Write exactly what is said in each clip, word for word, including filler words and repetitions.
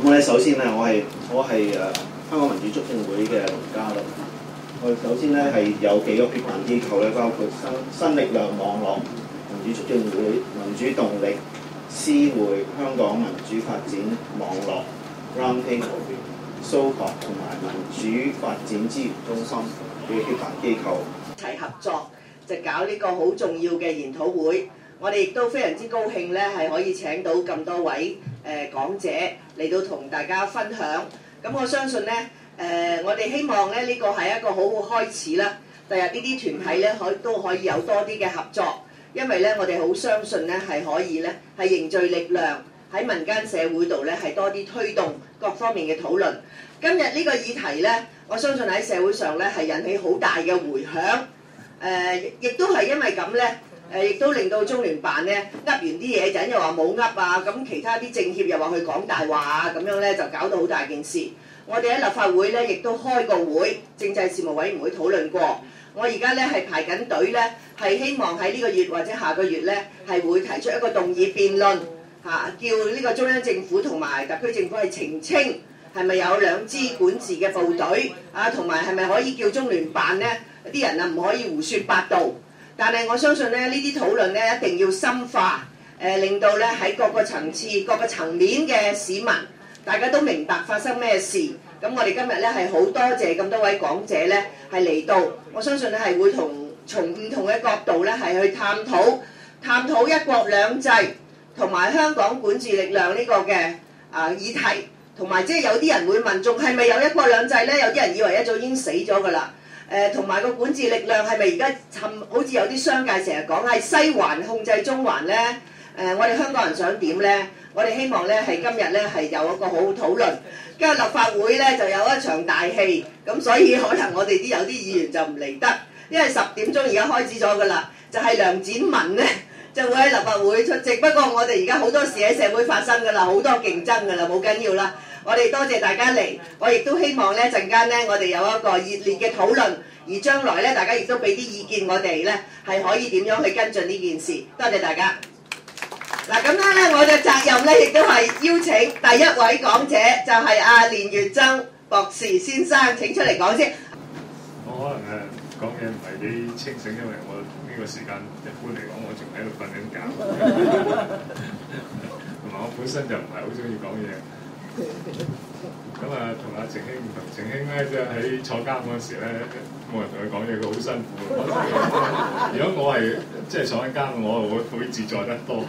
咁咧，首先咧，我係我係誒香港民主促進會嘅龍嘉倫。我哋首先咧係有幾個協辦機構咧，包括新新力量網絡、民主促進會、民主動力、思匯、香港民主發展網絡、Roundtable、蘇學同埋民主發展資源中心嘅協辦機構一齊合作，就搞呢個好重要嘅研討會。我哋亦都非常之高興咧，係可以請到咁多位誒、呃、講者嚟到同大家分享。咁我相信咧，誒、呃、我哋希望咧呢、這個係一個好好開始啦。第日呢啲團體咧可都可以有多啲嘅合作，因為咧我哋好相信咧係可以咧係凝聚力量喺民間社會度咧係多啲推動各方面嘅討論。今日呢個議題咧，我相信喺社會上咧係引起好大嘅迴響。誒、呃，亦都係因為咁咧。誒亦都令到中聯辦咧噏完啲嘢陣又話冇噏啊，咁其他啲政協又話佢講大話啊，咁樣咧就搞到好大件事。我哋喺立法會咧亦都開個會，政制事務委員會討論過。我而家咧係排緊隊咧，係希望喺呢個月或者下個月咧係會提出一個動議辯論嚇、啊，叫呢個中央政府同埋特區政府係澄清係咪有兩支管治嘅部隊啊，同埋係咪可以叫中聯辦咧啲人啊唔可以胡説八道。但係我相信咧，呢啲討論咧一定要深化，誒、呃、令到咧喺各個層次、各個層面嘅市民，大家都明白發生咩事。咁我哋今日咧係好多謝咁多位講者咧係嚟到，我相信咧係會同從唔同嘅角度咧係去探討、探討一國兩制同埋香港管治力量呢個嘅啊議題，同埋即係有啲人會問，仲係咪有一國兩制咧？有啲人以為一早已經死咗㗎啦。誒同埋個管治力量係咪而家好似有啲商界成日講係西環控制中環咧？誒、呃、我哋香港人想點咧？我哋希望咧係今日咧係有一個好好討論。今日立法會咧就有一場大戲，咁所以可能我哋啲有啲議員就唔嚟得，因為十點鐘而家開始咗㗎啦，就係、是、梁展文咧就會喺立法會出席。不過我哋而家好多事喺社會發生㗎啦，好多競爭㗎啦，冇緊要啦。我哋多謝大家嚟，我亦都希望咧陣間咧，我哋有一個熱烈嘅討論，而將來咧大家亦都俾啲意見我哋咧，係可以點樣去跟進呢件事。多謝大家。嗱咁樣咧，我嘅責任咧亦都係邀請第一位講者，就係阿連月增博士先生，請出嚟講先。 我可能誒講嘢唔係幾清醒，因為我呢個時間一般嚟講，我仲喺度瞓緊覺，同埋我本身就唔係好中意講嘢。咁啊，同阿程兄唔同，程兄咧即係喺坐監嗰時咧，冇人同佢講嘢，佢好辛苦。如果我係即係坐緊監，我會會自在得多。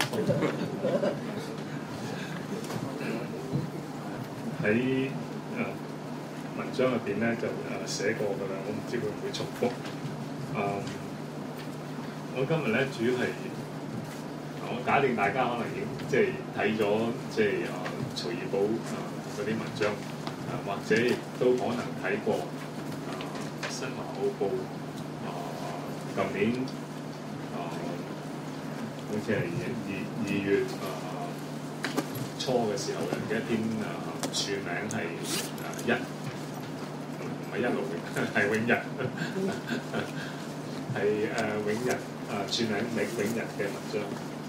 喺誒、呃、文章入邊咧就誒、呃、寫過㗎啦，我唔知會唔會重複。誒、呃，我今日咧主要係我假定大家可能已經即係睇咗即係誒。呃曹怡寶啊嗰啲文章啊，或者亦都可能睇過啊《新華澳報》啊，舊年啊，好似係二二月啊初嘅時候嘅一篇啊署名係啊一，唔係一路嘅，係永日，係誒、啊、永日啊署名永永日嘅文章。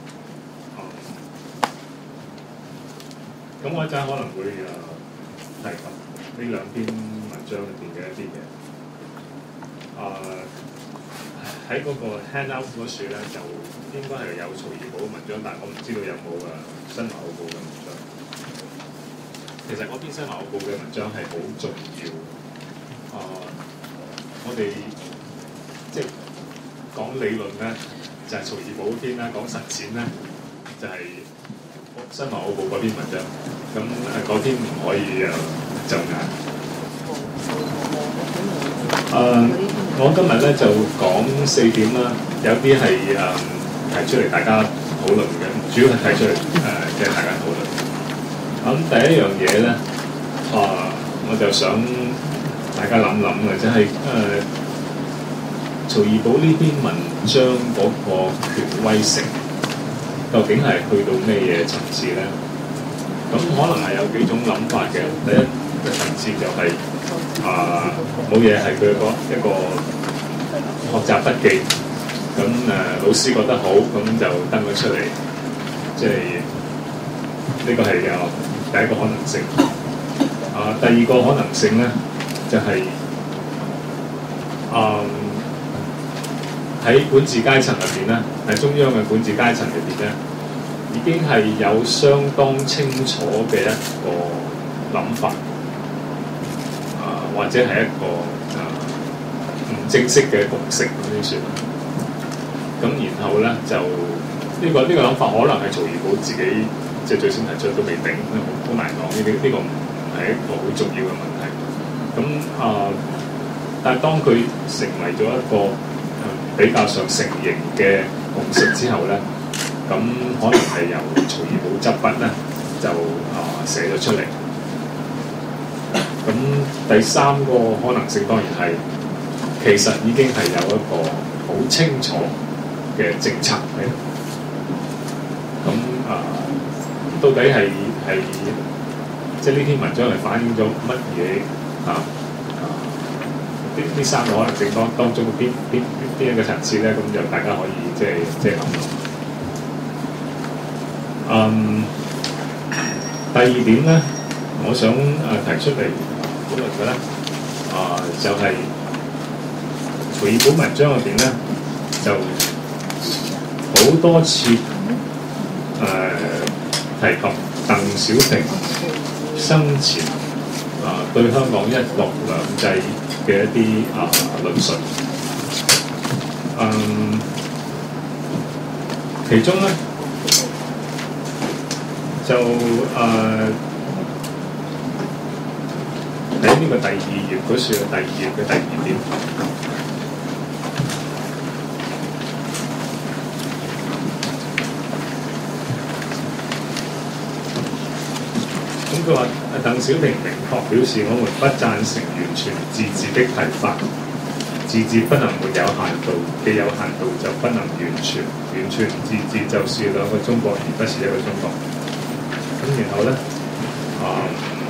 咁我一陣可能會誒提及呢兩篇文章裏邊嘅一啲嘢。誒喺嗰個 handout 嗰處咧，就應該係有曹怡寶嘅文章，但係我唔知道有冇誒新華澳報嘅文章。其實嗰篇新華澳報嘅文章係好重要。誒、呃，我哋即係講理論咧，就係、是、曹怡寶嗰篇啦；講實踐咧，就係、是。新華澳報嗰篇文章，咁誒嗰篇唔可以誒就眼。誒、呃，我今日咧就講四點啦，有啲係誒提出嚟大家討論嘅，主要係提出嚟誒嘅大家討論。咁、呃、第一樣嘢咧，啊、呃，我就想大家諗諗嘅，即係誒曹怡寶呢篇文章嗰個權威性。究竟係去到咩嘢層次咧？咁可能係有幾種諗法嘅。第一個層次就係、是、啊冇嘢係佢個一個學習筆記，咁誒、啊、老師覺得好，咁就登咗出嚟，即係呢個係有第一個可能性。 第二個可能性咧，就係啊喺管治階層入邊咧，喺中央嘅管治階層入邊咧，已經係有相當清楚嘅一個諗法，啊、呃、或者係一個啊唔、呃、正式嘅共識咁先算。咁然後咧就呢、這個呢、這個諗法可能係曹怡寶自己即係最先提出都未定，好難講。呢啲呢個唔係一個好重要嘅問題。咁啊、呃，但係當佢成為咗一個、呃、比較上成型嘅共識之後咧，咁可能係由曹怡寶執筆咧就啊、呃、寫咗出嚟。咁第三個可能性當然係其實已經係有一個好清楚嘅政策喺度。咁啊、呃，到底係係即係呢篇文章係反映咗乜嘢啊？呢呢三個可能性當當中邊邊邊一個層次咧？咁就大家可以即係即係諗諗。嗯，第二點咧，我想誒提出嚟討論嘅咧，啊就係曹怡寶文章入邊咧，就好多次誒、呃、提及鄧小平生前啊對香港一國兩制嘅一啲啊論述。嗯，其中咧就誒喺呢個第二頁嗰處嘅第二頁嘅第二點，咁佢話鄧小平明確表示，我們不贊成完全自治的提法。自治不能沒有限度，既有限度就不能完全，完全自治就是兩個中國，而不是一個中國。咁然後咧，啊、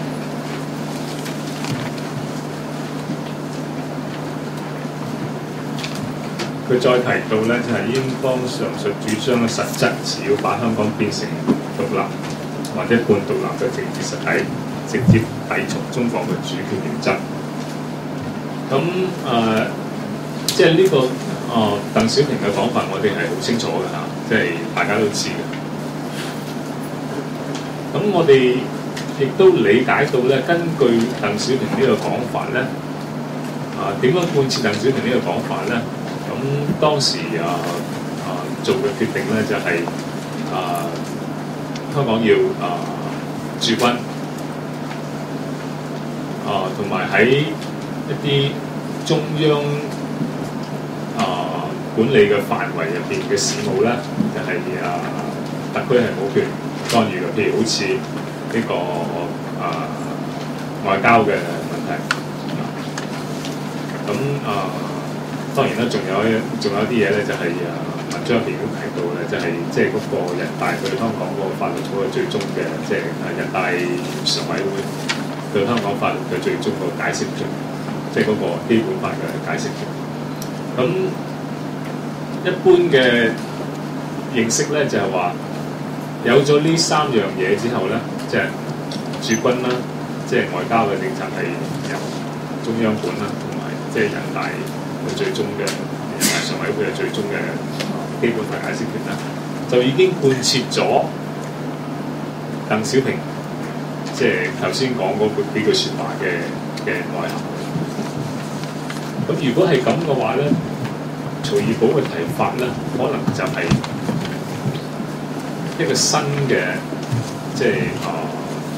嗯，佢再提到咧，就係、是、應當上述主張嘅實質，是要把香港變成獨立或者半獨立嘅政治實體，直接抵觸中國嘅主權原則。咁誒。呃即係呢、這個啊、呃，鄧小平嘅講法，我哋係好清楚嘅嚇，即係大家都知嘅。咁我哋亦都理解到咧，根據鄧小平呢個講法咧，啊點樣貫徹鄧小平呢個講法咧？咁當時啊啊做嘅決定咧，就係、是、啊香港要啊駐軍啊，同埋喺一啲中央啊，管理嘅範圍入邊嘅事務咧，就係、是、啊，特區係冇權干預嘅。譬如好似呢、這個啊外交嘅問題。咁啊，當然啦，仲有仲有啲嘢咧，就係、是、啊文章入邊都提到咧，就係即係嗰個人大對香港嗰個法律嗰個最終嘅，即、就、係、是、人大常委會對香港法律嘅最終個解釋權，即係嗰個基本法嘅解釋權。咁一般嘅認識咧，就係、是、話有咗呢三樣嘢之後咧，即係駐軍啦，即係外交嘅政策係由中央管啦，同埋即係人大嘅最終嘅人大常委會嘅最終嘅基本法解釋權啦，就已經貫徹咗鄧小平即係頭先講嗰幾句説話嘅嘅內涵。咁如果係咁嘅話咧，曹怡寶嘅提法咧，可能就係一個新嘅，即係啊、呃、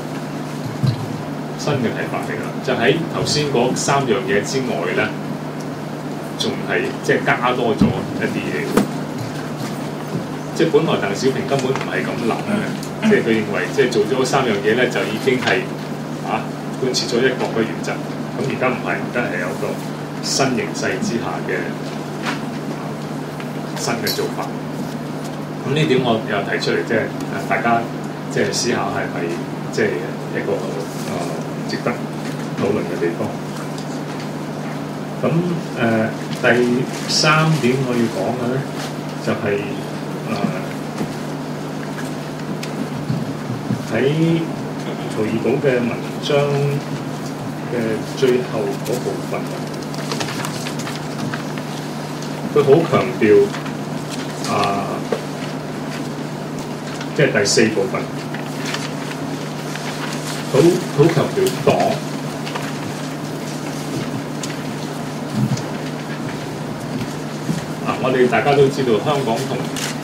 新嘅提法嚟㗎。就喺頭先嗰三樣嘢之外咧，仲係即係加多咗一啲嘢。即係本來鄧小平根本唔係咁諗嘅，即係佢認為即係做咗三樣嘢咧，就已經係啊貫徹咗一國嘅原則。咁而家唔係，而家係有個新形勢之下嘅、啊、新嘅做法，咁呢點我又提出嚟，即係大家即係思考係咪即係一個誒、呃、值得討論嘅地方。咁誒、呃、第三點我要講嘅咧，就係誒喺曹怡寶嘅文章嘅最後嗰部分，佢好強調啊，即係第四部分，好好強調黨。啊，我哋大家都知道香港同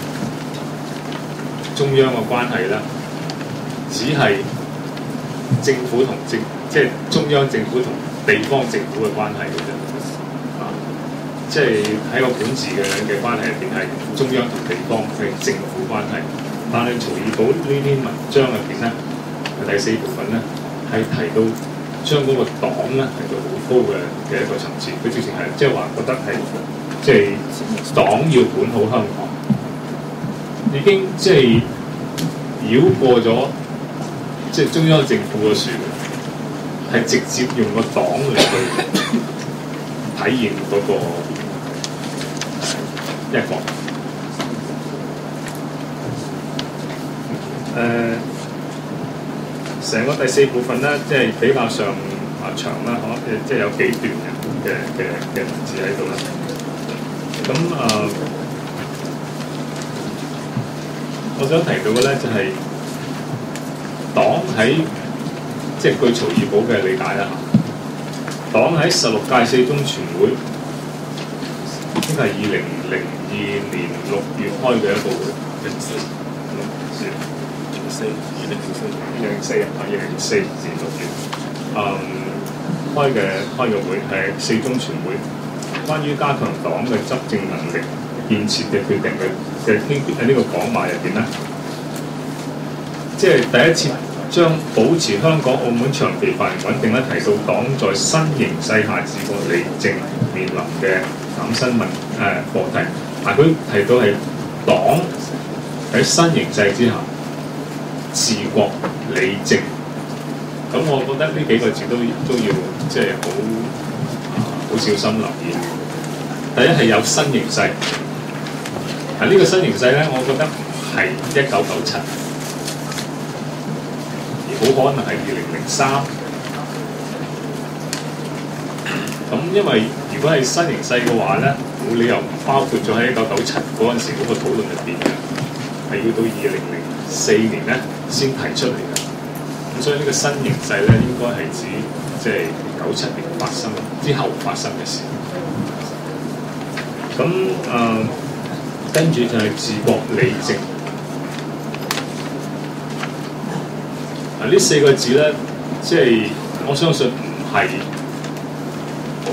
中央嘅關係咧，只係政府同政，即係中央政府同地方政府嘅關係嘅啫。啊，即係喺個管治嘅嘅關係入邊係中央同地方嘅政府關係。但係曹二寶呢篇文章入邊咧，第四部分咧係提到將嗰個黨咧提到好高嘅嘅一個層次。佢直情係即係話覺得係即係黨要管好香港。已經即係繞過咗即係中央政府嘅船，係直接用個黨嚟去體現嗰個一國。誒、呃，成個第四部分咧，即係比較上啊長啦，可即係有幾段嘅嘅嘅文字喺度啦。咁啊。呃我想提到嘅咧就係、是、黨喺即係據曹二寶嘅理解啦，黨喺十六屆四中全會，應該係二零零二年六月開嘅一個會，四二零零四二零零四啊，二零零四至六月，嗯開嘅開嘅會係四中全會，關於加強黨嘅執政能力建設嘅決定嘅。嘅喺呢個講話入邊咧，即係第一次將保持香港、澳門長期繁榮穩定咧，提到黨在新形勢下治國理政面臨嘅嶄新問誒課題。嗱，佢提到係黨喺新形勢之下治國理政，咁我覺得呢幾個字都都要即係好好小心留意。第一係有新形勢。嗱，呢個新形勢咧，我覺得係一九九七，而好可能係二零零三。咁因為如果係新形勢嘅話咧，冇理由唔包括咗喺一九九七嗰陣時嗰個討論入邊嘅，係要到二零零四年咧先提出嚟嘅。咁所以呢個新形勢咧，應該係指即係九七年發生之後發生嘅事。咁誒。呃跟住就係治國理政。嗱，呢四個字咧，即係我相信唔係好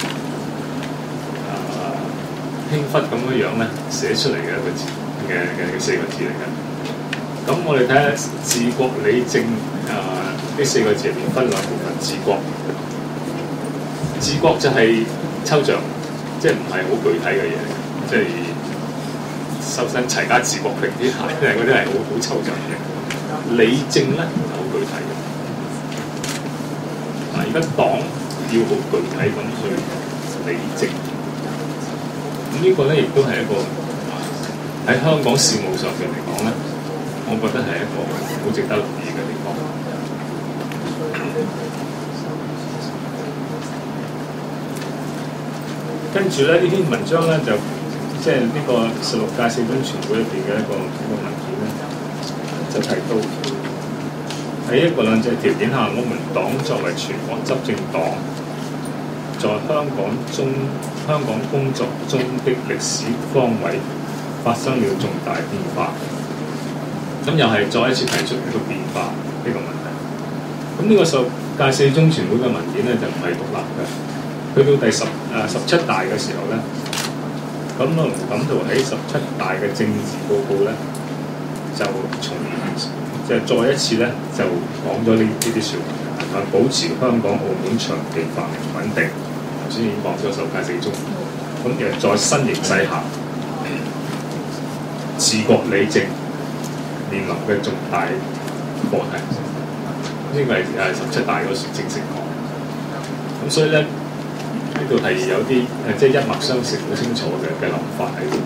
誒輕忽咁樣樣咧寫出嚟嘅一個字嘅嘅四個字嚟嘅。咁我哋睇下治國理政誒呢四個字入邊分兩部分，治國，治國就係抽象，即係唔係好具體嘅嘢嚟嘅，即係。修身齊家治國平天下，因為嗰啲係好好抽象嘅。理政咧係好具體嘅。嗱，而家黨要好具體咁去理政，咁呢個咧亦都係一個喺香港事務上邊嚟講咧，我覺得係一個好值得留意嘅地方。跟住咧呢篇文章咧就。即係呢個十六屆四中全會入邊嘅一個一個文件咧，就提到喺一國兩制條件下，我們黨作為全國執政黨，在香港中香港工作中的歷史崗位發生了重大變化。咁又係再一次提出呢個變化呢個問題。咁呢個十六屆四中全會嘅文件咧就唔係獨立嘅，去到第十誒、呃、十七大嘅時候咧。咁我龍錦圖喺十七大嘅政治報告咧，就從即係再一次咧就講咗呢呢啲説話，啊保持香港、澳門長期繁榮穩定。頭先已經講咗十六屆四中，咁其實在新形勢下，治國理政面臨嘅重大課題，呢個係誒十七大嗰時正式講。咁所以咧。呢度係有啲誒，即係一脈相承、好清楚嘅嘅諗法喺度。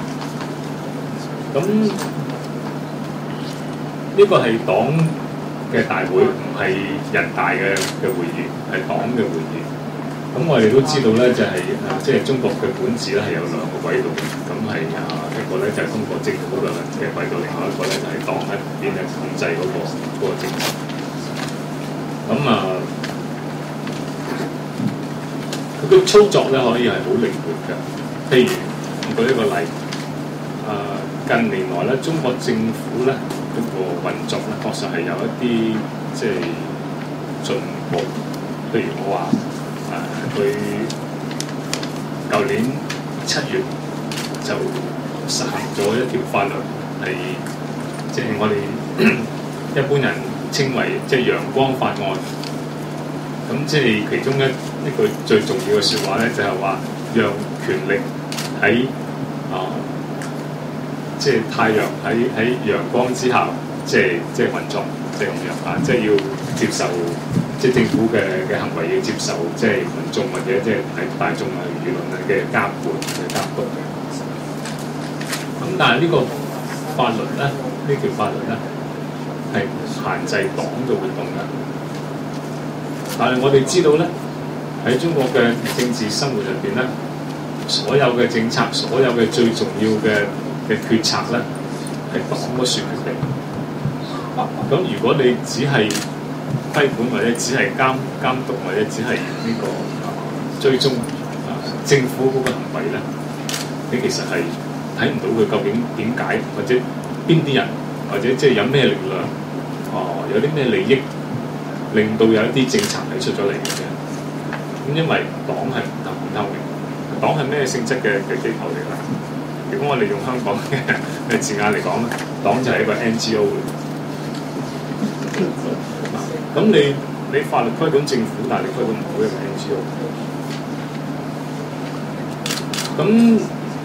咁呢個係黨嘅大會，唔係人大嘅嘅會議，係黨嘅會議。咁我哋都知道咧，就係、是、誒，即、就、係、是、中國嘅管治咧係有兩個軌道嘅。咁係啊，一個咧就係、是、通過政府嘅嘅軌道，另外一個咧就係、是、黨喺旁邊嘅控制嗰、那個嗰、那個政策。咁啊，佢嘅操作咧可以係好靈活嘅。譬如我舉一個例，啊、呃、近年來咧，中國政府咧嗰、那個運作咧確實係有一啲即係進步。譬如我話。誒，佢舊年七月就實行咗一條法律，係即係我哋一般人稱為即係陽光法案。咁即係其中一一句最重要嘅説話咧，就係話讓權力喺啊，即係太陽喺喺陽光之下，即係即係運作，即係咁樣啊，即係要接受。即係政府嘅嘅行為要接受，即係民眾或者即係係大眾啊輿論啊嘅監管嘅監督嘅。咁但係呢個法律咧，呢條法律咧係限制黨嘅活動嘅。但係我哋知道咧，喺中國嘅政治生活入邊咧，所有嘅政策、所有嘅最重要嘅嘅決策咧，係黨嘅説決定。咁如果你只係批管或者只係監監督或者只係呢、這個、呃、追蹤啊、呃、政府嗰個行為咧，你其實係睇唔到佢究竟點解，或者邊啲人，或者即係有咩力量，哦、呃、有啲咩利益，令到有一啲政策係出咗嚟嘅啫。咁因為黨係唔透唔透明，黨係咩性質嘅嘅機構嚟㗎？如果我哋用香港嘅字眼嚟講咧，黨就係一個 N G O 嚟。咁你你法律規管政府，但係你規管唔到一個 N G O。咁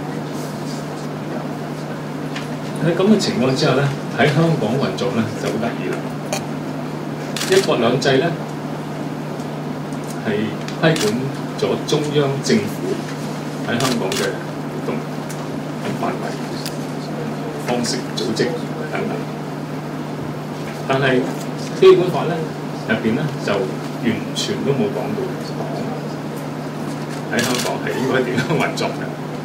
喺咁嘅情況之下咧，喺香港運作咧就好得意啦。一國兩制咧係規管咗中央政府喺香港嘅活動、範圍、方式、組織等等，但係基本法咧入邊咧就完全都冇講到黨喺香港係應該點樣運作嘅，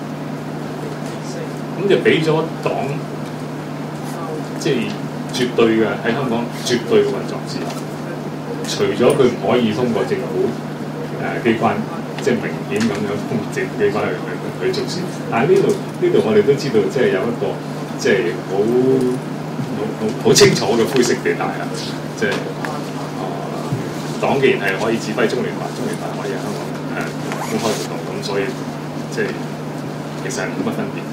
咁就俾咗黨即係絕對嘅喺香港絕對嘅運作自由，除咗佢唔可以通過政府誒、呃、機關，即係明顯咁樣通過政府機關去去去做事，但係呢度呢度我哋都知道，即係有一個即係好好好清楚嘅灰色地帶啊！即係啊，黨既然係可以指揮中聯辦，中聯辦可以喺香港誒、呃、公開活動，咁所以即係其實係冇乜分別。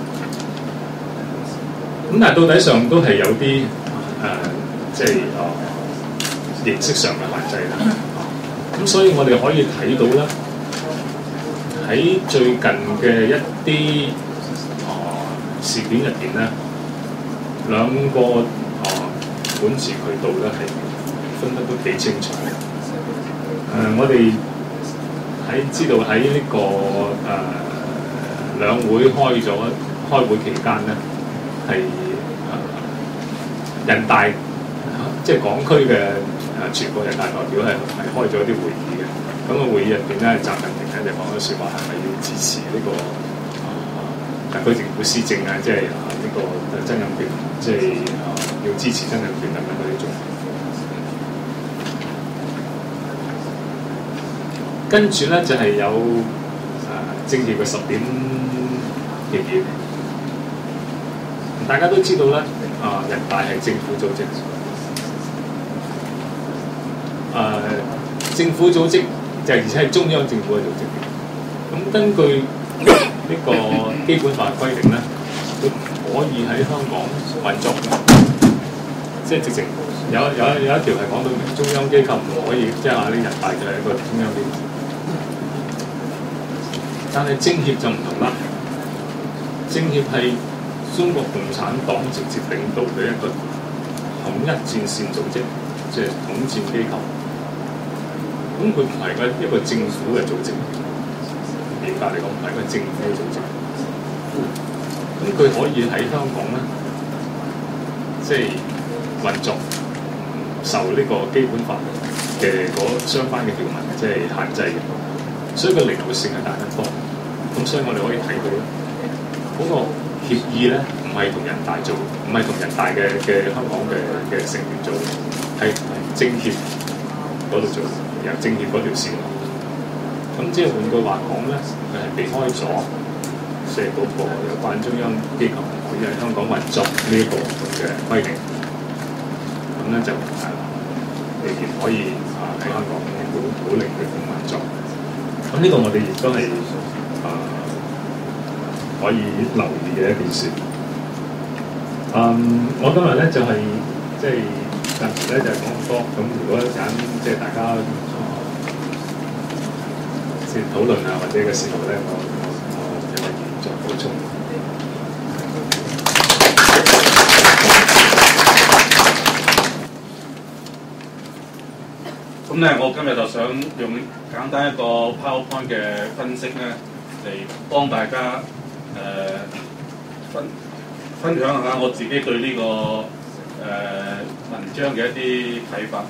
咁但係到底上都係有啲誒、呃，即係啊、呃、形式上嘅限制啦。咁所以我哋可以睇到咧，喺最近嘅一啲啊、呃、事件入邊咧，兩個啊、呃、管治渠道咧係分得都幾清楚嘅。誒、呃，我哋喺知道喺呢、這個誒、呃、兩會開咗開會期間咧，係誒、呃、人大即係港區嘅誒全國人大代表係係開咗啲會議嘅。咁、那個會議入邊咧，習近平咧就講咗説話，係咪要支持呢、這個啊、呃、特區政府施政啊？即係啊呢個曾蔭權，即係啊、呃、要支持曾蔭權等等嗰啲做。跟住咧就係、是、有誒、呃、政協嘅十點協議，大家都知道咧，啊、呃、人大係政府組織，誒、呃、政府組織就而且係中央政府嘅組織。咁根據呢個基本法規定咧，佢唔可以喺香港運作嘅，即係直情有有有一條係講到明中央機構唔可以，即係話啲人大就係一個中央機構。但係政協就唔同啦，政協係中國共產黨直接領導嘅一個統一戰線組織，即係統戰機構。咁佢唔係一個政府嘅組織，嚴格嚟講唔係一個政府嘅組織。咁佢可以喺香港咧，即係運作， 受呢個基本法嘅嗰相關嘅條文即係限制嘅，所以個靈活性係大得多。咁所以我哋可以睇到咧，嗰、那個協議咧唔係同人大做，唔係同人大嘅嘅香港嘅嘅成員做，係政協嗰度做，由政協嗰條線落。咁即係換句話講咧，佢係避開咗即係嗰個有關中央機構可以喺香港運作呢一個嘅規定。咁咧就係仍然可以啊喺香港好好靈活咁運作。咁呢個我哋亦都係啊可以留意嘅一件事。嗯，我今日咧就係即係暫時咧就係講咁多。咁如果揀即係大家先討論啊，或者嘅時候咧，我我我有乜嘢作補充？ 咁咧，我今日就想用簡單一個 PowerPoint 嘅分析咧，嚟幫大家誒、呃、分分享下我自己對呢、這個誒、呃、文章嘅一啲睇法。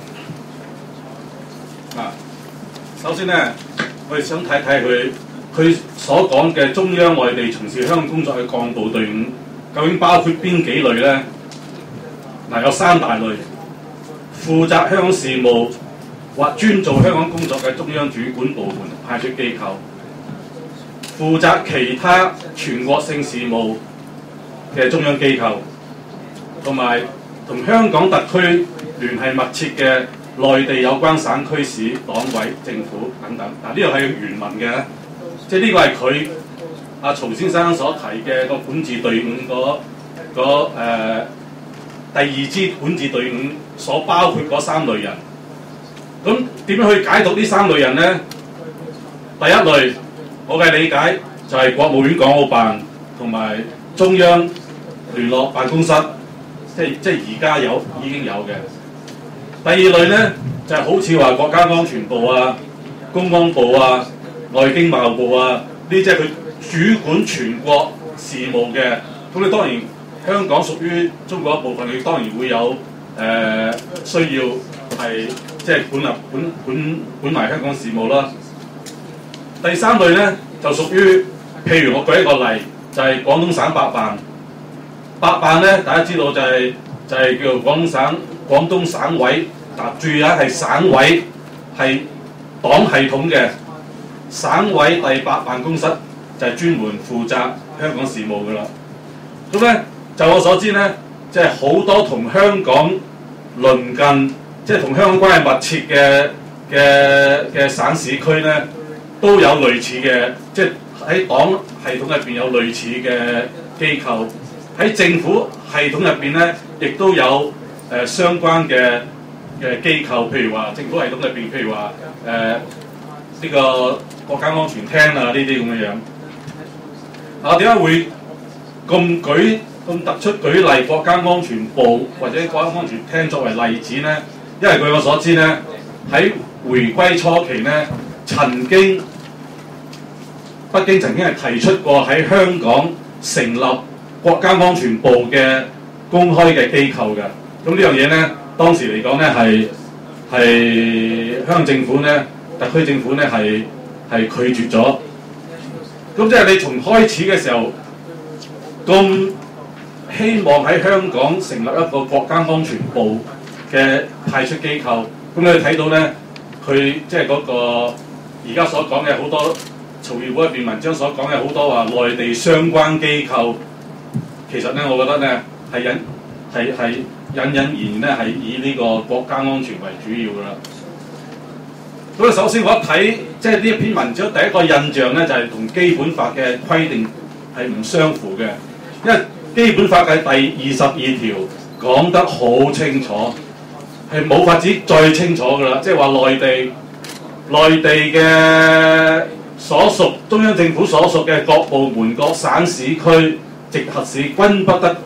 啊，首先咧，我哋想睇睇佢佢所講嘅中央外地從事香港工作嘅幹部隊伍，究竟包括邊幾類咧？嗱、啊，有三大類，負責香港事務或專做香港工作嘅中央主管部門派出機構，負責其他全國性事務嘅中央機構，同埋同香港特區聯繫密切嘅內地有關省區市黨委政府等等。嗱，呢個係原文嘅，即係呢個係佢阿曹先生所提嘅個管治隊伍嗰嗰誒第二支管治隊伍所包括嗰三類人。咁點樣去解讀呢三類人呢？第一類，我嘅理解就係國務院港澳辦同埋中央聯絡辦公室，即係即係而家有已經有嘅。第二類呢，就係、是、好似話國家安全部啊、公安部啊、內經貿部啊，呢即係佢主管全國事務嘅。咁你當然香港屬於中國一部分，佢當然會有誒、呃、需要係。即係管立管管管埋香港事務啦。第三類咧就屬於，譬如我舉一個例，就係、是、廣東省百辦。百辦咧，大家知道就係、是、就係、是、叫做廣東省廣東省委。嗱，注意下係省委，係黨系統嘅省委第八辦公室，就係專門負責香港事務噶啦。咁咧，就我所知咧，即係好多同香港鄰近。即係同香港關係密切嘅嘅嘅省市區咧，都有類似嘅，即係喺黨系統入邊有類似嘅機構，喺政府系統入邊咧，亦都有誒、呃、相關嘅嘅機構，譬如話政府系統入邊，譬如話誒呢個國家安全廳啊呢啲咁嘅樣。啊，點解會咁舉咁突出舉例國家安全部或者國家安全廳作為例子咧？因為據我所知咧，喺回歸初期咧，曾經北京曾經係提出過喺香港成立國家安全部嘅公開嘅機構嘅。咁呢樣嘢咧，當時嚟講咧係係香港政府咧，特區政府咧係係拒絕咗。咁即係你從開始嘅時候咁希望喺香港成立一個國家安全部嘅派出機構，咁你睇到咧，佢即係嗰個而家所講嘅好多曹議會入邊文章所講嘅好多話內地相關機構，其實咧，我覺得咧係隱係係隱隱然然咧係以呢個國家安全為主要噶啦。咁啊，首先我一睇即係呢一篇文章，第一個印象咧就係同基本法嘅規定係唔相符嘅，因為基本法嘅第二十二條講得好清楚。係冇法子再清楚㗎啦，即係話內地內地嘅所屬中央政府所屬嘅各部門、各省市區、直轄市均不得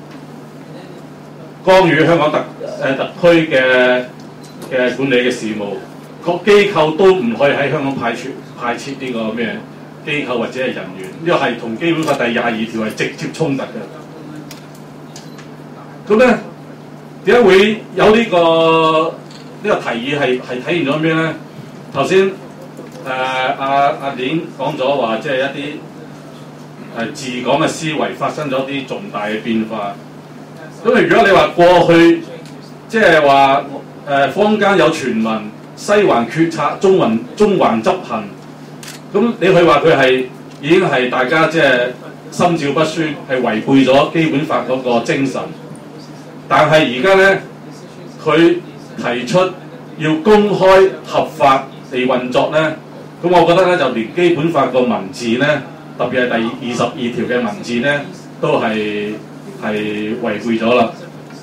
干預香港特誒、呃、特區嘅嘅管理嘅事務，各機構都唔可以喺香港派出派設呢個咩機構或者係人員，呢個係同基本法第廿二條係直接衝突嘅。咁咧。點點解會有呢、這個呢、這個提議係係體現咗咩咧？頭先誒阿阿鏈講咗話，即係一啲誒治港嘅思維發生咗啲重大嘅變化。咁如果你話過去即係話誒坊間有傳聞西環決策，中環中環執行，咁你可以話佢係已經係大家即係心照不宣，係違背咗基本法嗰個精神。但係而家咧，佢提出要公開合法地運作咧，咁我覺得咧就連基本法個文字咧，特別係第二十二條嘅文字咧，都係係違背咗啦。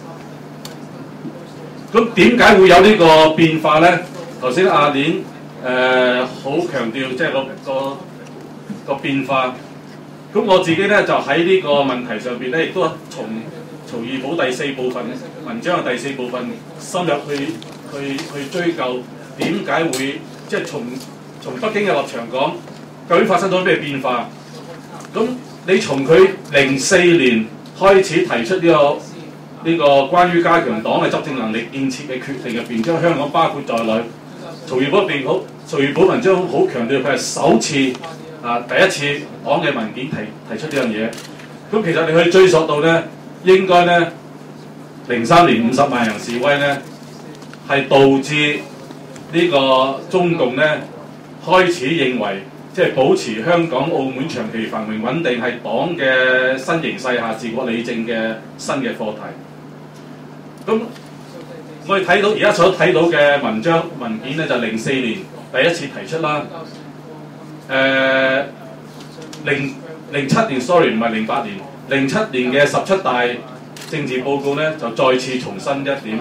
咁點解會有呢個變化咧？頭先阿鏈誒好強調即係個個個變化。咁我自己咧就喺呢個問題上邊咧，亦都從曹二寶第四部分文章嘅第四部分深入去去去追究點解會即係從從北京嘅立場講，究竟發生咗咩變化？咁你從佢零四年開始提出呢、這個呢、這個關於加強黨嘅執政能力建設嘅決定入邊，將香港包括在內。曹二寶入邊好，曹二寶文章好強調佢係首次啊第一次黨嘅文件提提出呢樣嘢。咁其實你可以追溯到咧，應該咧零三年五十萬人示威咧，係導致呢個中共咧開始認為，即係保持香港、澳門長期繁榮穩定係黨嘅新形勢下治國理政嘅新嘅課題。咁我哋睇到而家所睇到嘅文章文件咧，就零四年第一次提出啦。誒零零七年 sorry 唔係零八年，零七年嘅十七大政治報告咧，就再次重申一點。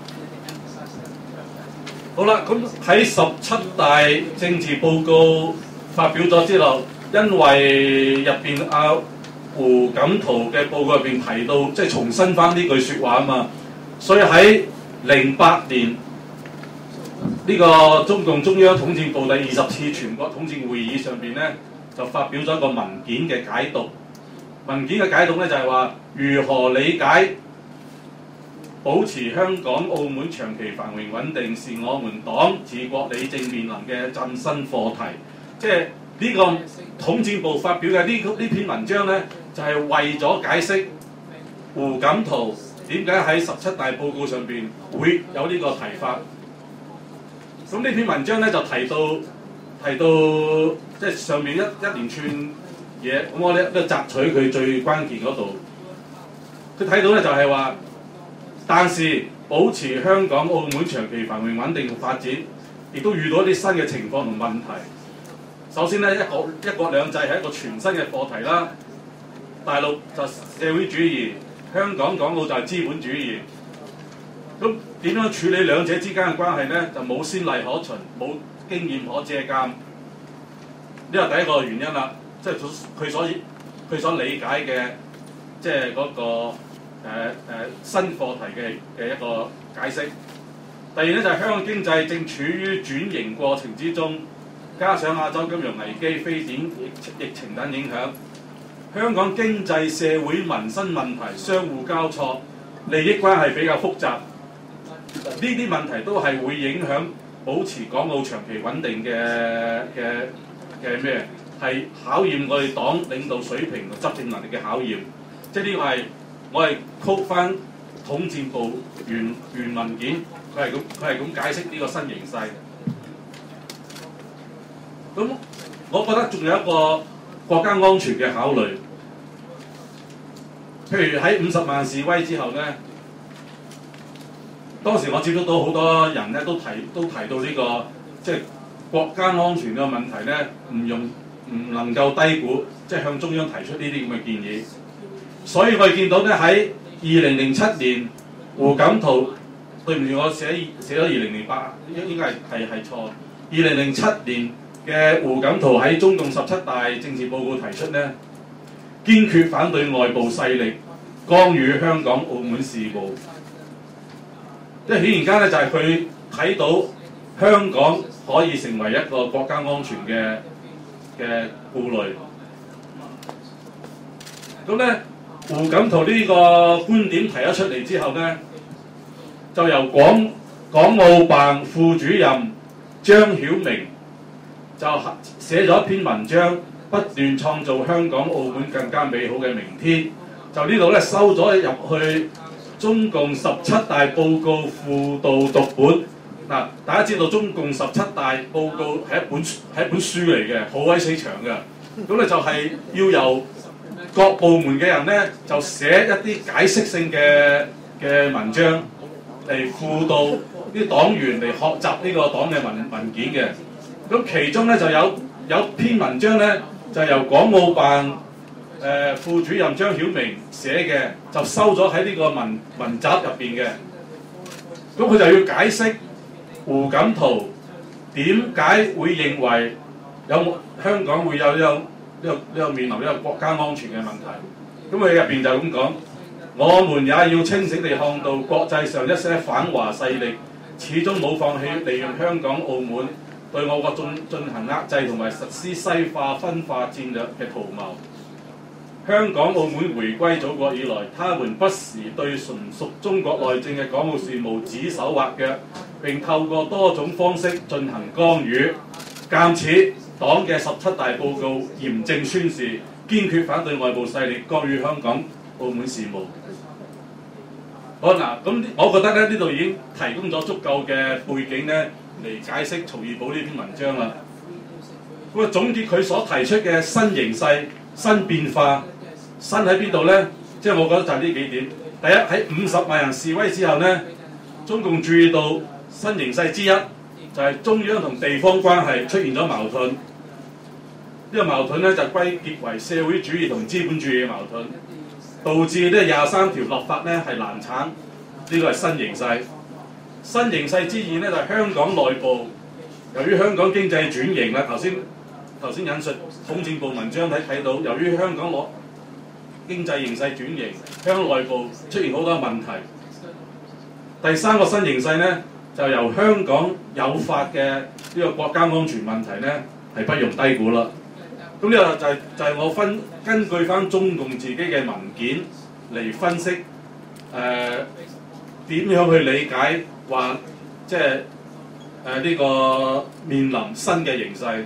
好啦，咁喺十七大政治報告發表咗之後，因為入邊阿胡錦濤嘅報告入邊提到，即係重申翻呢句説話啊嘛，所以喺零八年呢個中共中央統戰部第二十次全國統戰會議上邊咧，就發表咗一個文件嘅解讀。文件嘅解讀咧就係話，如何理解保持香港、澳門長期繁榮穩定是我們黨治國理政面臨嘅嶄新課題。即係呢個統戰部發表嘅呢呢篇文章咧，就係、是、為咗解釋胡錦濤點解喺十七大報告上邊會有呢個提法。咁呢篇文章咧就提到提到即係上面一一連串嘢，咁我咧都摘取佢最關鍵嗰度。佢睇到咧就係話，但是保持香港、澳門長期繁榮穩定嘅發展，亦都遇到一啲新嘅情況同問題。首先咧，一國一國兩制係一個全新嘅課題啦。大陸就社會主義，香港港澳就係資本主義。咁點樣處理兩者之間嘅關係咧？就冇先例可循，冇經驗可借鑑。呢個第一個原因啦，即係佢所佢所理解嘅，即係嗰個誒誒、呃呃、新課題嘅嘅一個解釋。第二咧就係、是、香港經濟正處於轉型過程之中，加上亞洲金融危機、非典疫疫情等影響，香港經濟、社會、民生問題相互交錯，利益關係比較複雜。呢啲問題都係會影響保持港澳長期穩定嘅嘅嘅咩？係考驗我哋黨領導水平同執政能力嘅考驗。即係呢個係我係 quote 翻統戰部原原文件，佢係咁佢係咁解釋呢個新形勢。咁我覺得仲有一個國家安全嘅考慮，譬如喺五十萬示威之後咧。當時我接觸到好多人咧，都提都提到呢、這個即係國家安全嘅問題咧，唔用唔能夠低估，即係向中央提出呢啲咁嘅建議。所以我哋見到咧喺二零零七年，胡錦濤對唔住我寫寫咗二零零八，應應該係係係錯。二零零七年嘅胡錦濤喺中共十七大政治報告提出咧，堅決反對外部勢力干預香港、澳門事務。即係顯然間咧，就係佢睇到香港可以成為一個國家安全嘅嘅顧慮。咁咧，胡錦濤呢個觀點提咗出嚟之後咧， 就由港港澳辦副主任張曉明就寫咗一篇文章，不斷創造香港澳門更加美好嘅明天。就呢度咧收咗入去中共十七大報告輔導讀本。嗱，大家知道中共十七大報告係一本係一本書嚟嘅，好鬼死長嘅。咁咧就係要由各部門嘅人咧就寫一啲解釋性嘅嘅文章嚟輔導啲黨員嚟學習呢個黨嘅文文件嘅。咁其中咧就有有篇文章咧就由港澳辦誒、呃、副主任張曉明寫嘅，就收咗喺呢個文文集入邊嘅。咁佢就要解釋胡錦濤點解會認為有香港會有呢個呢個呢個面臨呢個國家安全嘅問題。咁佢入邊就咁講：我們也要清醒地看到國際上一些反華勢力始終冇放棄利用香港、澳門對我國進進行壓制同埋實施西化分化戰略嘅圖謀。香港、澳門回歸祖國以來，他們不時對純屬中國內政嘅港澳事務指手畫腳，並透過多種方式進行干預。鑑此，黨嘅十七大報告嚴正宣示，堅決反對外部勢力干預香港、澳門事務。好嗱，咁我覺得咧呢度已經提供咗足夠嘅背景咧嚟解釋曹二寶呢篇文章啦。咁啊總結佢所提出嘅新形勢、新變化，新喺邊度咧？即係我覺得就係呢幾點。第一，喺五十萬人示威之後咧，中共注意到新形勢之一就係中央同地方關係出現咗矛盾。呢個矛盾咧就歸結為社會主義同資本主義嘅矛盾，導致呢廿三條立法咧係難產。呢個係新形勢。新形勢之二咧就係香港內部，由於香港經濟轉型啦，頭先頭先引述統戰部文章睇睇到，由於香港內經濟形勢轉型，香港內部出現好多問題。第三個新形勢咧，就由香港誘發嘅呢個國家安全問題咧，係不容低估啦。咁呢個就係、是、就係、是、我分根據翻中共自己嘅文件嚟分析，誒、呃、點樣去理解話即係誒呢個面臨新嘅形勢。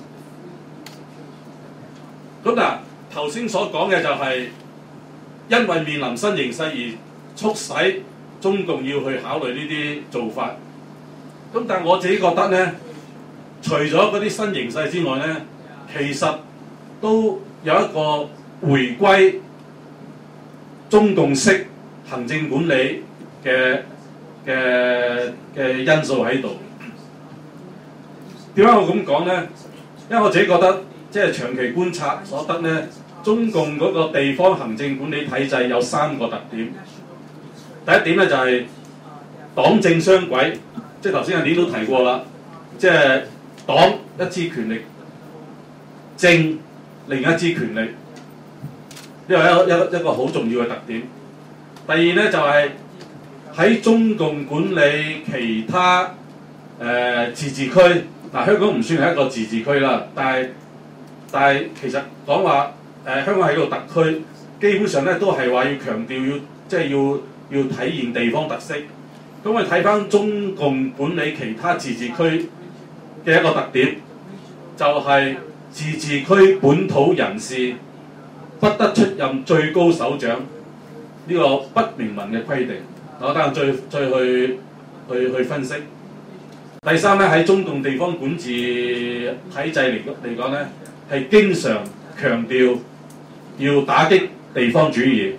咁嗱，頭先所講嘅就係因為面臨新形勢而促使中共要去考慮呢啲做法。咁但係我自己覺得咧，除咗嗰啲新形勢之外咧，其實都有一個回歸中共式行政管理嘅嘅嘅因素喺度。點解我咁講咧？因為我自己覺得，即係長期觀察所得咧，中共嗰個地方行政管理體制有三個特點。第一點咧就係黨政雙軌，即係頭先阿典都提過啦，即係黨一支權力，政另一支權力，呢個係一一一個好重要嘅特點。第二咧就係、是、喺中共管理其他誒、呃、自治區，嗱、呃、香港唔算係一個自治區啦，但係但係其實講話誒香港係一個特區，基本上咧都係話要強調要即係要要體現地方特色。咁我哋睇翻中共管理其他自治區嘅一個特點，就係、是、自治區本土人士不得出任最高首長，呢、這個不明文嘅規定。我等下再再去去去分析。第三咧，喺中共地方管治體制嚟嚟講咧，係經常強調要打擊地方主義。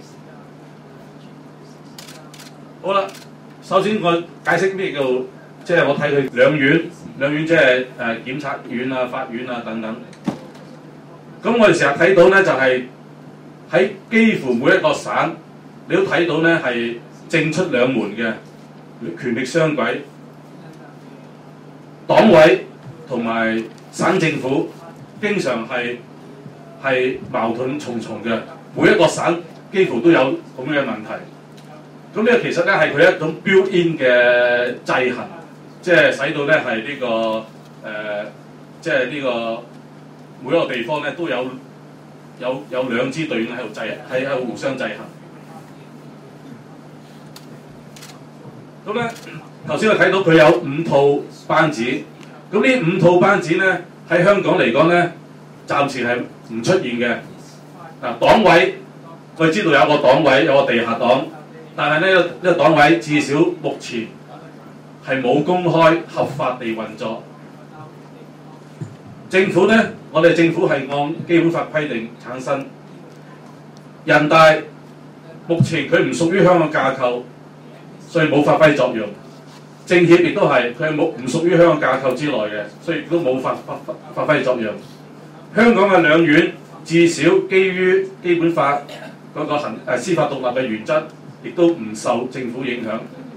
好啦，首先我解釋咩叫，即係我睇佢兩院，兩院即係誒檢察院啊、法院啊等等。咁我哋成日睇到咧，就係喺幾乎每一個省，你都睇到咧係政出兩門嘅權力雙軌，黨委同埋省政府經常係係矛盾重重嘅，每一個省幾乎都有咁嘅問題。咁呢個其實咧係佢一種 built-in 嘅制衡，即係使到咧係呢個誒，即係呢個每一個地方咧都有有有兩支隊伍喺度制，喺喺度互相制衡。 咁咧頭先我睇到佢有五套班子，咁呢五套班子咧喺香港嚟講咧，暫時係唔出現嘅。啊，黨委我哋知道有個黨委有個地下黨，但係呢個呢個黨委至少目前係冇公開合法地運作。政府咧，我哋政府係按基本法規定產生。人大目前佢唔屬於香港架構，所以冇發揮作用。政協亦都係佢係冇唔屬於香港架構之內嘅，所以亦都冇發發發揮作用。香港嘅兩院至少基於基本法嗰個行誒司法獨立嘅原則，亦都唔受政府影響。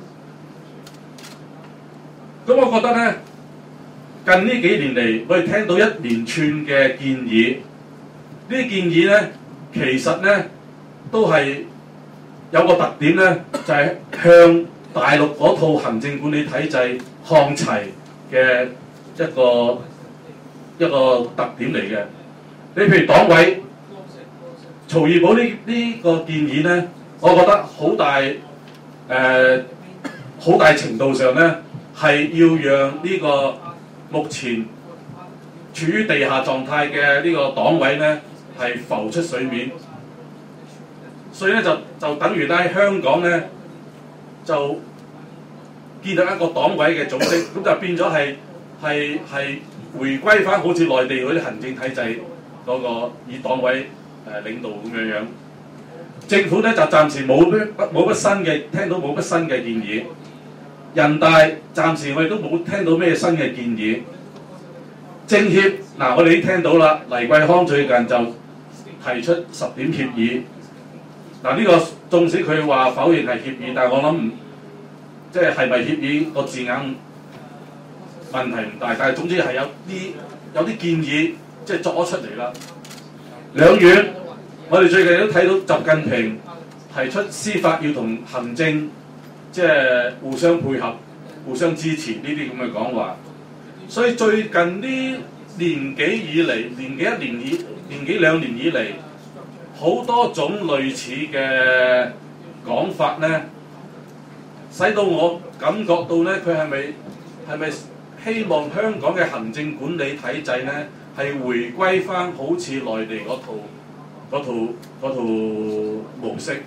咁我覺得咧，近呢幾年嚟，我哋聽到一連串嘅建議，呢啲建議咧，其實咧都係有個特點咧，就係、是、向大陸嗰套行政管理體制看齊嘅一個一個特點嚟嘅。你譬如黨委曹二寶呢呢個建議咧，我覺得好大誒好、呃、大程度上咧係要讓呢個目前處於地下狀態嘅呢個黨委咧係浮出水面，所以咧就就等於咧喺香港咧就建立一個黨委嘅組織，咁就變咗係係係回歸翻好似內地嗰啲行政體制嗰個以黨委誒領導咁樣樣。政府咧就暫時冇乜冇乜新嘅，聽到冇乜新嘅建議。人大暫時我哋都冇聽到咩新嘅建議。政協嗱，我哋已經聽到啦，黎貴康最近就提出十點協議。嗱，呢個縱使佢話否認係協議，但係我諗唔即係係咪協議個字眼問題唔大，但係總之係有啲有啲建議即係作咗出嚟啦。兩院我哋最近都睇到習近平提出司法要同行政即係互相配合、互相支持呢啲咁嘅講話，所以最近呢年幾以嚟、年幾一年以、年幾兩年以嚟，好多種類似嘅講法咧，使到我感覺到咧，佢係咪係咪希望香港嘅行政管理體制咧係回歸翻好似內地嗰套嗰套嗰套模式？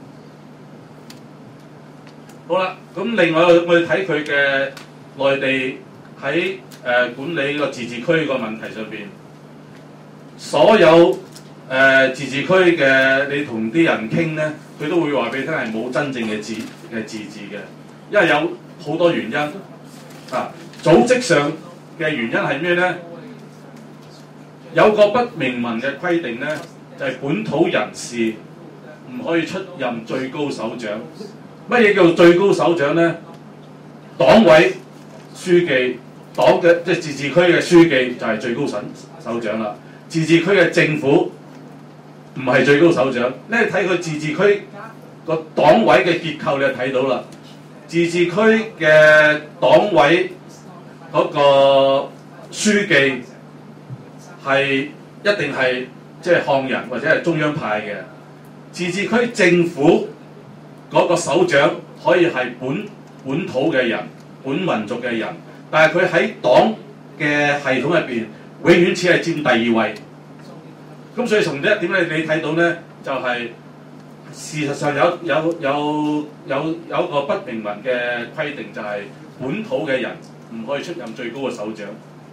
好啦，咁另外我哋睇佢嘅內地喺誒、呃、管理個自治區個問題上邊，所有誒、呃、自治區嘅你同啲人傾咧，佢都會話俾你聽係冇真正嘅自嘅自治嘅，因為有好多原因啊。組織上嘅原因係咩咧？有個不明文嘅規定咧，就係、是、本土人士唔可以出任最高首長。乜嘢叫做最高首長咧？黨委書記、黨嘅即係自治區嘅書記就係最高首首長啦。自治區嘅政府唔係最高首長。你睇佢自治區個黨委嘅結構，你就睇到啦。自治區嘅黨委嗰個書記係一定係即係漢人或者係中央派嘅。自治區政府嗰個首長可以係本本土嘅人、本民族嘅人，但係佢喺黨嘅系統入邊，永遠只係佔第二位。咁所以從呢一點咧，你睇到咧，就係、是、事實上有有有有有一個不明文嘅規定，就係本土嘅人唔可以出任最高嘅首長。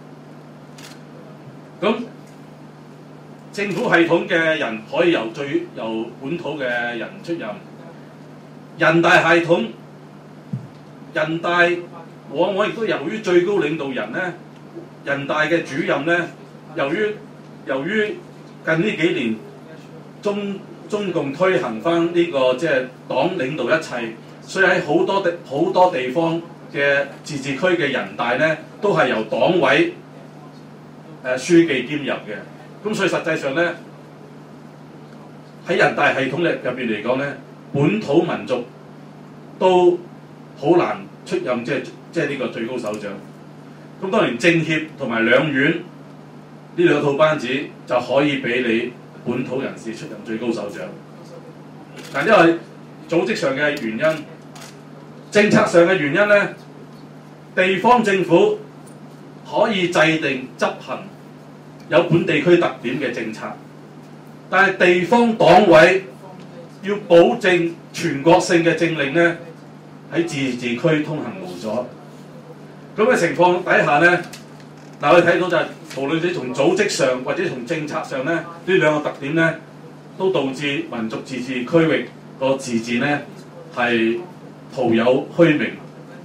咁政府系統嘅人可以由最由本土嘅人出任。人大系統，人大往往亦都由於最高領導人咧，人大嘅主任咧，由於由於近呢幾年中中共推行翻呢、這個即係、就是、黨領導一切，所以喺好多地好多地方嘅自治區嘅人大咧，都係由黨委誒、呃、書記兼任嘅。咁所以實際上咧，喺人大系統入入邊嚟講咧，本土民族都好難出任即係即係呢個最高首長。咁當然政協同埋兩院呢兩套班子就可以俾你本土人士出任最高首長。但因為組織上嘅原因， 政策上嘅原因呢，地方政府可以制定執行有本地區特點嘅政策，但係地方黨委要保證全國性嘅政令呢，喺自治區通行無阻。咁嘅情況底下呢，嗱我哋睇到就係、是、無論你從組織上或者從政策上呢，呢兩個特點呢，都導致民族自治區域個自治呢係徒有虛名。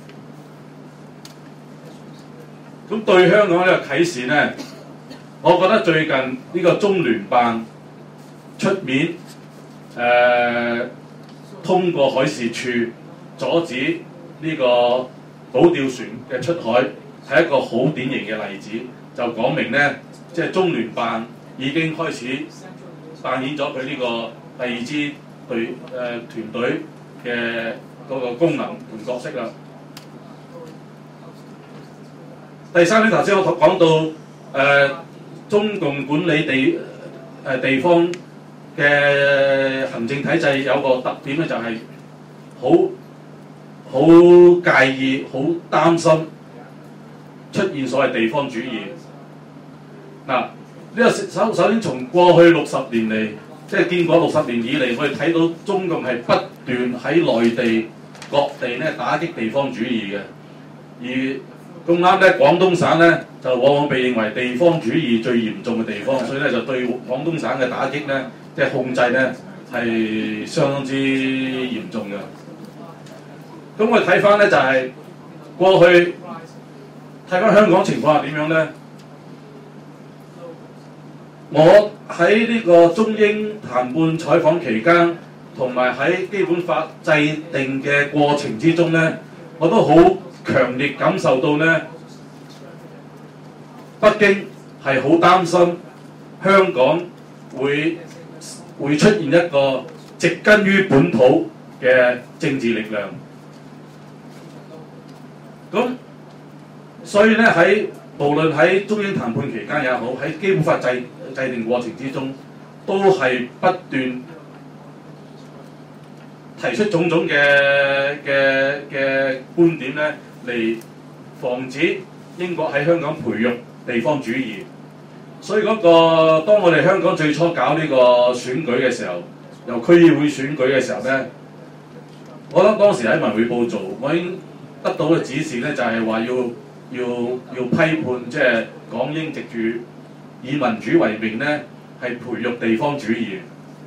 咁對香港呢個啟示呢，我覺得最近呢個中聯辦出面誒、呃、通過海事處阻止呢個保釣船嘅出海，係一個好典型嘅例子，就講明呢，即係中聯辦已經開始扮演咗佢呢個第二支隊誒、呃、團隊嘅嗰個功能同角色啦。第三點，頭先我講到誒、呃、中共管理地誒、呃、地方嘅行政體制有個特點咧，就係好好介意、好擔心出現所謂地方主義。嗱，呢個首首先從過去六十年嚟，即係建國六十年以嚟，我哋睇到中共係不斷喺內地各地咧打擊地方主義嘅，而咁啱咧，廣東省咧就往往被認為地方主義最嚴重嘅地方，所以咧就對廣東省嘅打擊咧，即係控制咧係相當之嚴重嘅。咁我哋睇翻咧就係、是、過去睇翻香港情況係點樣咧？我喺呢個中英談判採訪期間，同埋喺基本法制定嘅過程之中咧，我都好強烈感受到咧，北京係好擔心香港會會出現一個植根於本土嘅政治力量。咁所以咧喺無論喺中英談判期間也好，喺基本法制制定過程之中，都係不斷提出種種嘅嘅嘅觀點咧，嚟防止英國喺香港培育地方主義。所以嗰、那個當我哋香港最初搞呢個選舉嘅時候，由區議會選舉嘅時候咧，我諗當時喺文匯報做，我已經得到嘅指示咧，就係話要要要批判，即係港英藉住以民主為名咧，係培育地方主義。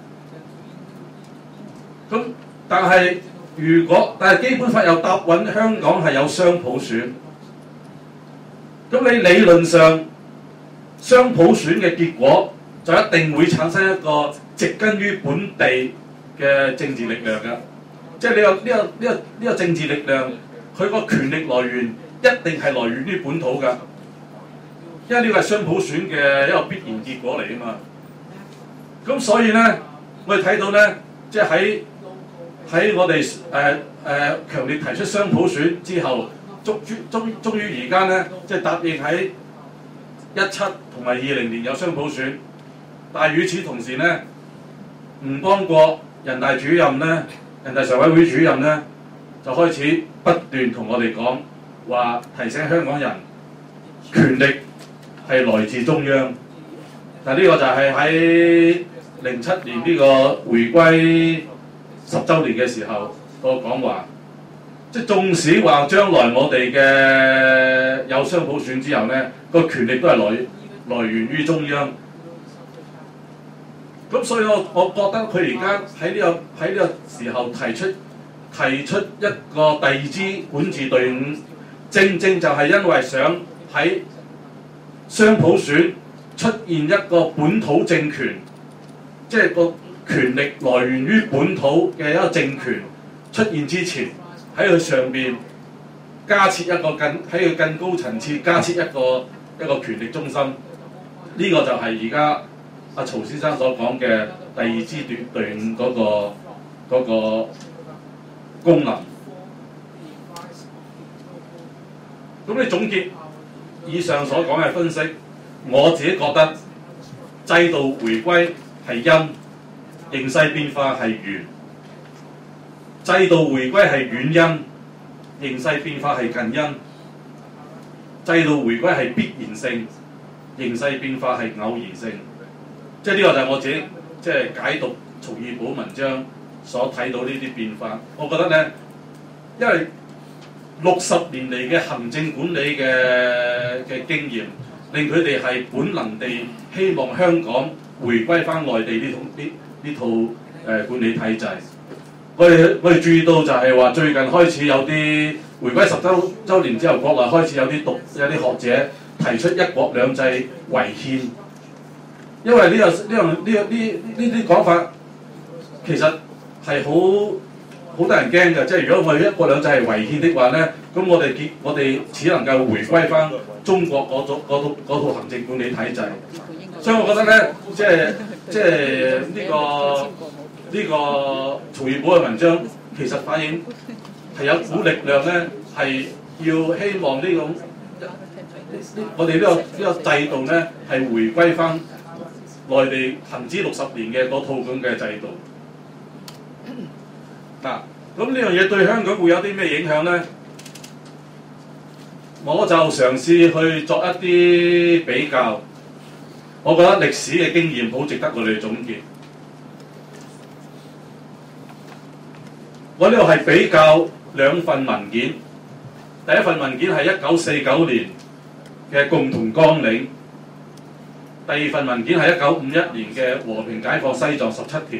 咁但係如果但係基本法又答允香港係有雙普選，咁你理論上雙普選嘅結果就一定會產生一個植根於本地嘅政治力量㗎，即係你個呢個呢個呢個政治力量，佢個權力來源一定係來源於本土㗎，因為呢個係雙普選嘅一個必然結果嚟啊嘛。咁所以咧，我哋睇到咧，即係喺喺我哋誒誒強烈提出雙普選之後，終終終於而家咧，即係答應喺一七同埋二零年有雙普選，但係與此同時咧，吳邦國人大主任咧，人大常委會主任咧，就開始不斷同我哋講話，提醒香港人權力係來自中央。嗱，呢個就係喺零七年呢個回歸十週年嘅時候個講話，即係縱使話將來我哋嘅有雙普選之後咧，個權力都係來來源於中央。咁所以我我覺得佢而家喺呢個喺呢個時候提出提出一個第二支管治隊伍，正正就係因為想喺雙普選出現一個本土政權，即係個權力來源於本土嘅一個政權出現之前，喺佢上邊加設一個更喺佢更高層次加設一個一個權力中心。呢、這個就係而家阿曹先生所講嘅第二支隊隊伍嗰個嗰個功能。咁你總結以上所講嘅分析，我自己覺得制度回歸係因，形勢變化係緣。制度回歸係遠因， 形勢變化係近因，制度回歸係必然性，形勢變化係偶然性。即係呢個就係我自己即係解讀曹二寶文章所睇到呢啲變化。我覺得咧，因為六十年嚟嘅行政管理嘅嘅經驗，令佢哋係本能地希望香港回歸翻內地呢套呢呢套誒、呃、管理體制。我哋我哋注意到就係話最近開始有啲回歸十週週年之後，國內開始有啲讀有啲學者提出一國兩制違憲，因為呢、呢個呢樣呢樣呢呢啲講法其實係好好得人驚嘅。即係如果我哋一國兩制係違憲的話咧，咁我哋結我哋只能夠回歸翻中國嗰種嗰套嗰套行政管理體制。所以我覺得咧，即係即係呢、呢個。呢個曹二寶嘅文章其實反映係有股力量咧，係要希望呢、這個我哋呢、這個呢、這個制度咧係回歸翻內地行之六十年嘅嗰套咁嘅制度。嗱，咁呢樣嘢對香港會有啲咩影響咧？我就嘗試去作一啲比較，我覺得歷史嘅經驗好值得我哋總結。我呢度係比較兩份文件，第一份文件係一九四九年嘅共同綱領，第二份文件係一九五一年嘅和平解放西藏十七條。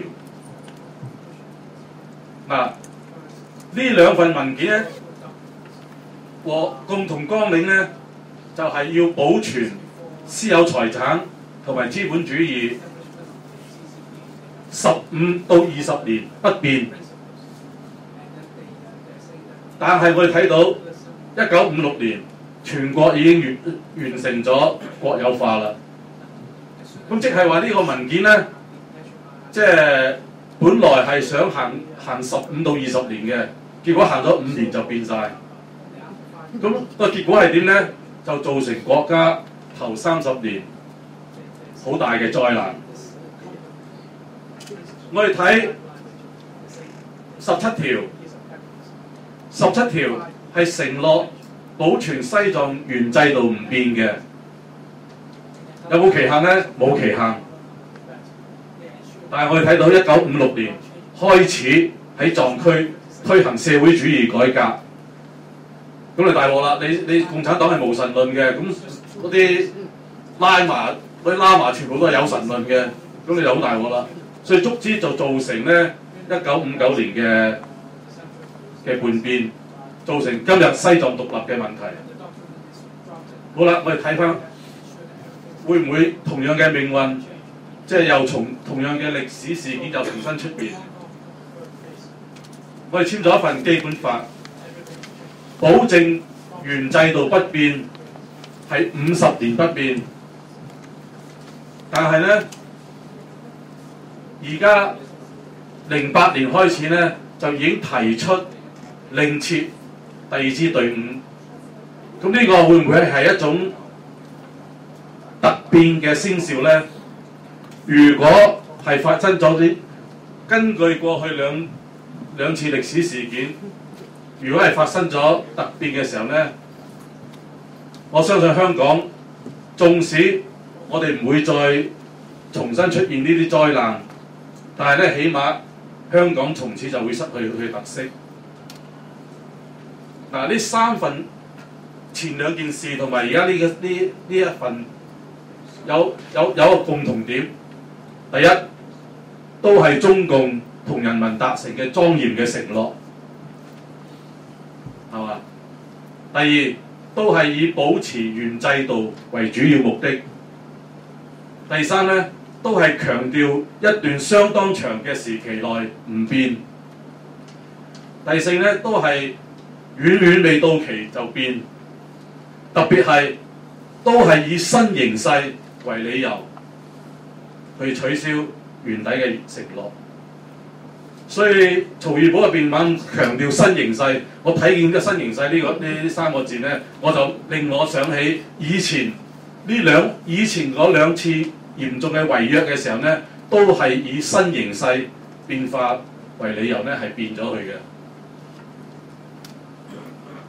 嗱，呢兩份文件咧，和共同綱領咧就係、是、要保存私有財產同埋資本主義十五到二十年不變。但係我哋睇到一九五六年全國已經完完成咗國有化啦。咁即係話呢個文件咧，即係本來係想行行十五到二十年嘅，結果行咗五年就變晒。咁個結果係點咧？就造成國家頭三十年好大嘅災難。我哋睇十七條。十七條係承諾保存西藏原制度唔變嘅，有冇期限呢？冇期限。但係我哋睇到一九五六年開始喺藏區推行社會主義改革，咁你大鑊啦！你你共產黨係無神論嘅，咁嗰啲拉麻嗰啲喇嘛全部都係有神論嘅，咁你就好大鑊啦。所以足之就造成咧一九五九年嘅嘅叛變，造成今日西藏獨立嘅問題。好啦，我哋睇翻會唔會同樣嘅命運，即係又從同樣嘅歷史事件又重新出現。我哋簽咗一份基本法，保證原制度不變，係五十年不變。但係咧，而家零八年開始咧，就已經提出另設第二支隊伍，咁呢個會唔會係一種突變嘅先兆呢？如果係發生咗啲，根據過去兩兩次歷史事件，如果係發生咗突變嘅時候呢，我相信香港縱使我哋唔會再重新出現呢啲災難，但係咧起碼香港從此就會失去佢嘅特色。嗱，呢三份前兩件事同埋而家呢個呢呢一份有有有一個共同點，第一都係中共同人民達成嘅莊嚴嘅承諾，係嘛？第二都係以保持原制度為主要目的。第三咧都係強調一段相當長嘅時期內唔變。第四咧都係遠遠未到期就變，特別係都係以新形勢為理由去取消原底嘅承諾。所以曹二寶入邊猛強調新形勢，我睇見嘅新形勢呢、這個呢三個字咧，我就令我想起以前呢兩以前嗰兩次嚴重嘅違約嘅時候咧，都係以新形勢變化為理由咧，係變咗佢嘅。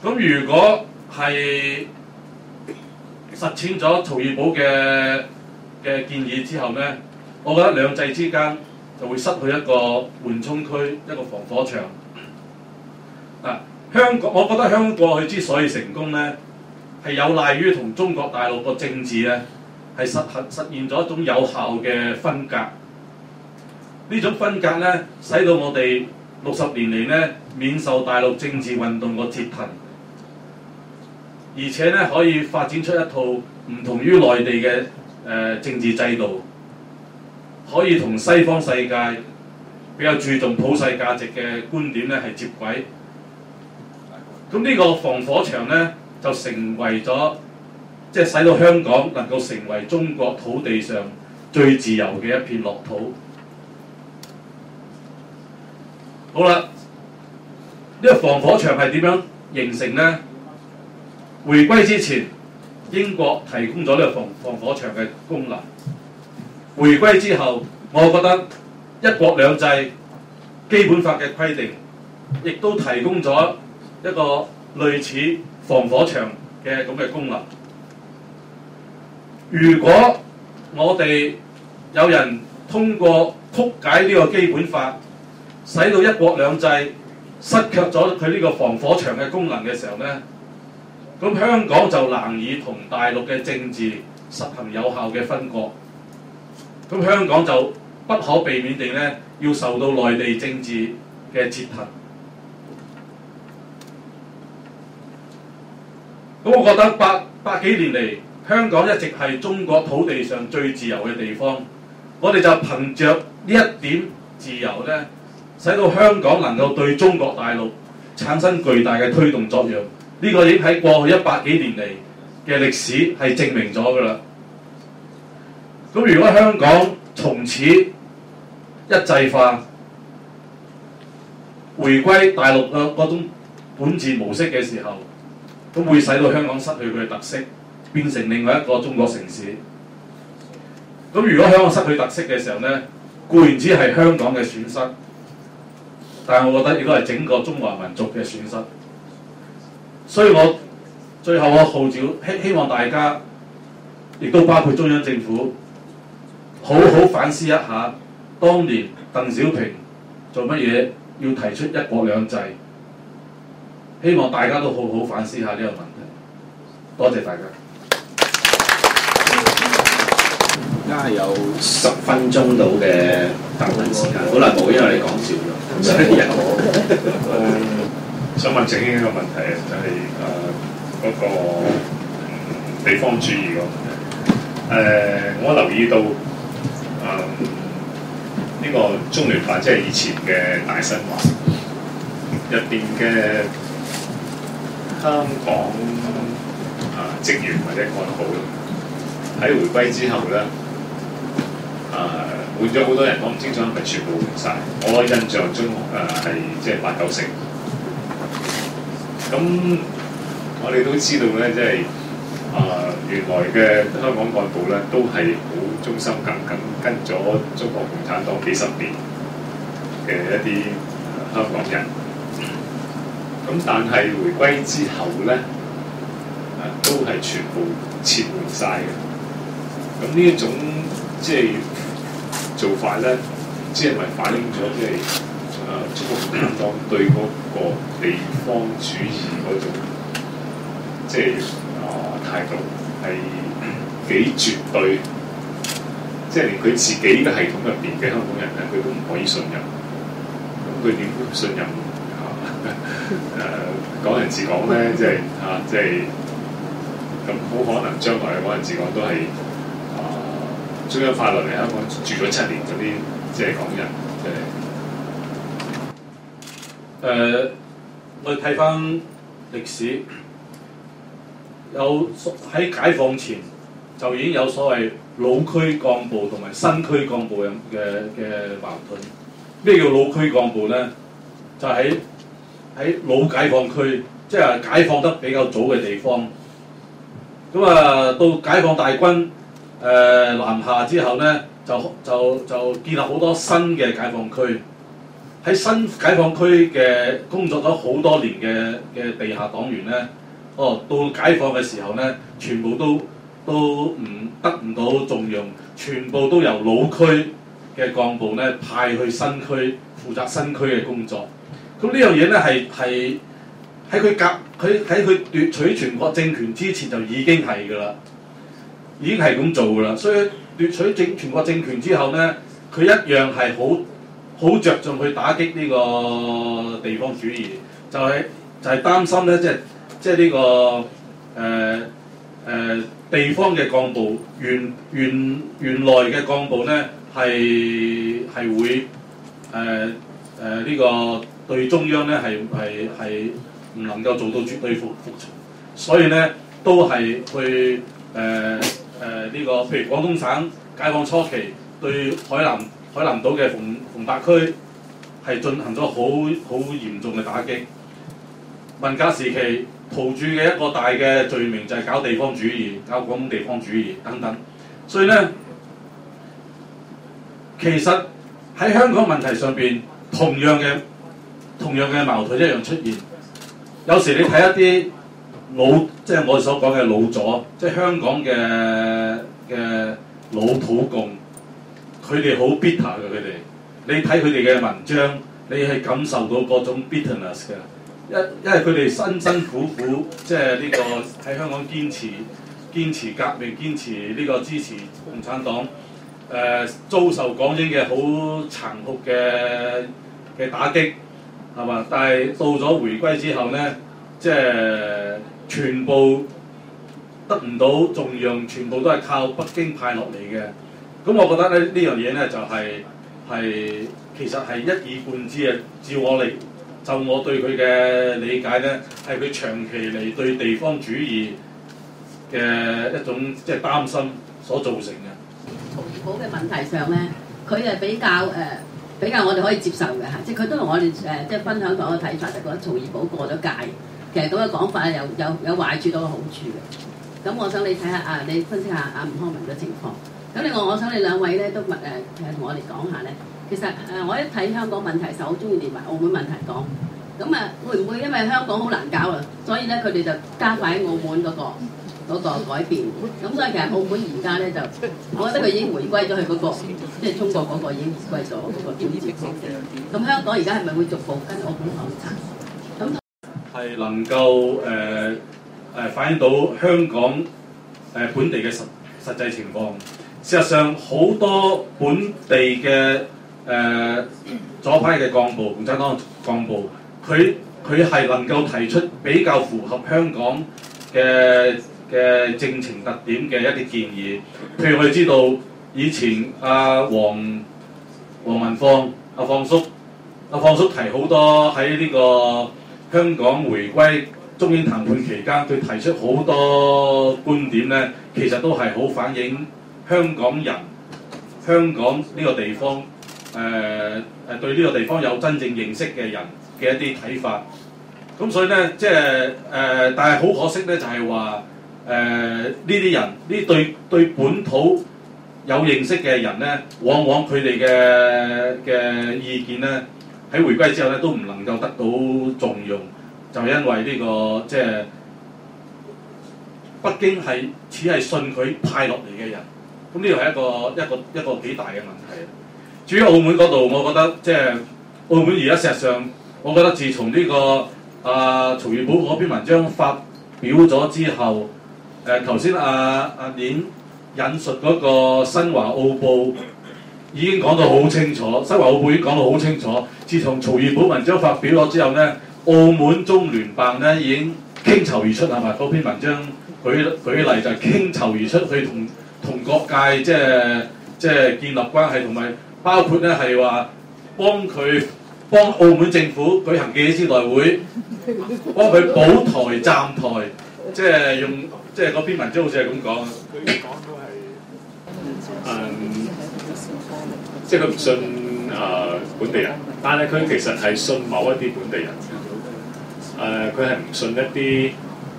咁如果係實踐咗曹二寶嘅嘅建議之後呢，我覺得兩制之間就會失去一個緩衝區，一個防火牆。啊，香港，我覺得香港過去之所以成功呢，係有賴於同中國大陸個政治呢係實實實現咗一種有效嘅分隔。呢種分隔呢，使到我哋六十年嚟呢免受大陸政治運動個折騰，而且呢可以發展出一套唔同於內地嘅誒、呃、政治制度，可以同西方世界比較注重普世價值嘅觀點呢係接軌。咁呢個防火牆呢，就成為咗，即係使到香港能夠成為中國土地上最自由嘅一片樂土。好啦，呢、這個防火牆係點樣形成呢？回歸之前，英國提供咗呢個防防火牆嘅功能。回歸之後，我覺得一國兩制、基本法嘅規定，亦都提供咗一個類似防火牆嘅咁嘅功能。如果我哋有人通過曲解呢個基本法，使到一國兩制失卻咗佢呢個防火牆嘅功能嘅時候呢，咁香港就難以同大陸嘅政治實行有效嘅分割。咁香港就不可避免地呢，要受到內地政治嘅折騰。咁我覺得百百幾年嚟，香港一直係中國土地上最自由嘅地方。我哋就憑着呢一點自由呢，使到香港能夠對中國大陸產生巨大嘅推動作用。呢個已經喺過去一百幾年嚟嘅歷史係證明咗㗎啦。咁如果香港從此一制化，回歸大陸嘅嗰種管治模式嘅時候，咁會使到香港失去佢嘅特色，變成另外一個中國城市。咁如果香港失去特色嘅時候呢，固然之係香港嘅損失，但係我覺得亦都係整個中華民族嘅損失。所以我最後我號召希希望大家，亦都包括中央政府，好好反思一下，當年鄧小平做乜嘢要提出一國兩制？希望大家都好好反思下呢個問題。多謝大家。 而家係有十分鐘到嘅答問時間，好耐冇，因為你講少咗。所以誒，想問正經一個問題啊，就係誒嗰個、嗯、地方主義個問題。誒、呃，我留意到誒呢、嗯這個中聯辦，即係以前嘅大新華入邊嘅香港啊職員或者幹部喺回歸之後咧。誒、呃、換咗好多人，我唔清楚係咪全部換晒。我印象中誒係即係八九成。咁我哋都知道咧，即係誒原來嘅香港幹部咧，都係好忠心耿耿跟咗中國共產黨幾十年嘅一啲、呃、香港人。咁但係回歸之後咧，誒、呃、都係全部撤換晒嘅。咁呢一種即係做法咧，唔知係咪反映咗即係誒中國共產黨對嗰個地方主義嗰種即係啊態度係幾絕對，即係連佢自己嘅系統入邊嘅香港人咧，佢都唔可以信任。咁佢點信任啊？誒、呃、港人治港咧，即係啊，即係咁好可能將來嘅港人治港都係。中央派落嚟香港住咗七年嗰啲，即係港人，即係誒，我哋睇翻歷史，有喺解放前就已經有所謂老區幹部同埋新區幹部嘅嘅矛盾。咩叫老區幹部咧？就喺、是、喺老解放區，即係解放得比較早嘅地方。咁啊，到解放大軍。誒、呃、南下之後咧，就就就建立好多新嘅解放區。 喺新解放區嘅工作咗好多年嘅嘅地下黨員咧，哦，到解放嘅時候咧，全部都都唔得唔到重用，全部都由老區嘅幹部咧派去新區負責新區嘅工作。咁呢樣嘢咧係係喺佢夾佢喺佢奪取全國政權之前就已經係㗎啦，已經係咁做㗎啦。所以奪取政全國政權之後咧，佢一樣係好好着重去打擊呢個地方主義，就係、是、就係、是、擔心咧，即係即係呢個誒誒、呃呃、地方嘅幹部原原原來嘅幹部咧係係會誒誒呢個對中央咧係係係唔能夠做到絕對服服從，所以咧都係去誒誒呢個譬如廣東省解放初期對海南海南島嘅奉奉達區係進行咗好好嚴重嘅打擊。文革時期陶鑄嘅一個大嘅罪名就係搞地方主義、搞廣東地方主義等等。所以咧，其實喺香港問題上邊，同樣嘅同樣嘅矛盾一樣出現。有時你睇一啲老，即係我哋所講嘅老左，即係香港嘅嘅老土共，佢哋好 bitter 嘅佢哋。你睇佢哋嘅文章，你係感受到嗰種 bitterness 嘅。因因為佢哋辛辛苦苦，即係呢個喺香港堅持堅持革命，堅持呢個支持共產黨，誒、呃、遭受港英嘅好殘酷嘅嘅打擊，係嘛？但係到咗回歸之後咧，即係全部得唔到重用，全部都係靠北京派落嚟嘅。咁我覺得咧呢樣嘢咧就係、是、係其實係一以貫之嘅。照我嚟。就我對佢嘅理解咧，係佢長期嚟對地方主義嘅一種即係擔心所造成嘅。 曹怡寶嘅問題上咧，佢係比較誒、呃、比較我哋可以接受嘅嚇，即係佢都同我哋誒、呃、即係分享同一個睇法，就覺得曹怡寶過咗界。其實咁嘅講法有有有壞處多過好處嘅。咁我想你睇下啊，你分析下阿吳康文嘅情況。咁另外我想你兩位咧都問誒誒同我哋講下咧。其實誒、呃，我一睇香港問題時候，好中意連埋澳門問題講。咁啊，會唔會因為香港好難搞啊？所以咧，佢哋就加快喺澳門嗰、嗰個嗰個改變。咁所以其實澳門而家咧就，我覺得佢已經回歸咗去嗰個，即係中國嗰個已經回歸咗嗰個管治方式。咁香港而家係咪會逐步跟澳門學習？咁係能夠誒誒、呃呃、反映到香港誒、呃、本地嘅實實際情況。事實上，好多本地嘅誒、呃、左派嘅幹部、共產黨幹部，佢佢係能夠提出比較符合香港嘅嘅政情特點嘅一啲建議。譬如我哋知道以前阿黃黃文放阿放叔阿放叔提好多喺呢個香港回歸中英談判期間，佢提出好多觀點咧，其實都係好反映香港人、香港呢個地方，誒、呃、誒對呢個地方有真正認識嘅人嘅一啲睇法。咁所以咧，即係誒、呃，但係好可惜咧，就係話誒呢啲人，呢對對本土有認識嘅人咧，往往佢哋嘅嘅意見咧，喺回歸之後咧都唔能夠得到重用，就因為呢、這個即係北京係只係信佢派落嚟嘅人。咁呢個係一個一個一個幾大嘅問題。至於澳門嗰度，我覺得即係澳門而家事實上，我覺得自從呢、這個啊曹怡寶嗰篇文章發表咗之後，誒頭先阿阿鏈引述嗰個新華澳報已經講到好清楚，新華澳報已經講到好清楚。自從曹怡寶文章發表咗之後咧，澳門中聯辦咧已經傾巢而出，係咪？嗰篇文章舉舉例就係傾巢而出，去同同各界即係即係建立關係，同埋包括咧係話幫佢幫澳門政府舉行記者招待會，幫佢補台站台，即係用即係嗰篇文章好似係咁講。 佢講都係誒，即係佢唔信誒、呃、本地人，但係佢其實係信某一啲本地人。誒、呃，佢係唔信一啲誒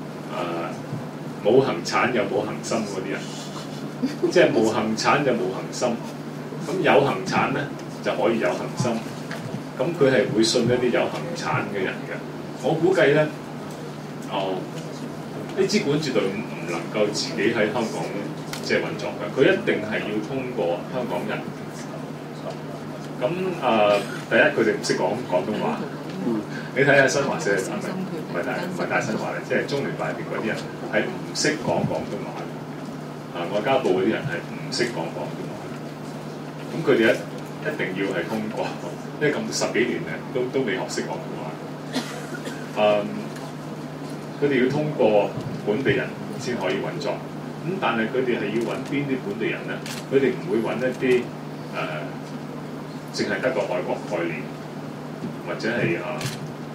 冇行產又冇行心嗰啲人。即係無行產就無行心，咁有行產咧就可以有行心。 咁佢係會信一啲有恆產嘅人嘅。我估計咧，哦，呢支管治隊伍唔能夠自己喺香港即係運作嘅，佢一定係要通過香港人。咁誒、呃，第一佢哋唔識講廣東話。你睇下新華社係咪？唔係大唔係大新華嚟，即係中聯辦入邊嗰啲人係唔識講廣東話嘅。啊，外交部嗰啲人係唔識講廣東話。咁佢哋一一定要係通過，因為咁十幾年咧都都未學識廣東話。誒、嗯，佢哋要通過本地人先可以運作。咁但係佢哋係要揾邊啲本地人咧？佢哋唔會揾一啲誒，淨係得個愛國概念。或者係誒、呃，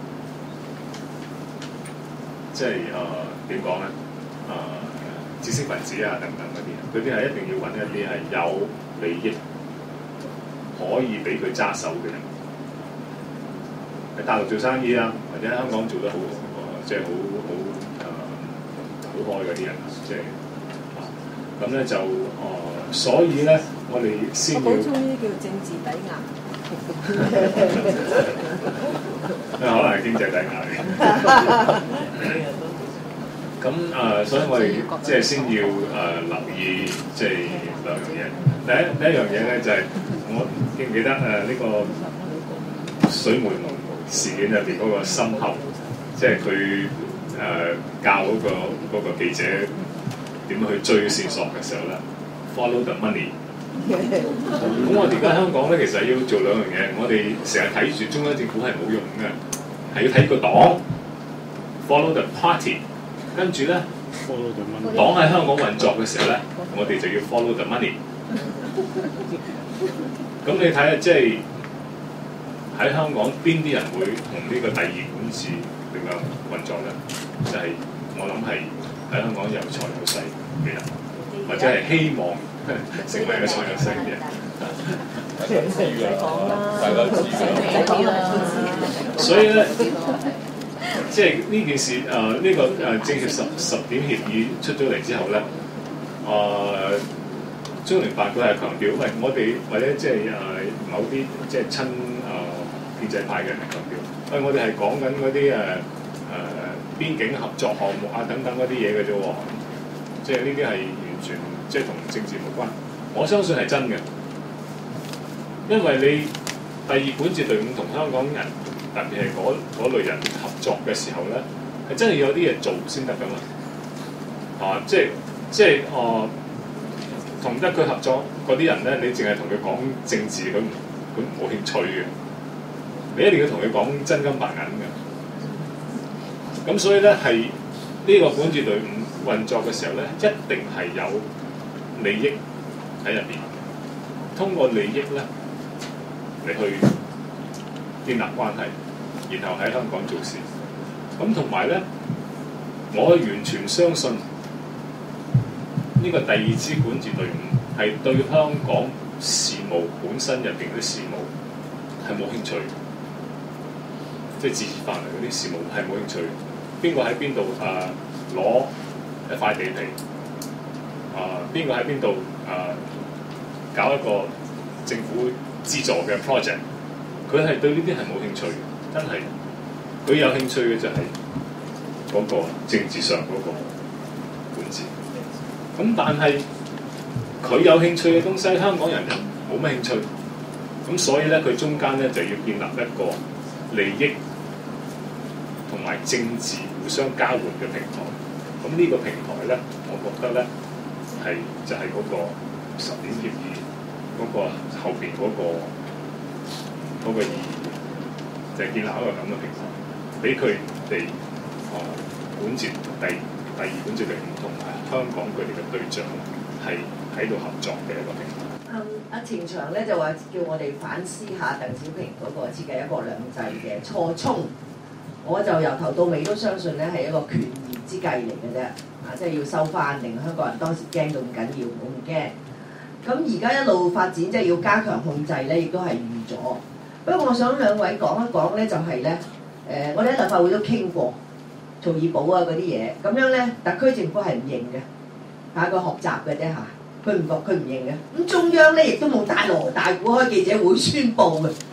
即係誒點講咧？誒、呃、知識分子啊等等嗰啲，佢哋係一定要揾一啲係有利益可以俾佢揸手嘅人，喺大陸做生意啊，或者香港做得好，即係好好誒好開嗰啲人，即係咁咧就誒、呃，所以咧我哋先要。 我補充呢啲叫政治抵押。 可能係經濟抵押嚟。咁誒、呃，所以我哋即係先要誒、呃、留意，即係兩樣嘢。第一第一樣嘢咧就係、是、我記唔記得誒呢、呃這個水門事件入邊嗰個深喉，即係佢誒教嗰、那個嗰、那個記者點樣去追線索嘅時候咧 ，follow the money。咁我哋而家香港咧，其實要做兩樣嘢。我哋成日睇住中央政府係冇用嘅，係要睇個黨 follow the party。跟住咧，黨喺香港運作嘅時候咧，我哋就要 follow the money。咁你睇下，即係喺香港邊啲人會同呢個第二管治點樣運作咧？就係、是、我諗係喺香港有財有勢嘅人，或者係希望成為一個財有勢嘅人。唔使講啦，大家知㗎。所以咧，即係呢件事誒，呢、呃這個誒、呃、政協十十點協議出咗嚟之後咧，誒、呃、中聯辦佢係強調，喂，我哋或者即係誒某啲即係親誒建制派嘅人強調，喂，我哋係講緊嗰啲誒誒邊境合作項目啊等等嗰啲嘢嘅啫喎，即係呢啲係完全即係同政治無關。我相信係真嘅，因為你第二管治隊伍同香港人，特別係嗰嗰類人合作嘅時候咧，係真係要有啲嘢做先得噶嘛。啊，即係即係哦，同得佢合作嗰啲人咧，你淨係同佢講政治，佢佢冇興趣嘅。你一定要同佢講真金白銀嘅。咁所以咧，係呢個管治隊伍運作嘅時候咧，一定係有利益喺入邊，通過利益咧嚟去建立關係，然後喺香港做事。咁同埋咧，我完全相信呢個第二支管治隊伍係對香港事務本身入邊嗰啲事務係冇興趣，即係自治範圍嗰啲事務係冇興趣。邊個喺邊度誒攞一塊地皮？啊，邊個喺邊度誒搞一個政府資助嘅 project？佢係對呢啲係冇興趣嘅，真係。佢有興趣嘅就係嗰個政治上嗰個管治。咁但係佢有興趣嘅東西，香港人又冇乜興趣。咁所以咧，佢中間咧就要建立一個利益同埋政治互相交換嘅平台。咁呢個平台咧，我覺得咧係就係、是、嗰個十點協議嗰個後邊嗰、那個嗰、那個意義，就係、是、建立一個咁嘅平台，俾佢哋哦管治第第二管治隊伍同埋香港佢哋嘅對象係喺度合作嘅一個平台。 嗯，阿程翔咧就話叫我哋反思下鄧小平嗰個設計一國兩制嘅初衷。我就由頭到尾都相信咧係一個權宜之計嚟嘅啫，啊，即係要收翻，令香港人當時驚到咁緊要，我唔驚。咁而家一路發展，即係要加強控制咧，亦都係預咗。不過我想兩位講一講咧，就係咧，誒，我哋喺立法會都傾過曹二保啊嗰啲嘢，咁樣咧，特區政府係唔認嘅，係一個學習嘅啫嚇，佢唔覺佢唔認嘅。咁中央咧亦都冇大鑼大鼓開記者會宣佈嘅。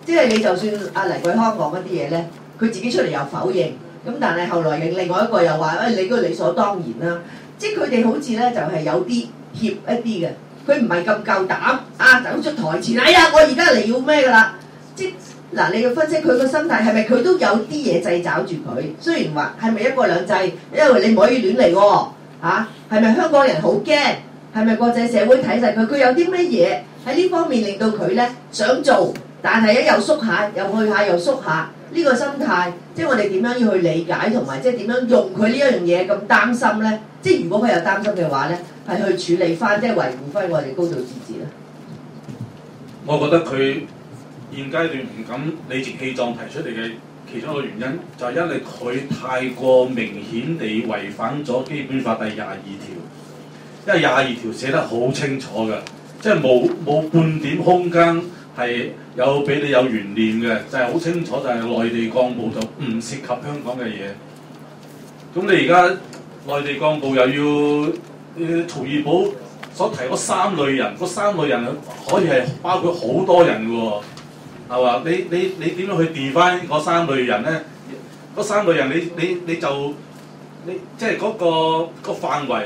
即係你就算阿黎桂康講嗰啲嘢咧，佢自己出嚟又否認，咁但係後來另外一個又話，誒、哎、你嗰個理所當然啦。即係佢哋好似咧就係、是、有啲怯一啲嘅，佢唔係咁夠膽啊走出台前，哎呀我而家嚟要咩㗎啦！即嗱，你要分析佢個心態係咪佢都有啲嘢掣肘住佢？雖然話係咪一國兩制，因為你唔可以亂嚟喎嚇，係咪香港人好驚？係咪國際社會睇實佢？佢有啲乜嘢喺呢方面令到佢咧想做，但係一又縮下，又去下，又縮下，呢、這個心態，即係我哋點樣要去理解同埋即係點樣用佢呢一樣嘢咁擔心咧？即係如果佢有擔心嘅話咧，係去處理翻，即係維護翻我哋高度自治咧。 我覺得佢現階段唔敢理直氣壯提出嚟嘅其中一個原因，就係、是、因為佢太過明顯地違反咗基本法第廿二條。因為廿二條寫得好清楚嘅，即係冇冇半點空間係有俾你有懸念嘅，就係、是、好清楚，就係內地幹部就唔涉及香港嘅嘢。咁你而家內地幹部又要、呃、曹二寶所提嗰三類人，嗰三類人可以係包括好多人嘅喎，係嘛？你你你點樣去 define 嗰三類人咧？嗰三類人你你你就你即係嗰個、嗰個範圍。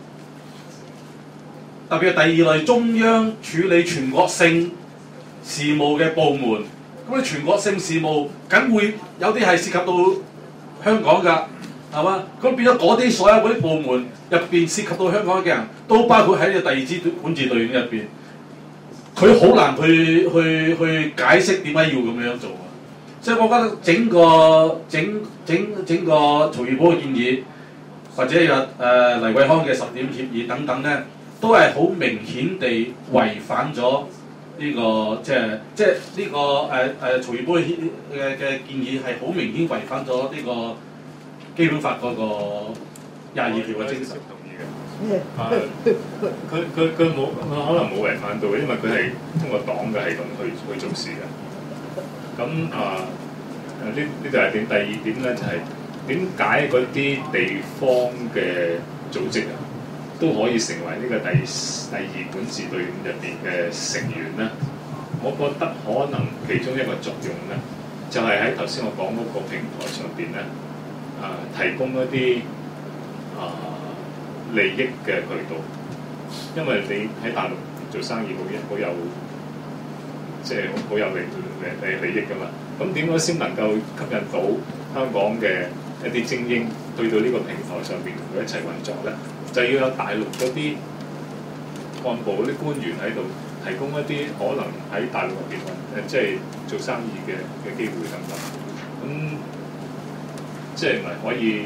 特別係第二類中央處理全國性事務嘅部門，咁你全國性事務梗會有啲係涉及到香港㗎，係嘛？咁變咗嗰啲所有嗰啲部門入邊涉及到香港嘅人，都包括喺呢個第二支管治隊伍入邊，佢好難去去去解釋點解要咁樣做啊！所以我覺得整個整整整個曹二寶嘅建議，或者有誒、呃、黎桂康嘅十點協議等等咧。都係好明顯地違反咗呢、這個即係即係呢個誒誒、呃、曹二寶嘅嘅嘅建議係好明顯違反咗呢個基本法嗰個廿二條嘅精神。 同意嘅。啊，佢佢佢冇可能冇違反到，因為佢係通過黨嘅系統去去做事嘅。咁啊誒呢呢就係點？第二點咧就係點解嗰啲地方嘅組織啊？都可以成為呢個第第二管治隊伍入邊嘅成員咧，我覺得可能其中一個作用咧，就係喺頭先我講嗰個平台上邊咧，啊、呃、提供一啲啊、呃、利益嘅渠道，因為你喺大陸做生意好好有，即係好有利利利益噶嘛，咁點樣先能夠吸引到香港嘅一啲精英對到呢個平台上邊同佢一齊運作咧？就要有大陸嗰啲幹部嗰啲官員喺度提供一啲可能喺大陸入邊誒，即係做生意嘅嘅機會等等。咁即係咪可以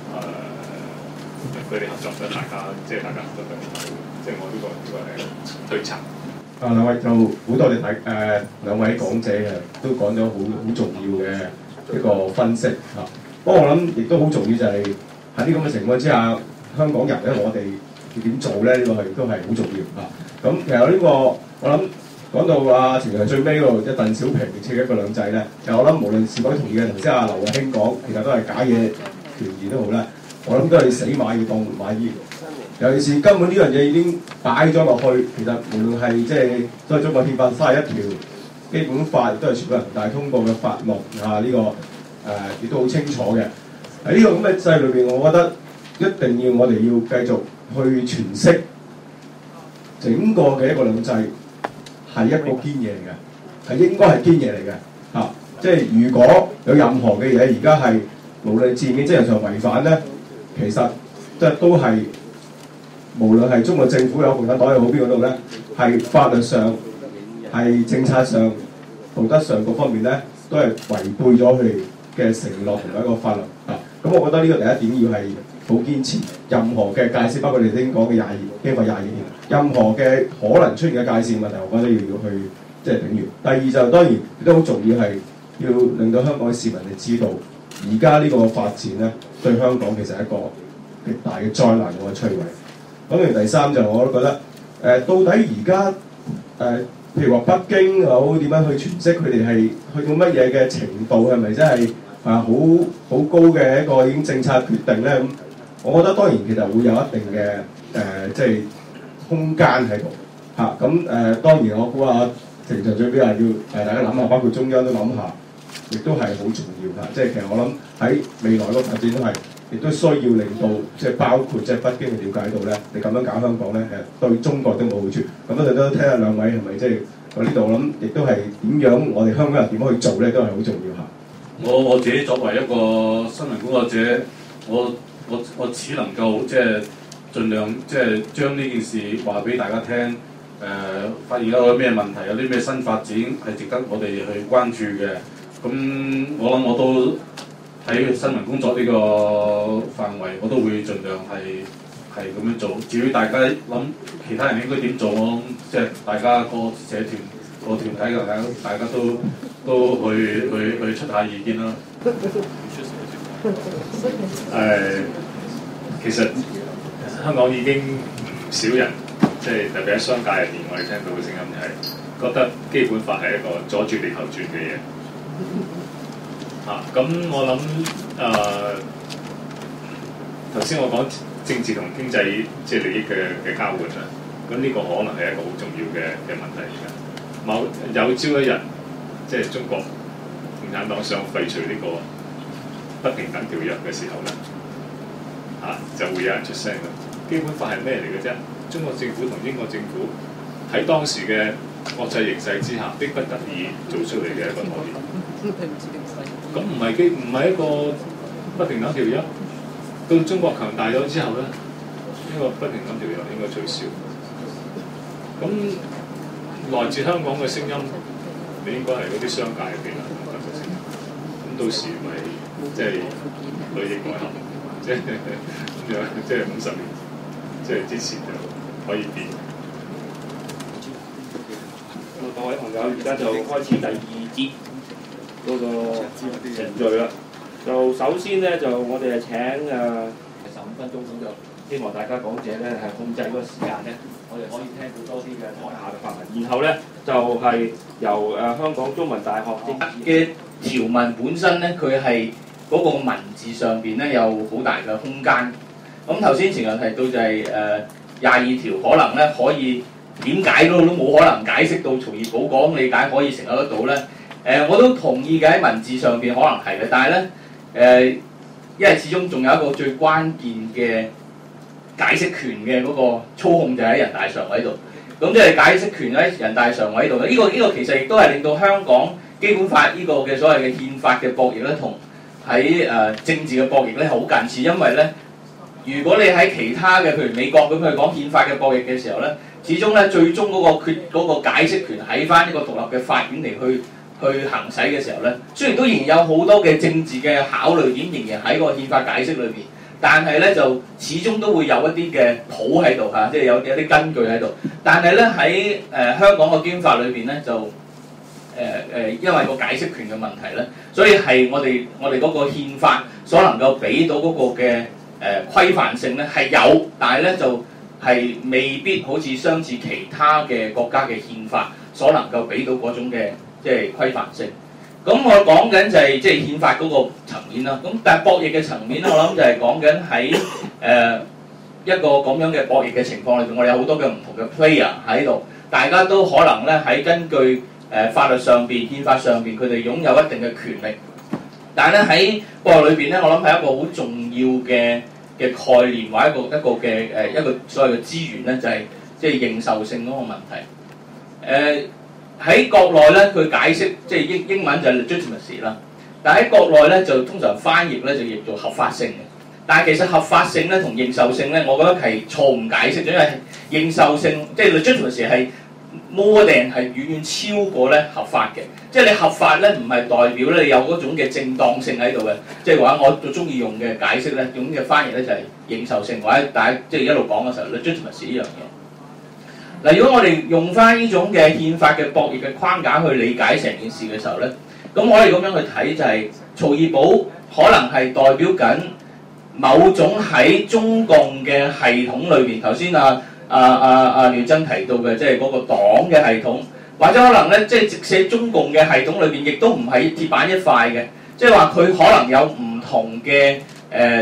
誒佢哋合作咗，大家即係大家合作得好，即係我呢、呢個呢、呢個係推測。 啊兩位就好多謝大誒兩位講者嘅，都講咗好好重要嘅一個分析嚇。不過我諗亦都好重要就係喺呢咁嘅情況之下。香港人咧，我哋要點做咧？呢、這個係都係好重要啊！咁其實呢、這個我諗講到啊，前日最尾嗰度一鄧小平設一國兩制咧，其實我諗無論是否同意嘅，頭先阿劉慧卿講，其實都係假嘢權宜都好咧。我諗都係死馬要當活馬醫。尤其是根本呢樣嘢已經擺咗落去，其實無論係即係都係中國憲法三十一條、基本法，亦都係全國人大通過嘅法目啊！呢、這個誒亦、呃、都好清楚嘅。喺呢個咁嘅制裏邊，我覺得。一定要我哋要繼續去詮釋整個嘅一國兩制係一個堅嘢嚟嘅，係應該係堅嘢嚟嘅嚇。即係如果有任何嘅嘢而家係無論字面、精神上違反咧，其實即係都係無論係中國政府有共產黨又好邊個都好咧，係法律上、係政策上、道德上各方面咧，都係違背咗佢哋嘅承諾同埋一個法律啊。咁我覺得呢個第一點要係。好堅持任何嘅界線，包括你哋先講嘅廿二基本法廿二條，任何嘅可能出現嘅界線問題，我覺得要要去即係頂住。第二就當然亦都好重要係要令到香港嘅市民哋知道，而家呢個發展咧對香港其實係一個極大嘅災難嘅摧毀。咁而第三就我都覺得誒、呃，到底而家誒，譬如話北京又好點樣去詮釋佢哋係去到乜嘢嘅程度，係咪真係啊好好高嘅一個已經政策決定咧咁？我覺得當然其實會有一定嘅誒，即係空間喺度嚇。咁誒當然我估啊， 承上最邊係要誒大家諗下，包括中央都諗下，亦都係好重要㗎。即係其實我諗喺未來個發展都係，亦都需要令到即係包括即係北京去了解到咧，你咁樣搞香港咧，誒對中國都冇好處。咁我哋都聽下兩位係咪即係我呢度諗，亦都係點樣我哋香港人點樣去做咧，都係好重要嚇。 我我自己作為一個新聞工作者，我我我只能夠即係盡量即係將呢件事話俾大家聽。誒、呃，發現有咩問題，有啲咩新發展係值得我哋去關注嘅。咁我諗我都喺新聞工作呢個範圍，我都會盡量係係咁樣做。至於大家諗其他人應該點做，我即係大家個社團個團體嘅大家大家都都去去去出下意見啦。 誒、呃，其實香港已經唔少人，即係特別喺商界入邊，我哋聽到嘅聲音係覺得基本法係一個阻住地球轉嘅嘢。啊，咁我諗誒，頭、呃、先我講政治同經濟即係利益嘅嘅交換啦，咁呢個可能係一個好重要嘅嘅問題嚟嘅。某有朝一日，即係中國共產黨想廢除呢個不平等條約嘅時候咧，啊就會有人出聲啦。基本法係咩嚟嘅啫？中國政府同英國政府喺當時嘅國際形勢之下，迫不得已做出嚟嘅一個妥協。咁唔係基唔係一個不平等條約，到中國強大咗之後咧，呢個不平等條約應該取消。咁來自香港嘅聲音，你應該係嗰啲商界嘅人嘅聲音。咁到時咪即係裏應外合，即係咁樣，即係五十年，即係之前就可以變。 各位朋友，而家就開始第二節嗰個程序啦。就首先咧，就我哋係請誒十五分鐘咁，就希望大家講者咧係控制嗰個時間咧，我哋可以聽到多啲嘅台下嘅發文。然後咧就係、是、由誒、呃、香港中文大學嘅條文本身咧，佢係嗰個文字上邊咧有好大嘅空間。咁頭先前人提到就係誒廿二條，可能咧可以。點解都都冇可能解釋到曹義寶講理解可以成立得到咧？誒、呃，我都同意嘅喺文字上邊可能係嘅，但係咧誒，因為始終仲有一個最關鍵嘅解釋權嘅嗰個操控就喺人大常委度。咁即係解釋權喺人大常委度嘅。呢、這個呢、這個其實亦都係令到香港基本法呢個嘅所謂嘅憲法嘅博弈咧，同喺誒政治嘅博弈咧好近似，因為咧，如果你喺其他嘅譬如美國咁去講憲法嘅博弈嘅時候咧。始終咧，最終嗰個決嗰個解釋權喺翻呢個獨立嘅法院嚟去去行使嘅時候咧，雖然都仍然有好多嘅政治嘅考慮點，仍然喺個憲法解釋裏邊，但係咧就始終都會有一啲嘅譜喺度嚇，即係有有啲根據喺度。但係咧喺誒香港嘅基本法裏邊咧，就誒誒、呃、因為個解釋權嘅問題咧，所以係我哋我哋嗰個憲法所能夠俾到嗰個嘅誒規範性咧係有，但係咧就。係未必好似相似其他嘅國家嘅憲法所能夠俾到嗰種嘅即係規範性。咁我講緊就係即係憲法嗰個層面啦。咁但係博弈嘅層面咧，我諗就係講緊喺誒一個咁樣嘅博弈嘅情況裏邊，我哋有好多嘅唔同嘅 player 喺度，大家都可能咧喺根據誒、呃、法律上邊、憲法上邊，佢哋擁有一定嘅權力。但係咧喺博弈裏邊咧，我諗係一個好重要嘅。嘅概念或者一個一個嘅誒一個所謂嘅資源咧，就係即係認受性嗰個問題。誒、呃、喺國內咧，佢解釋即係英英文就係 legitimacy 啦，但係喺國內咧就通常翻譯咧就譯做合法性嘅。但係其實合法性咧同認受性咧，我覺得係錯誤解釋咗，因為認受性即係 legitimacy 係 more than 係遠遠超過咧合法嘅。即係你合法咧，唔係代表咧你有嗰種嘅正當性喺度嘅。即係話我最中意用嘅解釋咧，用嘅翻譯咧就係認受性，或者大家即係一路講嘅時候 legitimacy 呢樣嘢。嗱，如果我哋用翻呢種嘅憲法嘅博弈嘅框架去理解成件事嘅時候咧，咁我哋咁樣去睇就係、是、曹義寶可能係代表緊某種喺中共嘅系統裏邊，頭先啊啊啊啊廖真提到嘅，即係嗰個黨嘅系統。或者可能咧，即係直寫中共嘅系統裏邊，亦都唔係鐵板一塊嘅，即係話佢可能有唔同嘅誒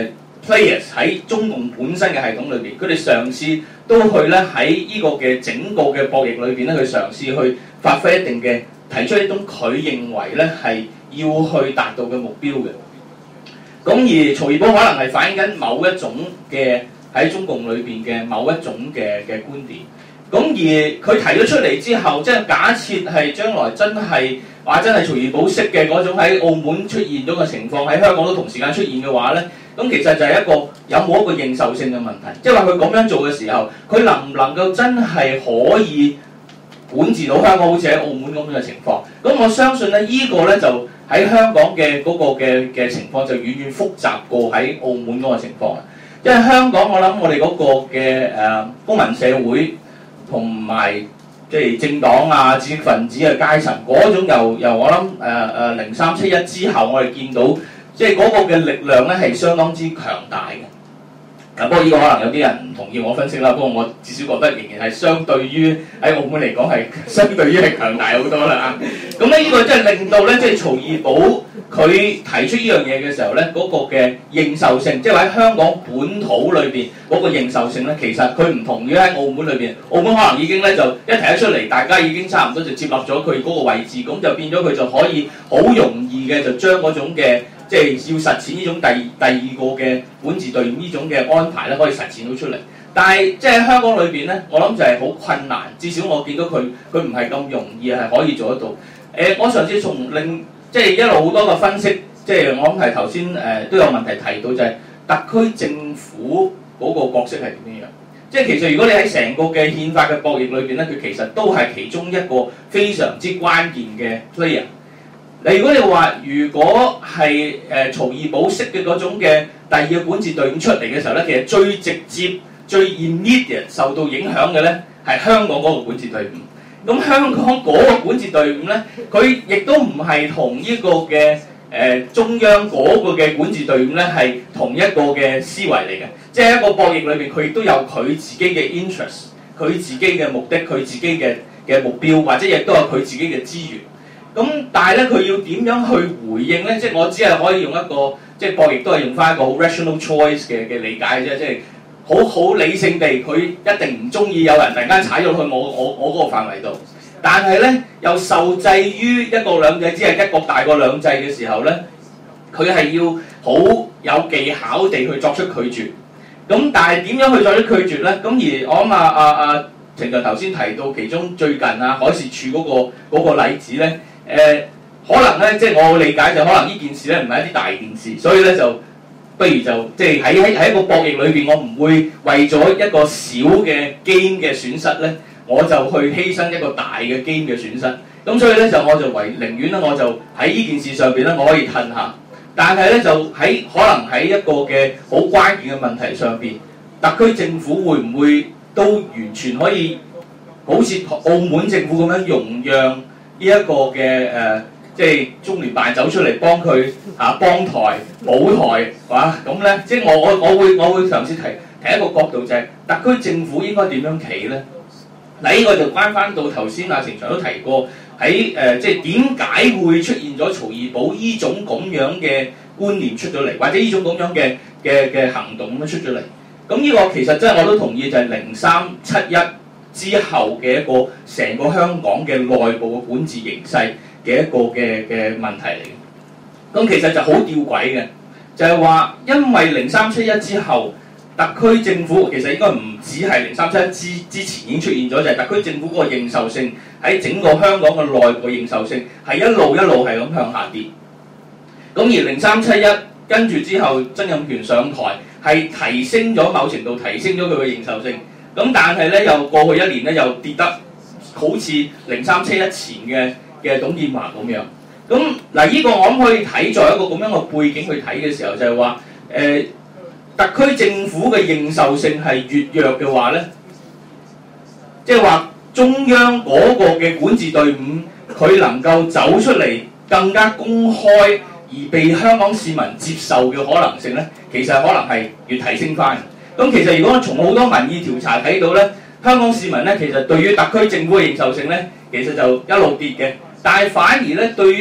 players 喺中共本身嘅系統裏邊，佢哋嘗試都去咧喺呢個嘅整個嘅博弈裏邊咧，去嘗試去發揮一定嘅提出一種佢認為咧係要去達到嘅目標嘅。咁而曹二寶可能係反映緊某一種嘅喺中共裏邊嘅某一種嘅嘅觀點。咁而佢提咗出嚟之後，即係假設係將來真係話真係曹二寶式嘅嗰種喺澳門出現咗嘅情況，喺香港都同時間出現嘅話咧，咁其實就係一個有冇一個認受性嘅問題，即係話佢咁樣做嘅時候，佢能唔能夠真係可以管治到香港好似喺澳門咁樣嘅情況？咁我相信咧，呢個咧就喺香港嘅嗰個嘅嘅情況就遠遠複雜過喺澳門嗰個情況。因為香港我諗我哋嗰個嘅誒公民社會同埋即係政黨啊、知識分子嘅階層嗰種由由我諗誒誒零三七一之後，我哋見到即係嗰個嘅力量咧係相當之強大嘅。啊，不過呢個可能有啲人唔同意我分析啦。不過我至少覺得仍然係相對於喺澳門嚟講係相對於係強大好多啦。咁咧呢個即係令到咧即係曹二寶佢提出呢樣嘢嘅時候咧，嗰、那個嘅認受性，即係喺香港本土裏邊嗰個認受性咧，其實佢唔同於喺澳門裏邊。澳門可能已經咧就一提得出嚟，大家已經差唔多就接納咗佢嗰個位置，咁就變咗佢就可以好容易嘅就將嗰種嘅即係要實踐呢種第第二個嘅管治隊伍呢種嘅安排咧，可以實踐到出嚟。但係即係香港裏邊咧，我諗就係好困難，至少我見到佢佢唔係咁容易係可以做得到。誒、呃，我上次從另即係一路好多嘅分析，即係我諗係頭先誒都有問題提到，就係特區政府嗰個角色係點樣？即係其實如果你喺成個嘅憲法嘅博弈裏邊咧，佢其實都係其中一個非常之關鍵嘅 player。你如果你話如果係誒、呃、曹二寶式嘅嗰種嘅第二個管治隊伍出嚟嘅時候咧，其實最直接、最 immediate 受到影響嘅咧係香港嗰個管治隊伍。咁香港嗰個管治隊伍咧，佢亦都唔係同呢個嘅誒、呃、中央嗰個嘅管治隊伍咧係同一個嘅思維嚟嘅。即係一個博弈裏邊，佢亦都有佢自己嘅 interest， 佢自己嘅目的，佢自己嘅嘅目標，或者亦都有佢自己嘅資源。咁但係咧，佢要點樣去回應咧？即係我只係可以用一個即係博弈，都係用翻一個好 rational choice 嘅嘅理解啫。即係好好理性地，佢一定唔中意有人突然間踩咗去我我我嗰個範圍度。但係咧，又受制於一國兩制，只係一國大過兩制嘅時候咧，佢係要好有技巧地去作出拒絕。咁但係點樣去作出拒絕咧？咁而我諗啊啊啊，程翔頭先提到其中最近啊海事處嗰個嗰個例子咧。誒、呃、可能咧，即係我理解就可能呢件事咧唔係一啲大件事，所以咧就不如就即係喺喺喺一個博弈裏邊，我唔會為咗一個小嘅 game 嘅損失咧，我就去犧牲一個大嘅 game 嘅損失。咁所以咧就我就為寧願咧，我就喺呢件事上邊咧，我可以褪下。但係咧就喺可能喺一個嘅好關鍵嘅問題上邊，特區政府會唔會都完全可以好似澳門政府咁樣容讓呢一個嘅誒、呃，即係中聯辦走出嚟幫佢啊幫台保台，係嘛咁咧？即係我我我會我會嘗試提提一個角度，就係、是、特區政府應該點樣企咧？嗱，呢個就關翻到頭先阿程翔都提過喺誒、呃，即係點解會出現咗曹二寶呢種咁樣嘅觀念出咗嚟，或者呢種咁樣嘅嘅嘅行動咁樣出咗嚟？咁呢個其實真係我都同意，就係零三七一。之後嘅一個成個香港嘅內部嘅管治形勢嘅一個嘅嘅問題嚟嘅，咁其實就好吊詭嘅，就係話因為零三七一之後，特區政府其實應該唔止係零三七一之之前已經出現咗，就係、是、特區政府嗰個認受性喺整個香港嘅內部認受性係一路一路係咁向下跌。咁而零三七一跟住之後，曾蔭權上台係提升咗某程度提升咗佢嘅認受性。咁但係咧，又過去一年咧，又跌得好似零三七一前嘅嘅董建華咁樣。咁嗱，呢個我諗可以睇在一個咁樣嘅背景去睇嘅時候，就係話誒，特區政府嘅認受性係越弱嘅話咧，即係話中央嗰個嘅管治隊伍，佢能夠走出嚟更加公開而被香港市民接受嘅可能性咧，其實可能係越提升翻。咁其實如果從好多民意調查睇到咧，香港市民咧其實對於特區政府嘅認受性咧，其實就一路跌嘅。但係反而咧，對於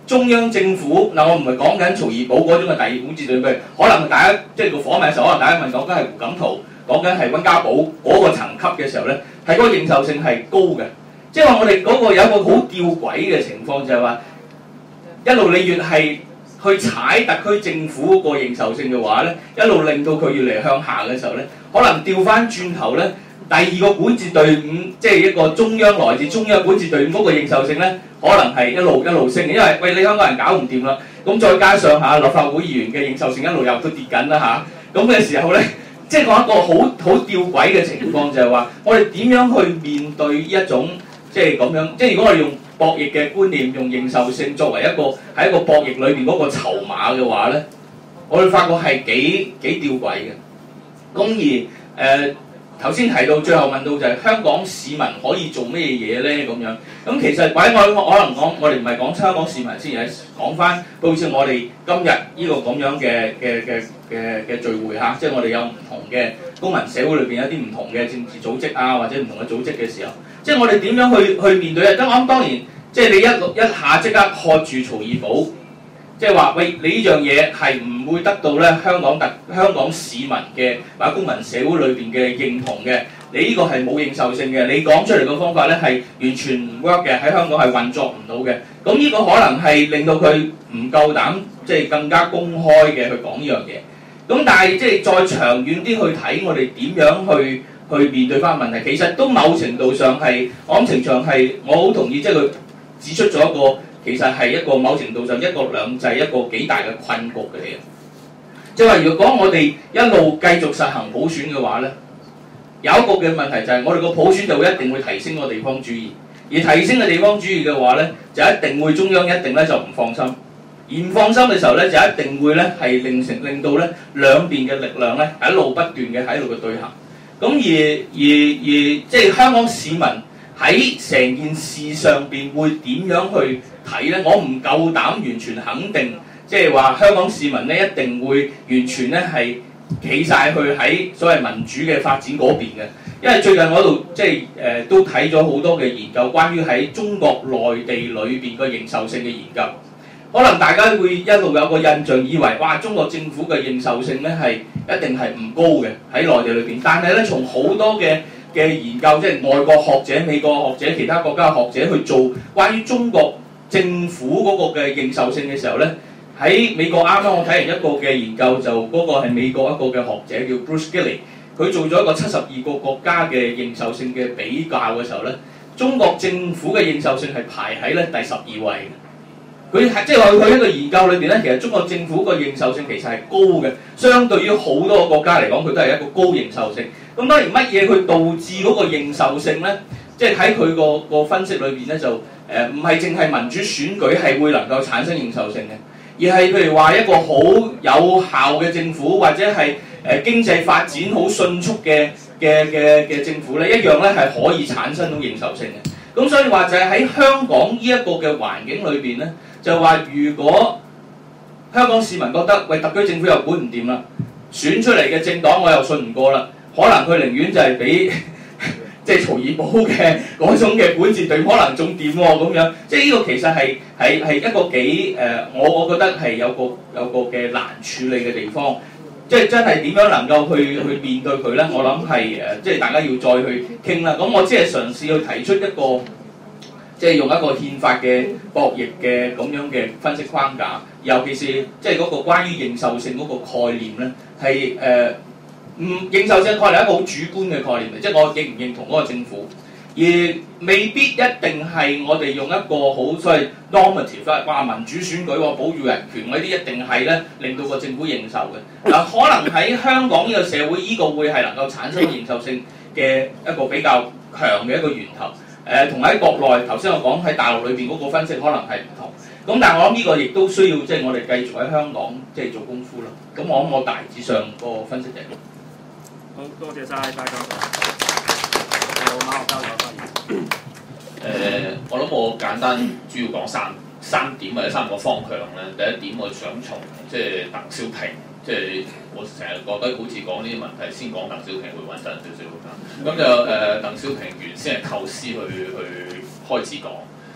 中央政府嗱，我唔係講緊曹二寶嗰種嘅第二管治隊，譬如可能大家即係個訪問嘅時候，可能大家問講緊係胡錦濤，講緊係溫家寶嗰個層級嘅時候咧，係嗰個認受性係高嘅。即係話我哋嗰個有一個好吊詭嘅情況，就係話一路你越係去踩特區政府嗰個認受性嘅話咧，一路令到佢越嚟向下嘅時候咧，可能調翻轉頭咧，第二個管治隊伍，即係一個中央來自中央管治隊伍嗰個認受性咧，可能係一路一路升嘅，因為喂你香港人搞唔掂啦，咁再加上嚇立法會議員嘅認受性一路又都跌緊啦嚇，咁嘅時候咧，即係講一個好好吊詭嘅情況就係話，我哋點樣去面對一種即係咁樣，即係如果我哋用博弈嘅觀念，用認受性作為一個喺一個博弈裏邊嗰個籌碼嘅話咧，我哋發覺係幾幾吊詭嘅。咁而誒頭先提到最後問到就係香港市民可以做咩嘢咧咁樣。咁其實或者我我可能講我哋唔係講香港市民先，而係講翻好似我哋今日呢個咁樣嘅嘅嘅嘅嘅聚會嚇，即係我哋有唔同嘅公民社會裏邊有啲唔同嘅政治組織啊，或者唔同嘅組織嘅時候。即係我哋點樣去去面對啊？咁我諗當然，即係你一一下即刻喝住曹二寶，即係話喂，你呢樣嘢係唔會得到咧香港特香港市民嘅或者公民社會裏邊嘅認同嘅，你呢個係冇認受性嘅，你講出嚟嘅方法咧係完全唔 work 嘅，喺香港係運作唔到嘅。咁呢個可能係令到佢唔夠膽即係更加公開嘅去講呢樣嘢。咁但係即係再長遠啲去睇，我哋點樣去去面對翻問題，其實都某程度上係，我諗程翔係我好同意，即係佢指出咗一個其實係一個某程度上一國兩制一個幾大嘅困局嘅嘢。即係話，如果我哋一路繼續實行普選嘅話咧，有一個嘅問題就係我哋個普選就會一定會提升個地方主義，而提升嘅地方主義嘅話咧，就一定會中央一定咧就唔放心，而唔放心嘅時候咧，就一定會咧係令成令到咧兩邊嘅力量咧係一路不斷嘅喺度嘅對行。咁而而而即係香港市民喺成件事上邊會點樣去睇咧？我唔夠膽完全肯定，即係話香港市民咧一定會完全咧係企晒去喺所謂民主嘅發展嗰邊嘅。因為最近我度即係誒、呃、都睇咗好多嘅研究，關於喺中國內地裏邊個認受性嘅研究。可能大家會一路有個印象，以為哇中國政府嘅認受性咧係一定係唔高嘅喺內地裏邊，但係咧從好多嘅嘅研究，即係外國學者、美國學者、其他國家嘅學者去做關於中國政府嗰個嘅認受性嘅時候咧，喺美國啱啱我睇完一個嘅研究，就嗰個係美國一個嘅學者叫 Bruce Gilley， 佢做咗一個七十二個國家嘅認受性嘅比較嘅時候咧，中國政府嘅認受性係排喺咧第十二位嘅。佢係即係話佢喺個研究裏邊咧，其實中國政府個認受性其實係高嘅，相對於好多個國家嚟講，佢都係一個高認受性。咁當然乜嘢去導致嗰個認受性咧？即係喺佢個個分析裏邊咧，就誒唔係淨係民主選舉係會能夠產生認受性嘅，而係譬如話一個好有效嘅政府，或者係誒、呃、經濟發展好迅速嘅嘅嘅嘅政府咧，一樣咧係可以產生到認受性嘅。咁所以話就係喺香港呢一個嘅環境裏邊咧。就話如果香港市民覺得喂特區政府又管唔掂啦，選出嚟嘅政黨我又信唔過啦，可能佢寧願就係俾即係曹二寶嘅嗰種嘅管治隊可能仲掂喎咁樣，即係呢個其實係係係一個幾誒、呃，我我覺得係有個有個嘅難處理嘅地方，即係真係點樣能夠去去面對佢咧？我諗係誒，即係大家要再去傾啦。咁我只係嘗試去提出一個。即係用一個憲法嘅博弈嘅咁樣嘅分析框架，尤其是即係嗰個關於認受性嗰個概念咧，係誒唔認受性概念係一個好主觀嘅概念嚟，即係我認唔認同嗰個政府，而未必一定係我哋用一個好所謂 normative 話民主選舉喎，保護人權嗰啲一定係咧令到個政府認受嘅。嗱、呃，可能喺香港呢個社會，呢、這個會係能夠產生認受性嘅一個比較強嘅一個源頭。誒同喺國內，頭先我講喺大陸裏邊嗰個分析可能係唔同，咁但係我諗呢個亦都需要即係、就是、我哋繼續喺香港即係、就是、做功夫咯。咁我諗我大致上個分析就係咁。 好多謝晒戴教授，有馬學教授發言。 誒，我諗我簡單主要講三三點或者三個方向咧。第一點我想從即係鄧小平。即係我成日覺得好似講呢啲問題，先講鄧小平會穩陣少少。咁就誒、呃、鄧小平原先係構思去去開始講。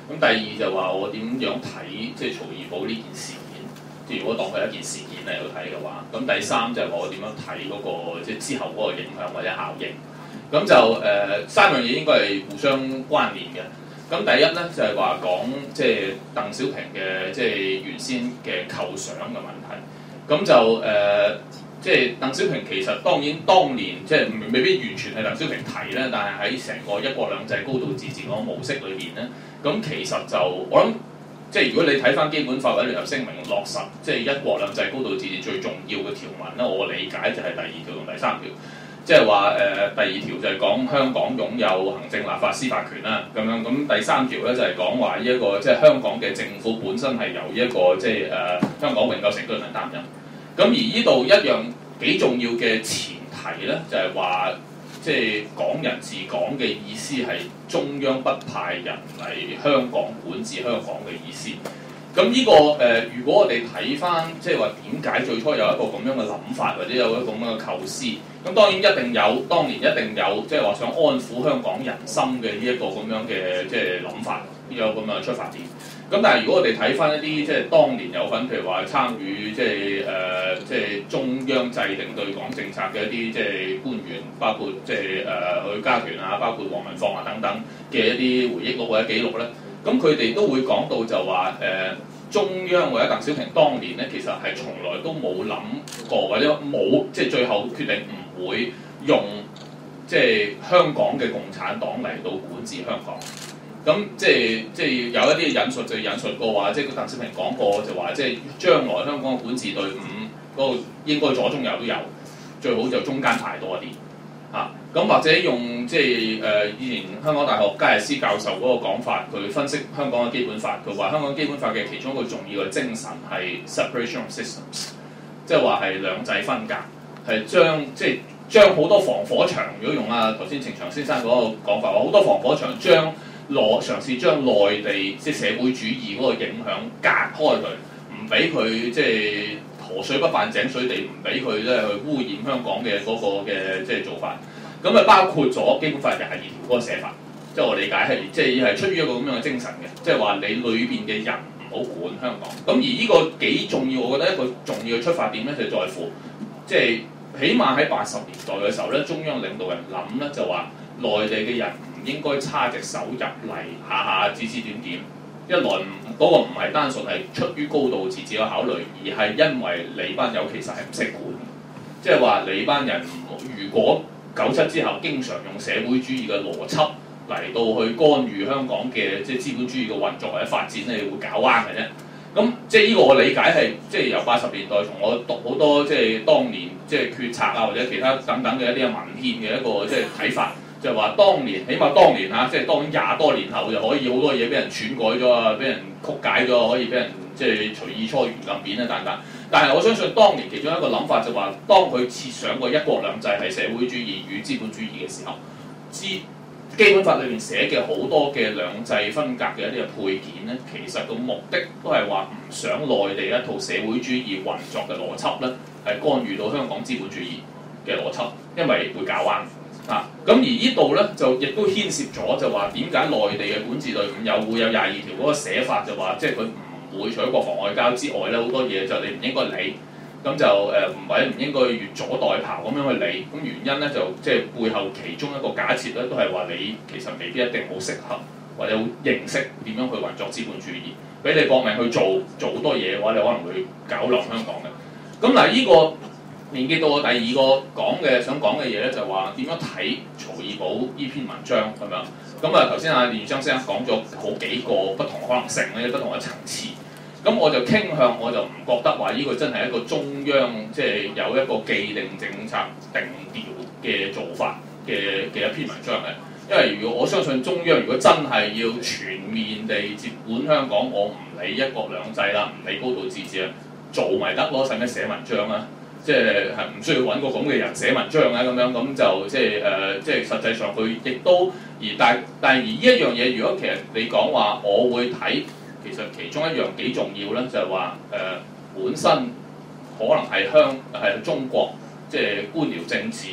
咁第二就話我點樣睇即係曹怡寶呢件事件，即係如果當佢一件事件嚟到睇嘅話，咁第三就係話我點樣睇嗰、那個即係之後嗰個影響或者效應。咁就誒、呃、三樣嘢應該係互相關聯嘅。咁第一咧就係、是、話講即係鄧小平嘅即係原先嘅構想嘅問題。咁就誒、呃、即係鄧小平其實當然當年即係未必完全係鄧小平提咧，但係喺成個一國兩制高度自治嗰個模式裏邊咧，咁其實就我諗即係如果你睇翻基本法或者聯合聲明落實即係一國兩制高度自治最重要嘅條文咧，我理解就係第二條同第三條。即係話誒第二條就係講香港擁有行政、立法、司法權啦，咁樣咁第三條咧就係講話呢一個即係香港嘅政府本身係由一個即係誒、呃、香港永久性居民擔任。咁而呢度一樣幾重要嘅前提咧，就係話即係港人治港嘅意思係中央不派人嚟香港管治香港嘅意思。咁呢、這個誒、呃，如果我哋睇翻，即係話點解最初有一個咁樣嘅諗法，或者有一個咁樣嘅構思，咁當然一定有，當年一定有，即係話想安撫香港人心嘅呢一個咁樣嘅即係諗法，有咁樣嘅出發點。咁但係如果我哋睇翻一啲即係當年有份，譬如話參與即係誒、呃、即係中央制定對港政策嘅一啲即係官員，包括即係誒許家屯啊，包括黃文放啊等等嘅一啲回憶錄或者記錄咧。咁佢哋都會講到就話誒、呃、中央或者鄧小平當年咧，其實係從來都冇諗過或者冇即係最後決定唔會用即係香港嘅共產黨嚟到管治香港。咁即係即係有一啲引述就引述過話，即係鄧小平講過就話，即係將來香港嘅管治隊伍嗰個應該左中右都有，最好就中間排多一啲。啊，咁或者用即係誒、呃、以前香港大學加日斯教授嗰個講法，佢分析香港嘅基本法，佢話香港基本法嘅其中一個重要嘅精神係 separation of systems， 即係話係兩制分隔，係將即係將好多防火牆，如果用啊頭先程翔先生嗰個講法，話好多防火牆將內嘗試將內地即係社會主義嗰個影響隔開佢，唔俾佢即係河水不犯井水地，唔俾佢咧去污染香港嘅嗰個嘅即係做法。咁啊包括咗基本法廿二條嗰個寫法，即係我理解係即係係出於一個咁樣嘅精神嘅，即係話你裏邊嘅人唔好管香港。咁而呢個幾重要，我覺得一個重要嘅出發點咧，就在乎即係起碼喺八十年代嘅時候咧，中央領導人諗咧就話內地嘅人唔應該叉隻手入嚟下下指指點點。一來唔嗰、那個唔係單純係出於高度自治嘅考慮，而係因為你班友其實係唔識管，即係話你班人如果九七之後經常用社會主義嘅邏輯嚟到去干預香港嘅即係資本主義嘅運作或者發展咧，會搞彎嘅啫。咁即係呢個我理解係即係由八十年代從我讀好多即係當年即係決策啊或者其他等等嘅一啲文獻嘅一個即係睇法。就係話當年，起碼當年嚇，即係當廿多年後就可以好多嘢俾人篡改咗啊，俾人曲解咗，可以俾人即係隨意搓圓咁扁啊等等。但係我相信當年其中一個諗法就話，當佢設想過一國兩制係社會主義與資本主義嘅時候，之基本法裏面寫嘅好多嘅兩制分隔嘅一啲嘅配件咧，其實個目的都係話唔想內地一套社會主義運作嘅邏輯咧，係干預到香港資本主義嘅邏輯，因為會搞彎。啊，咁而呢度咧就亦都牽涉咗，就話點解內地嘅管治隊伍又會有廿二條嗰個寫法，就話即係佢唔會除咗國防外交之外咧，好多嘢就你唔應該理，咁就誒唔或者唔應該越俎代庖咁樣去理。咁原因咧就即係背後其中一個假設咧，都係話你其實未必一定好適合或者好認識點樣去運作資本主義，俾你搏命去做做好多嘢嘅話，你可能會搞亂香港嘅。咁嗱，呢個連結到我第二個講嘅想講嘅嘢咧，就係話點樣睇曹怡寶呢篇文章咁樣。咁啊頭先阿連章先生講咗好幾個不同可能性咧，不同嘅層次。咁我就傾向我就唔覺得話呢個真係一個中央即係、就是、有一個既定政策定調嘅做法嘅嘅一篇文章嘅。因為如果我相信中央如果真係要全面地接管香港，我唔理一國兩制啦，唔理高度自治啊，做咪得咯，使咩寫文章啊？即係係唔需要揾個咁嘅人寫文章啊，咁樣咁就即係誒，即係實際上佢亦都而但但係而呢一樣嘢，如果其實你講話，我會睇其實其中一樣幾重要咧，就係話誒本身可能係香係中國即係官僚政治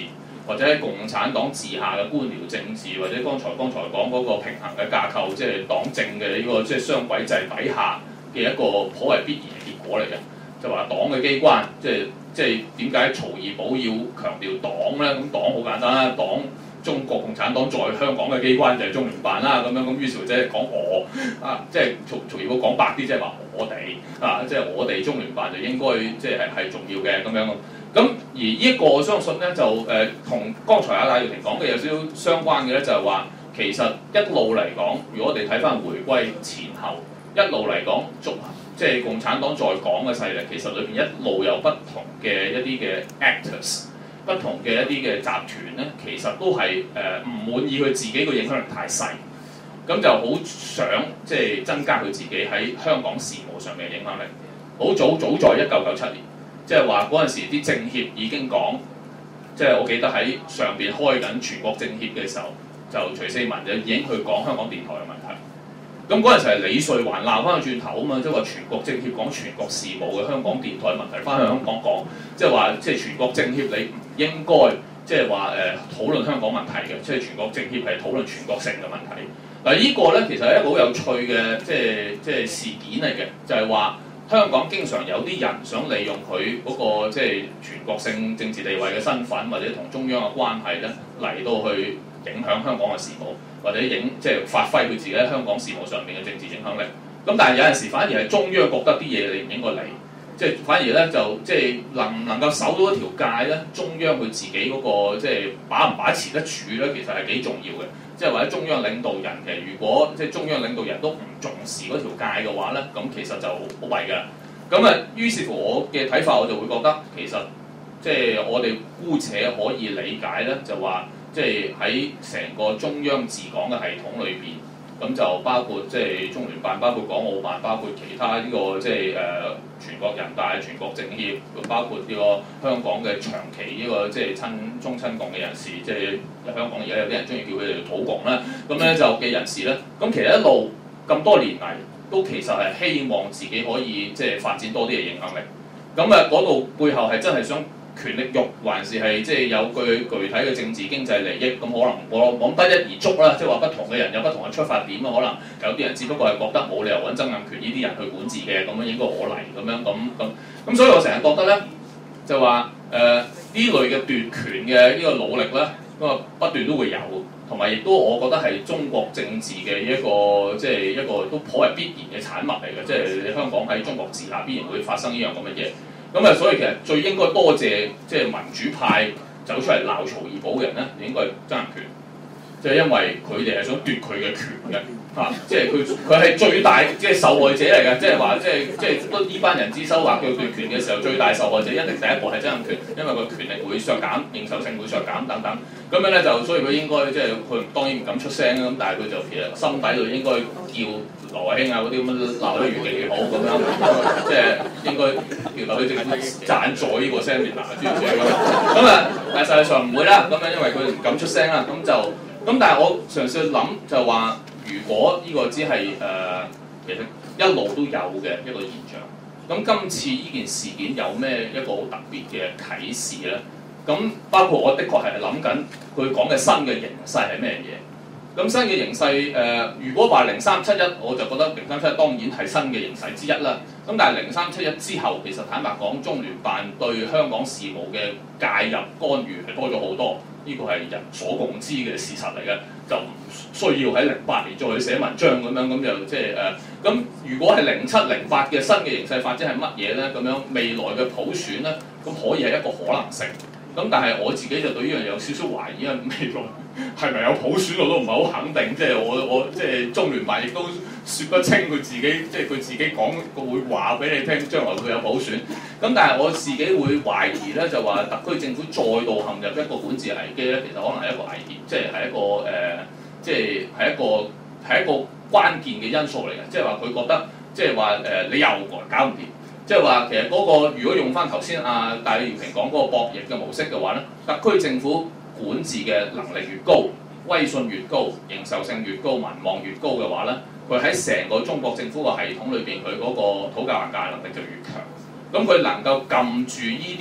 或者喺共產黨治下嘅官僚政治，或者剛才剛才講嗰個平衡嘅架構，即係黨政嘅呢個即係雙軌制底下嘅一個頗為必然嘅結果嚟嘅。就話黨嘅機關，即係即係點解曹二寶要強調黨咧？咁黨好簡單啦，黨中國共產黨在香港嘅機關就係中聯辦啦。咁樣咁於是即係講我啊，即係曹曹二寶講白啲，即係話我哋啊，即係我哋中聯辦就應該即係係重要嘅咁樣。咁而呢一個我相信咧就誒同、呃、剛才阿戴耀廷講嘅有少少相關嘅咧，就係話其實一路嚟講，如果我哋睇翻回歸前後一路嚟講，逐即係共產黨在港嘅勢力，其實裏邊一路有不同嘅一啲嘅 actors， 不同嘅一啲嘅集團咧，其實都係誒唔滿意佢自己個影響力太細，咁就好想即係增加佢自己喺香港事務上面嘅影響力。好早早在一九九七年，即係話嗰陣時啲政協已經講，即係我記得喺上邊開緊全國政協嘅時候，就徐四民就已經去講香港電台嘅問題。咁嗰陣時係李瑞環鬧翻去轉頭啊嘛，即係話全國政協講全國事務嘅香港電台問題，翻去香港講，即係話即係全國政協你唔應該即係話誒討論香港問題嘅，即係全國政協係討論全國性嘅問題。嗱呢個咧其實係一個好有趣嘅即係即係事件嚟嘅，就係話香港經常有啲人想利用佢嗰個即係全國性政治地位嘅身份，或者同中央嘅關係咧嚟到去影響香港嘅事務，或者影即係發揮佢自己喺香港事務上面嘅政治影響力。咁但係有陣時反而係中央覺得啲嘢你唔應該理，即係反而咧就即係能唔能夠守到一條界咧，中央佢自己嗰個即係把唔把持得住咧，其實係幾重要嘅。即係或者中央領導人其實如果即係中央領導人都唔重視嗰條界嘅話咧，咁其實就好弊㗎。咁啊，於是乎我嘅睇法我就會覺得其實即係我哋姑且可以理解咧，就話。即係喺成個中央治港嘅系統裏邊，咁就包括即係中聯辦，包括港澳辦，包括其他呢、這個即係誒、呃、全國人大、全國政協，包括呢個香港嘅長期呢、這個即係親中親共嘅人士，即係香港而家有啲人中意叫佢哋土共啦，咁咧就嘅人士咧，咁其實一路咁多年嚟都其實係希望自己可以即係發展多啲嘅影響力，咁啊嗰度背後係真係想。權力慾還是係即係有具具體嘅政治經濟利益，咁可能我諗不一而足啦，即係話不同嘅人有不同嘅出發點啊，可能有啲人只不過係覺得冇理由揾曾蔭權呢啲人去管治嘅，咁樣應該我嚟咁樣咁咁，咁所以我成日覺得咧，就話誒呢類嘅奪權嘅呢個努力咧，咁啊不斷都會有，同埋亦都我覺得係中國政治嘅一個即係一個都頗為必然嘅產物嚟嘅，即係香港喺中國治下必然會發生呢樣咁嘅嘢。咁啊，所以其實最應該多謝即係民主派走出嚟鬧曹二寶嘅人咧，應該係曾蔭權，即係因為佢哋係想奪佢嘅權嘅，嚇、啊，即係佢佢係最大即係受害者嚟嘅，即係話即係即係當呢班人之手話佢奪權嘅時候，最大受害者一定第一個係曾蔭權，因為個權力會削減，認受性會削減等等，咁樣咧就所以佢應該即係佢當然唔敢出聲啦，咁但係佢就其實心底度應該叫。羅慧卿啊嗰啲咁樣鬧得越嚟越好咁樣，即係應該叫特區政府贊助呢個 seminar 諸如此類咁。咁啊，但係實際上唔會啦，咁樣因為佢唔敢出聲啦，咁就咁。但係我嘗試去諗就話，如果呢個只係誒、呃、其實一路都有嘅一個現象，咁今次呢件事件有咩一個好特別嘅啟示咧？咁包括我的確係諗緊佢講嘅新嘅形勢係咩嘢？咁新嘅形勢誒、呃，如果話零三七一，我就覺得零三七一當然係新嘅形勢之一啦。咁但係零三七一之後，其實坦白講，中聯辦對香港事務嘅介入干預係多咗好多，呢個係人所共知嘅事實嚟嘅，就唔需要喺零八年再去寫文章咁樣，咁就即係誒。咁、呃、如果係零七零八嘅新嘅形勢發展係乜嘢咧？咁樣未來嘅普選咧，咁可以係一個可能性。咁但係我自己就對呢樣嘢有少少懷疑，因為未來係咪有普選我都唔係好肯定，即係我我即係中聯辦亦都説不清佢自己，即係佢自己講會話俾你聽，將來會有普選。咁但係我自己會懷疑咧，就話特區政府再度陷入一個管治危機咧，其實可能係一個危險，即係係一個誒、呃，即係係一個係一個關鍵嘅因素嚟嘅，即係話佢覺得即係話誒你又搞唔掂。即係話其實嗰個如果用翻頭先阿戴耀廷講嗰個博弈嘅模式嘅話咧，特區政府管治嘅能力越高，威信越高，認受性越高，民望越高嘅話咧，佢喺成個中國政府個系統裏邊，佢嗰個討價還價能力就越強。咁佢能夠撳住呢啲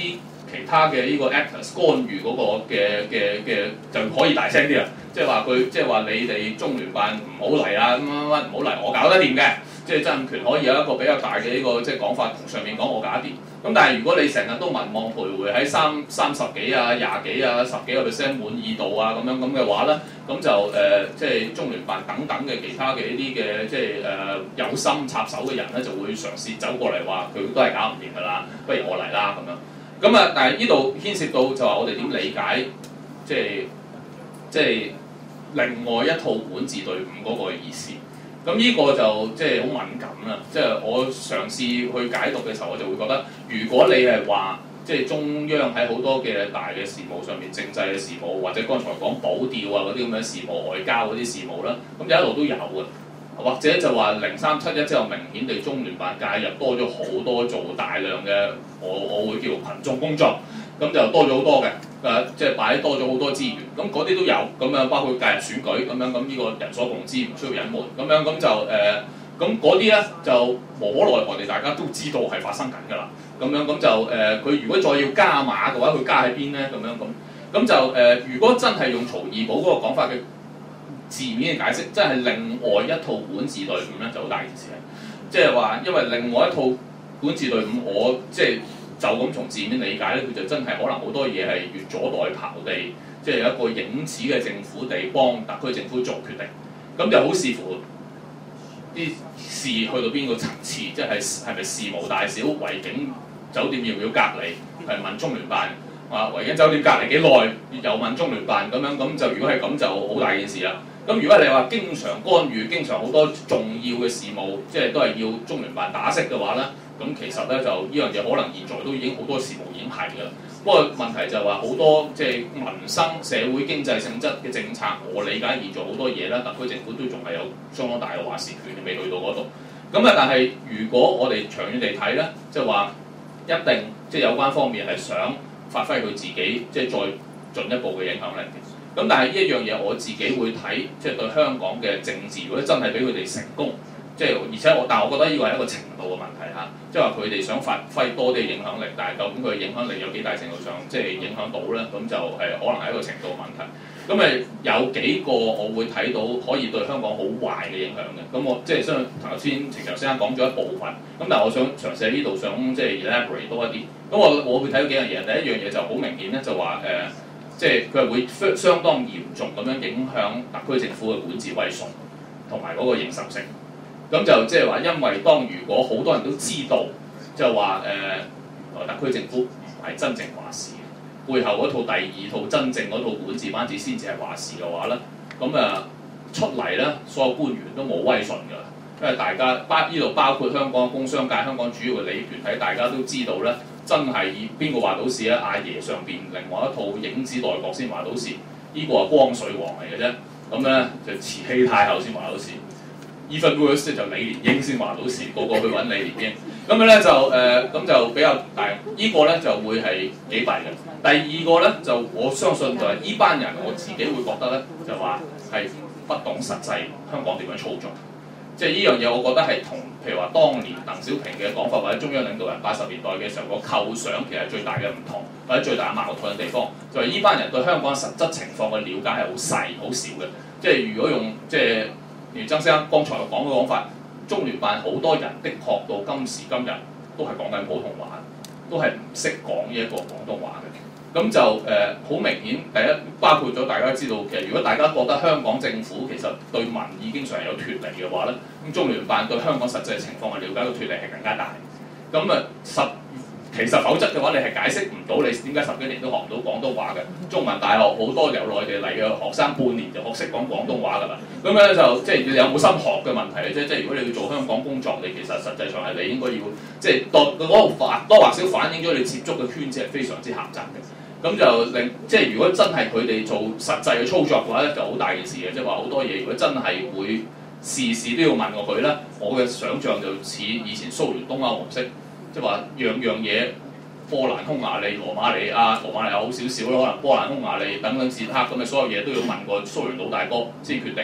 其他嘅呢個 actors 干預嗰個嘅嘅嘅就可以大聲啲啊！即係話佢即係話你哋中聯辦唔好嚟啊，乜乜乜唔好嚟，我搞得掂嘅。即係曾蔭權可以有一個比較大嘅呢個即係講法，同上面講我搞得掂。咁但係如果你成日都民望徘徊喺三三十幾啊、廿幾啊、十幾個 percent 滿意度啊咁樣咁嘅話咧，咁就誒、呃、即係中聯辦等等嘅其他嘅呢啲嘅即係誒、呃、有心插手嘅人咧，就會嘗試走過嚟話佢都係搞唔掂㗎啦，不如我嚟啦咁樣。咁啊，但係呢度牽涉到就話我哋點理解即係即係另外一套管治隊伍嗰個意思。咁呢個就即係好敏感啦，即係我嘗試去解讀嘅時候，我就會覺得，如果你係話即係中央喺好多嘅大嘅事務上面，政制嘅事務或者剛才講保釣啊嗰啲咁嘅事務、外交嗰啲事務啦，咁就一路都有嘅。或者就話零三七一之後，明顯地中聯辦介入多咗好多，做大量嘅我我會叫群眾工作，咁就多咗好多嘅，誒即係擺多咗好多資源，咁嗰啲都有，咁樣包括介入選舉咁樣，咁呢個人所共知，唔需要隱瞞，咁樣咁就誒，咁嗰啲咧就無可奈何地大家都知道係發生緊㗎啦，咁樣咁就誒，佢、呃、如果再要加碼嘅話，佢加喺邊咧？咁樣咁，咁就誒、呃，如果真係用曹二寶嗰個講法嘅字面嘅解釋，真係另外一套管治隊伍咧，就好大件事嘅。即係話，因為另外一套管治隊伍，我即係就咁從字面理解咧，佢就真係可能好多嘢係越俎代庖地，即係有一個影子嘅政府地幫特區政府做決定。咁就好視乎啲事去到邊個層次，即係係咪事無大小，維景酒店要唔要隔離，係問中聯辦。啊，維景酒店隔離幾耐，又問中聯辦咁樣，咁就如果係咁就好大件事啦。咁如果你話經常干預，經常好多重要嘅事務，即係都係要中聯辦打識嘅話咧，咁其實咧就呢樣嘢可能現在都已經好多事務已經係㗎啦。不過問題就係話好多即係民生、社會經濟性質嘅政策，我理解現在好多嘢咧，特區政府都仲係有相當大嘅話事權，未去到嗰度。咁啊，但係如果我哋長遠地睇咧，即係話一定即係有關方面係想發揮佢自己，即係再進一步嘅影響力。咁但係呢一樣嘢我自己會睇，即係對香港嘅政治，如果真係俾佢哋成功，即係而且我，但係我覺得呢個係一個程度嘅問題嚇，即係話佢哋想發揮多啲影響力，但係究竟佢嘅影響力有幾大程度上即係影響到咧？咁就係可能係一個程度嘅問題。咁誒有幾個我會睇到可以對香港好壞嘅影響嘅。咁我即係相信頭先程翔先生講咗一部分，咁但係我想嘗試喺呢度想即係 elaborate 多一啲。咁我我會睇到幾樣嘢，第一樣嘢就好明顯咧，就話誒。呃即係佢係會相當嚴重咁樣影響特區政府嘅管治威信同埋嗰個認受性。咁就即係話，因為當如果好多人都知道，就話誒，原來特區政府唔係真正話事，背後嗰套第二套真正嗰套管治班子先至係話事嘅話咧，咁誒出嚟咧，所有官員都冇威信㗎啦。因為大家包呢度包括香港工商界、香港主要嘅利益團體，大家都知道咧。真係以邊個話到事咧？阿爺上邊另外一套影子內閣先話到事，呢、這個係光緒王嚟嘅啫。咁咧就慈禧太后先話到事 ，even worse 就李蓮英先話到事，個個去揾李蓮英。咁樣咧就誒，咁、呃、就比較大。這個、呢個咧就會係幾弊嘅。第二個咧就我相信就係呢班人，我自己會覺得咧就話係不懂實際香港點樣操作。即係呢樣嘢，我覺得係同譬如話當年鄧小平嘅講法，或者中央領導人八十年代嘅時候個構想，其實最大嘅唔同，或者最大嘅矛盾嘅地方，就係呢班人對香港實質情況嘅了解係好細、好少嘅。即係如果用即係如曾先生剛才講嘅講法，中聯辦好多人的確到今時今日都係講緊普通話，都係唔識講呢一個廣東話嘅。咁就誒好、呃、明顯，第一包括咗大家知道，其實如果大家覺得香港政府其實對民意經常有脱離嘅話咧，咁中聯辦對香港實際情況嘅了解嘅脱離係更加大。咁啊實其實否則嘅話，你係解釋唔到你點解十幾年都學唔到廣東話嘅。中文大學好多由內地嚟嘅學生，半年就學識講廣東話㗎啦。咁咧就即係你有冇心學嘅問題啫。即係如果你要做香港工作，你其實實際上係你應該要即係多嗰個或多或少反映咗你接觸嘅圈子係非常之狹窄嘅。咁就令即係如果真係佢哋做實際嘅操作嘅話咧，就好大件事嘅。即係話好多嘢，如果真係會事事都要問過佢咧，我嘅想像就似以前蘇聯東歐模式，即係話樣樣嘢波蘭、匈牙利、羅馬尼亞、羅馬尼亞好少少咯，可能波蘭、匈牙利等等捷克咁嘅所有嘢都要問過蘇聯老大哥先決定。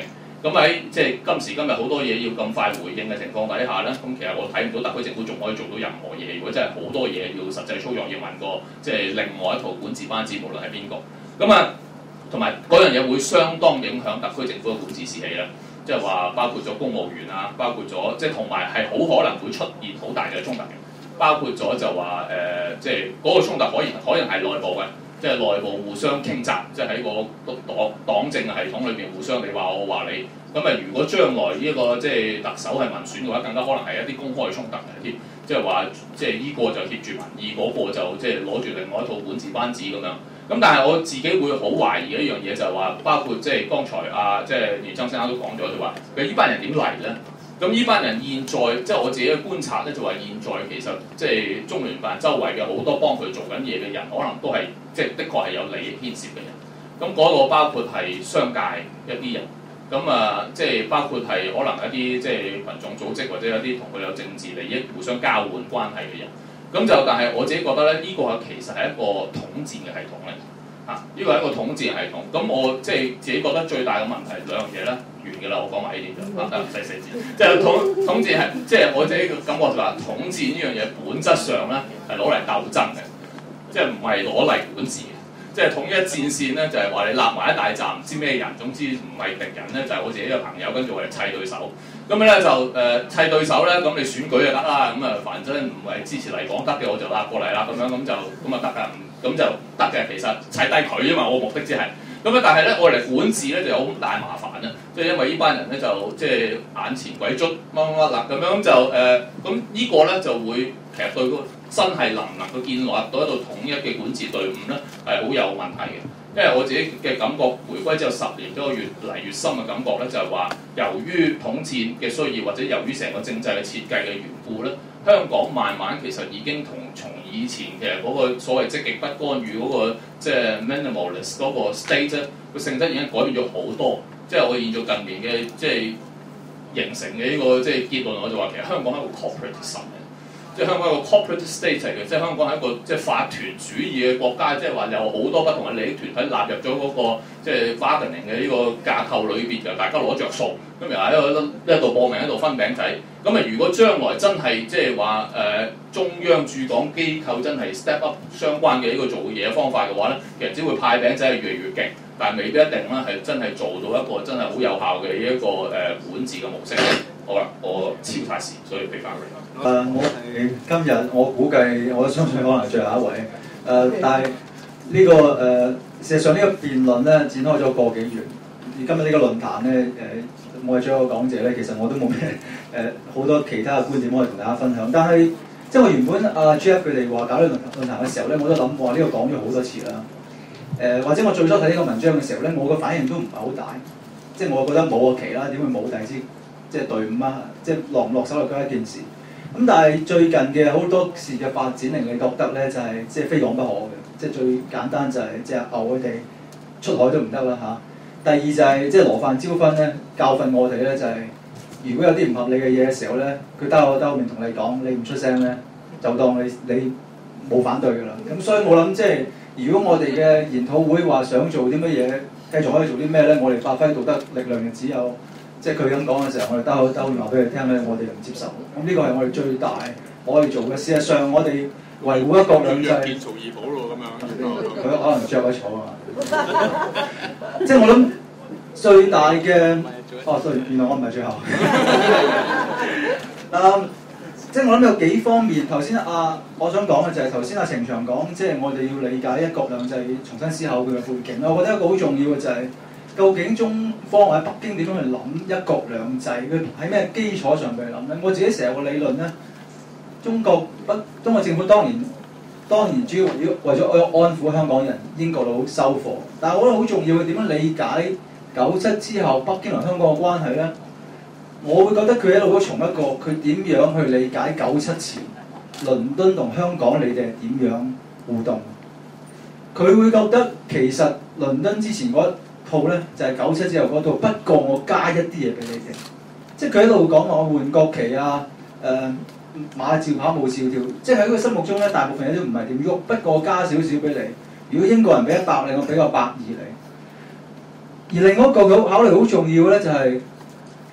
咁喺即係今時今日好多嘢要咁快回應嘅情況底下咧，咁其實我睇唔到特區政府仲可以做到任何嘢。如果真係好多嘢要實際操作，要問個即係另外一套管治班子，無論係邊個。咁啊，同埋嗰樣嘢會相當影響特區政府嘅管治士氣啦。即係話包括咗公務員啊，包括咗即係同埋係好可能會出現好大嘅衝突嘅。包括咗就話誒、呃，即係嗰個衝突可能可能係內部嘅。即係內部互相傾軋，即係喺個黨黨政系統裏邊互相你話我話你，咁啊如果將來呢一個即係特首係民選嘅話，更加可能係一啲公開衝突嘅添，即係話即係依個就協住民意，嗰、那個就即係攞住另外一套管治班子咁樣。咁但係我自己會好懷疑嘅一樣嘢就係話，包括即係剛才啊，即係袁生先生都講咗就話，其實呢班人點嚟咧？咁呢班人現在即係我自己嘅觀察咧，就話現在其實即係中聯辦周圍嘅好多幫佢做緊嘢嘅人，可能都係即係的確係有利益牽涉嘅人。咁嗰個包括係商界一啲人，咁啊即係包括係可能一啲即係群眾組織或者有啲同佢有政治利益互相交換關係嘅人。咁就但係我自己覺得咧，呢、這個其實係一個統戰嘅系統嚟。嚇、啊！呢個係一個統戰系統，咁我即係自己覺得最大嘅問題兩樣嘢咧，完嘅啦，我講埋呢啲就嚇，得唔使四字。即係統統戰係，即係我自己嘅感覺就話，統戰呢樣嘢本質上咧係攞嚟鬥爭嘅，即係唔係攞嚟管治嘅。即係統一戰線咧，就係話你立埋一大站，唔知咩人，總之唔係敵人咧，就係、是、我自己嘅朋友，跟住我哋砌對手。咁咧就誒、呃、砌對手咧，咁你選舉就得啦。咁啊，反正唔係支持嚟講得嘅，我就拉過嚟啦。咁樣咁就咁啊得㗎。咁就得嘅，其實砌低佢啫嘛，我目的只係咁啊。但係咧，我嚟管治咧就有好大麻煩啦，即係因為呢班人咧就即係眼前鬼卒乜乜乜啦，咁樣就誒，咁、呃、呢個咧就會其實對個真係能唔能夠建立到一度統一嘅管治隊伍咧係好有問題嘅。因為我自己嘅感覺，回歸之後十年都有越嚟越深嘅感覺咧，就係話由於統戰嘅需要，或者由於成個政制嘅設計嘅緣故咧，香港慢慢其實已經同從以前嘅嗰個所謂積極不干預嗰個即係 minimalist 嗰個 state 咧，個性質已經改變咗好多。即係我現在近年嘅即係形成嘅呢個即係結論，我就話其實香港係一個 corporatism 嘅。即係香港係一個 corporate state 嚟嘅，即係香港係一個即係法團主義嘅國家，即係話有好多不同嘅利益團體納入咗嗰、那個即係 bargaining 嘅呢個架構裏邊，就大家攞着數，咁又喺度一度報名一度分餅仔。咁啊，如果將來真係即係話誒中央駐港機構真係 step up 相關嘅呢個做嘢方法嘅話咧，其實只會派餅仔係越嚟越勁，但係未必一定啦，係真係做到一個真係好有效嘅一個誒、呃、管治嘅模式。好啦，我超太時，所以俾翻佢。 誒、uh, 我係今日我估計我相信可能係最後一位。誒、uh, 但係呢、這個誒、uh, 事實上呢個辯論咧展開咗個幾月，而今日呢個論壇咧誒、uh, 我係最後一個講者咧，其實我都冇咩誒好多其他嘅觀點可以同大家分享。但係即係我原本阿 Jeff 佢哋話搞呢個論論壇嘅時候咧，我都諗話呢個講咗好多次啦。誒、uh, 或者我最初睇呢個文章嘅時候咧，我個反應都唔係好大，即係我覺得冇個期啦，點會冇第二支即係隊伍啊？即係落唔落手落腳一件事。咁但係最近嘅好多事嘅發展令你覺得咧就係、是、即係非講不可嘅，即係最簡單就係、是、即係牛佢哋出海都唔得啦嚇。第二就係、是、即係羅范椒芬咧教訓我哋咧就係、是，如果有啲唔合理嘅嘢嘅時候咧，佢兜口兜面同你講，你唔出聲咧，就當你你冇反對㗎啦。咁所以我諗即係如果我哋嘅研討會話想做啲乜嘢，繼續可以做啲咩咧，我哋發揮道德力量就只有。即係佢咁講嘅時候，我哋兜口兜面話俾佢聽咧，我哋唔接受。咁呢個係我哋最大可以做嘅。事實上，我哋維護一國兩制。變曹二寶咯咁樣。佢可能着咗草啊。即係我諗最大嘅，哦，對，原來我唔係最後。嗯，即係我諗有幾方面。頭先啊，我想講嘅就係頭先阿程翔講，即係我哋要理解一國兩制，重新思考佢嘅背景。我覺得一個好重要嘅就係、是。究竟中方或者北京點樣去諗一國兩制？佢喺咩基礎上去諗咧？我自己成日個理論咧，中國北中國政府當年當然主要為咗安撫香港人，英國佬收貨。但係我覺得好重要嘅點樣理解九七之後北京同香港嘅關係咧？我會覺得佢一路都從一個佢點樣去理解九七前倫敦同香港你哋係點樣互動？佢會覺得其實倫敦之前嗰套咧就係九七之後嗰套，不過我加一啲嘢俾你哋，即係佢喺度講話我換國旗啊，誒、呃、馬照跑舞照跳，即係喺佢心目中咧大部分嘢都唔係點喐，不過加少少俾你。如果英國人俾一百你，我俾個百二你。而另外一個佢考慮好重要咧就係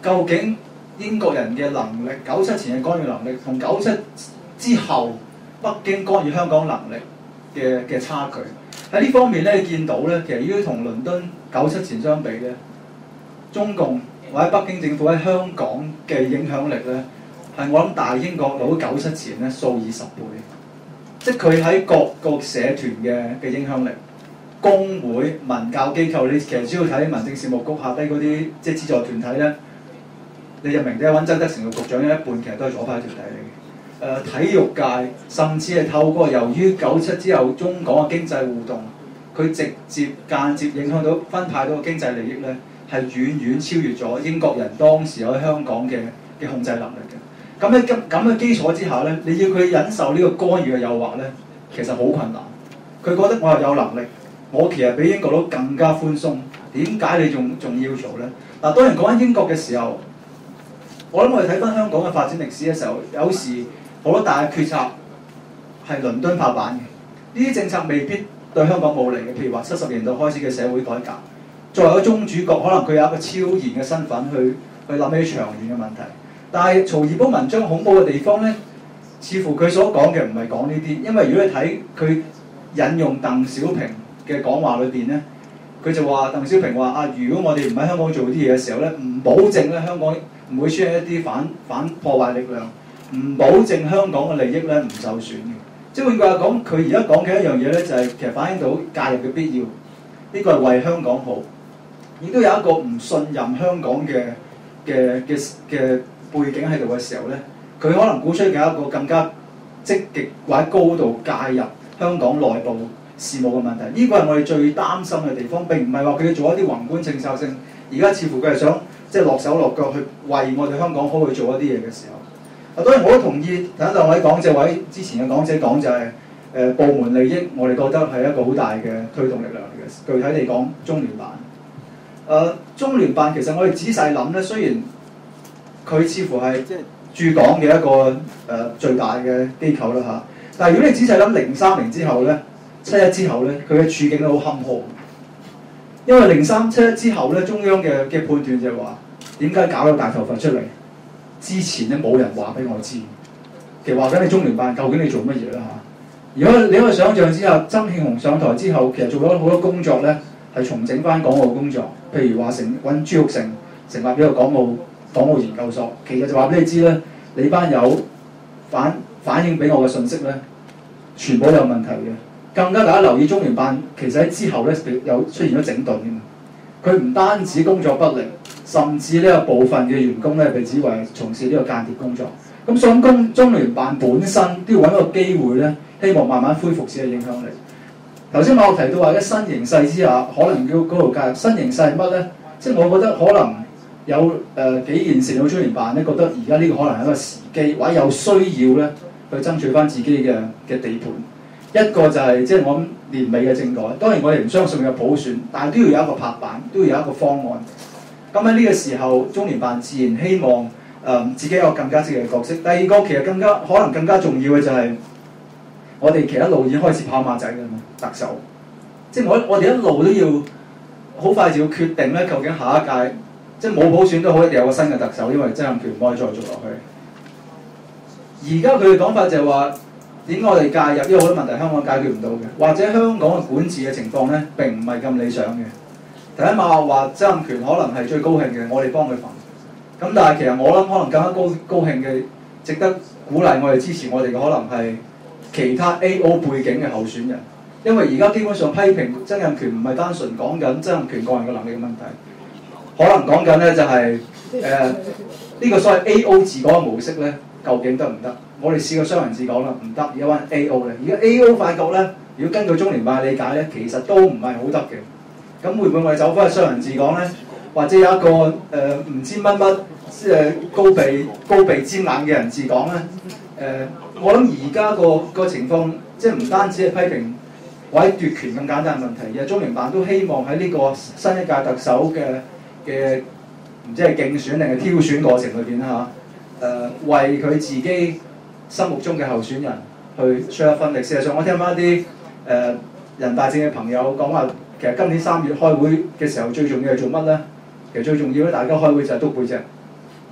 究竟英國人嘅能力，九七前嘅干預能力，同九七之後北京干預香港能力嘅嘅差距喺呢方面咧，你見到咧，其實如果同倫敦九七前相比咧，中共或者北京政府喺香港嘅影響力咧，係我諗大英國佬九七前咧數以十倍，即係佢喺各個社團嘅嘅影響力。工會、文教機構，你其實主要睇民政事務局下低嗰啲即係資助團體咧，你就明啲揾曾德成個局長一半其實都係左派團體嚟嘅。誒、呃，體育界甚至係透過由於九七之後中港嘅經濟互動，佢直接間接影響到分派到嘅經濟利益咧，係遠遠超越咗英國人當時喺香港嘅嘅控制能力嘅。咁喺咁咁嘅基礎之下咧，你要佢忍受呢個干預嘅誘惑咧，其實好困難。佢覺得我係有能力。我其實比英國佬更加寬鬆，點解你仲仲要做呢？嗱，當然講緊英國嘅時候，我諗我哋睇翻香港嘅發展歷史嘅時候，有時好多大嘅決策係倫敦拍板嘅，呢啲政策未必對香港冇利嘅。譬如話七十年代開始嘅社會改革，作為一個中主角，可能佢有一個超然嘅身份去去諗起長遠嘅問題。但係曹二寶文章恐怖嘅地方呢，似乎佢所講嘅唔係講呢啲，因為如果你睇佢引用鄧小平嘅講話裏邊咧，佢就話鄧小平話啊，如果我哋唔喺香港做啲嘢嘅時候咧，唔保證咧香港唔會出現一啲反反破壞力量，唔保證香港嘅利益咧唔受損嘅。即係換句話講，佢而家講嘅一樣嘢咧，就係其實反映到介入嘅必要，呢個係為香港好，亦都有一個唔信任香港嘅嘅嘅嘅背景喺度嘅時候咧，佢可能鼓吹緊一個更加積極或者高度介入香港內部事務嘅問題，呢個係我哋最擔心嘅地方。並唔係話佢要做一啲宏觀政策性，而家似乎佢係想即係落手落腳去為我哋香港好去做一啲嘢嘅時候。啊，當然我都同意等兩位講者位之前嘅講者講就係、是、誒、呃、部門利益，我哋覺得係一個好大嘅推動力量嚟嘅。具體地講，中聯辦，誒、呃、中聯辦其實我哋仔細諗咧，雖然佢似乎係即係駐港嘅一個誒、呃、最大嘅機構啦嚇，但係如果你仔細諗零三年之後咧。七一之後咧，佢嘅處境都好坎坷，因為零三七一之後咧，中央嘅嘅判斷就係話點解搞咗大頭佛出嚟？之前咧冇人話俾我知，其實話緊你中聯辦究竟你做乜嘢啦嚇？如果你可以想象之下，曾慶紅上台之後，其實做咗好多工作咧，係重整翻港澳工作，譬如話成揾朱玉成成立呢個港澳港澳研究所，其實就話俾你知咧，你班友反反映俾我嘅信息咧，全部都有問題嘅。更加大家留意中聯辦，其實喺之後咧有出現咗整頓嘅嘛。佢唔單止工作不力，甚至呢有部分嘅員工咧被指為從事呢個間諜工作。咁所以中中聯辦本身都要揾一個機會咧，希望慢慢恢復自己嘅影響力。頭先馬學提到話，喺新形勢之下，可能要嗰度介入。新形勢係乜咧？即係我覺得可能有誒、呃、幾件事，到中聯辦咧覺得而家呢個可能係一個時機，或者有需要咧去爭取翻自己嘅嘅地盤。一個就係即係我諗年尾嘅政改，當然我哋唔相信有普選，但係都要有一個拍板，都要有一個方案。咁喺呢個時候，中聯辦自然希望誒、呃、自己有更加積極嘅角色。第二個其實更加可能更加重要嘅就係我哋其實一路已經開始跑馬仔㗎嘛，特首。即係我我哋一路都要好快就要決定咧，究竟下一屆即係冇普選都好，一定有個新嘅特首，因為曾蔭權唔可以再做落去。而家佢嘅講法就係話，點解我哋介入？因為好多問題香港解決唔到嘅，或者香港嘅管治嘅情況咧並唔係咁理想嘅。第一馬話曾蔭權可能係最高興嘅，我哋幫佢份。咁但係其實我諗可能更加高高興嘅，值得鼓勵我哋支持我哋嘅，可能係其他 A O 背景嘅候選人。因為而家基本上批評曾蔭權唔係單純講緊曾蔭權個人嘅能力嘅問題，可能講緊咧就係誒呢個所謂 A O 治港嘅模式咧，究竟得唔得？我哋試過雙人治港啦，唔得，而家揾 A O 咧。而家 A O 發覺咧，如果根據中聯辦理解咧，其實都唔係好得嘅。咁會唔會我哋走翻去雙人治港咧？或者有一個誒唔、呃、知乜乜誒高鼻高鼻尖眼嘅人治港咧？誒、呃，我諗而家個個情況即係唔單止係批評或者奪權咁簡單嘅問題，而係中聯辦都希望喺呢個新一屆特首嘅嘅唔知係競選定係挑選過程裏邊嚇誒，為佢自己心目中嘅候選人去出一分力。事實上，我聽翻啲誒人大政嘅朋友講話，其實今年三月開會嘅時候最重要係做乜咧？其實最重要咧，大家開會就係篤背脊，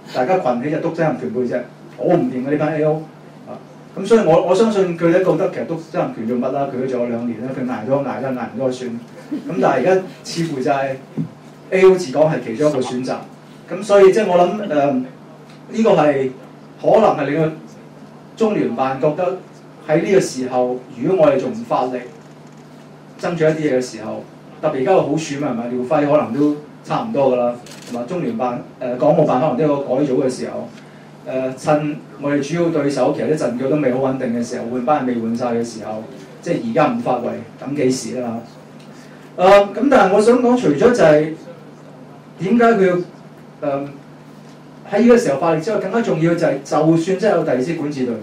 大家群起就督曾蔭權背脊，好唔掂嘅呢班 A O 啊！咁所以我我相信佢哋覺得其實督曾蔭權做乜啦？佢都做咗兩年啦，佢捱咗捱啦，捱唔多算。咁但係而家似乎就係 A O 治港係其中一個選擇。咁所以即係我諗誒，呢、呃呢個係可能係令到中聯辦覺得喺呢個時候，如果我哋仲唔發力爭取一啲嘢嘅時候，特別而家個好處嘛係咪？廖輝可能都差唔多㗎啦，同埋中聯辦誒、呃、港澳辦可能都有個改組嘅時候，誒、呃、趁我哋主要對手其實啲陣腳都未好穩定嘅時候，換班人未換晒嘅時候，即係而家唔發圍，等幾時啦？誒、呃、咁，但係我想講，除咗就係點解佢要誒喺呢個時候發力之外，更加重要就係、是，就算真係有第二支管治隊，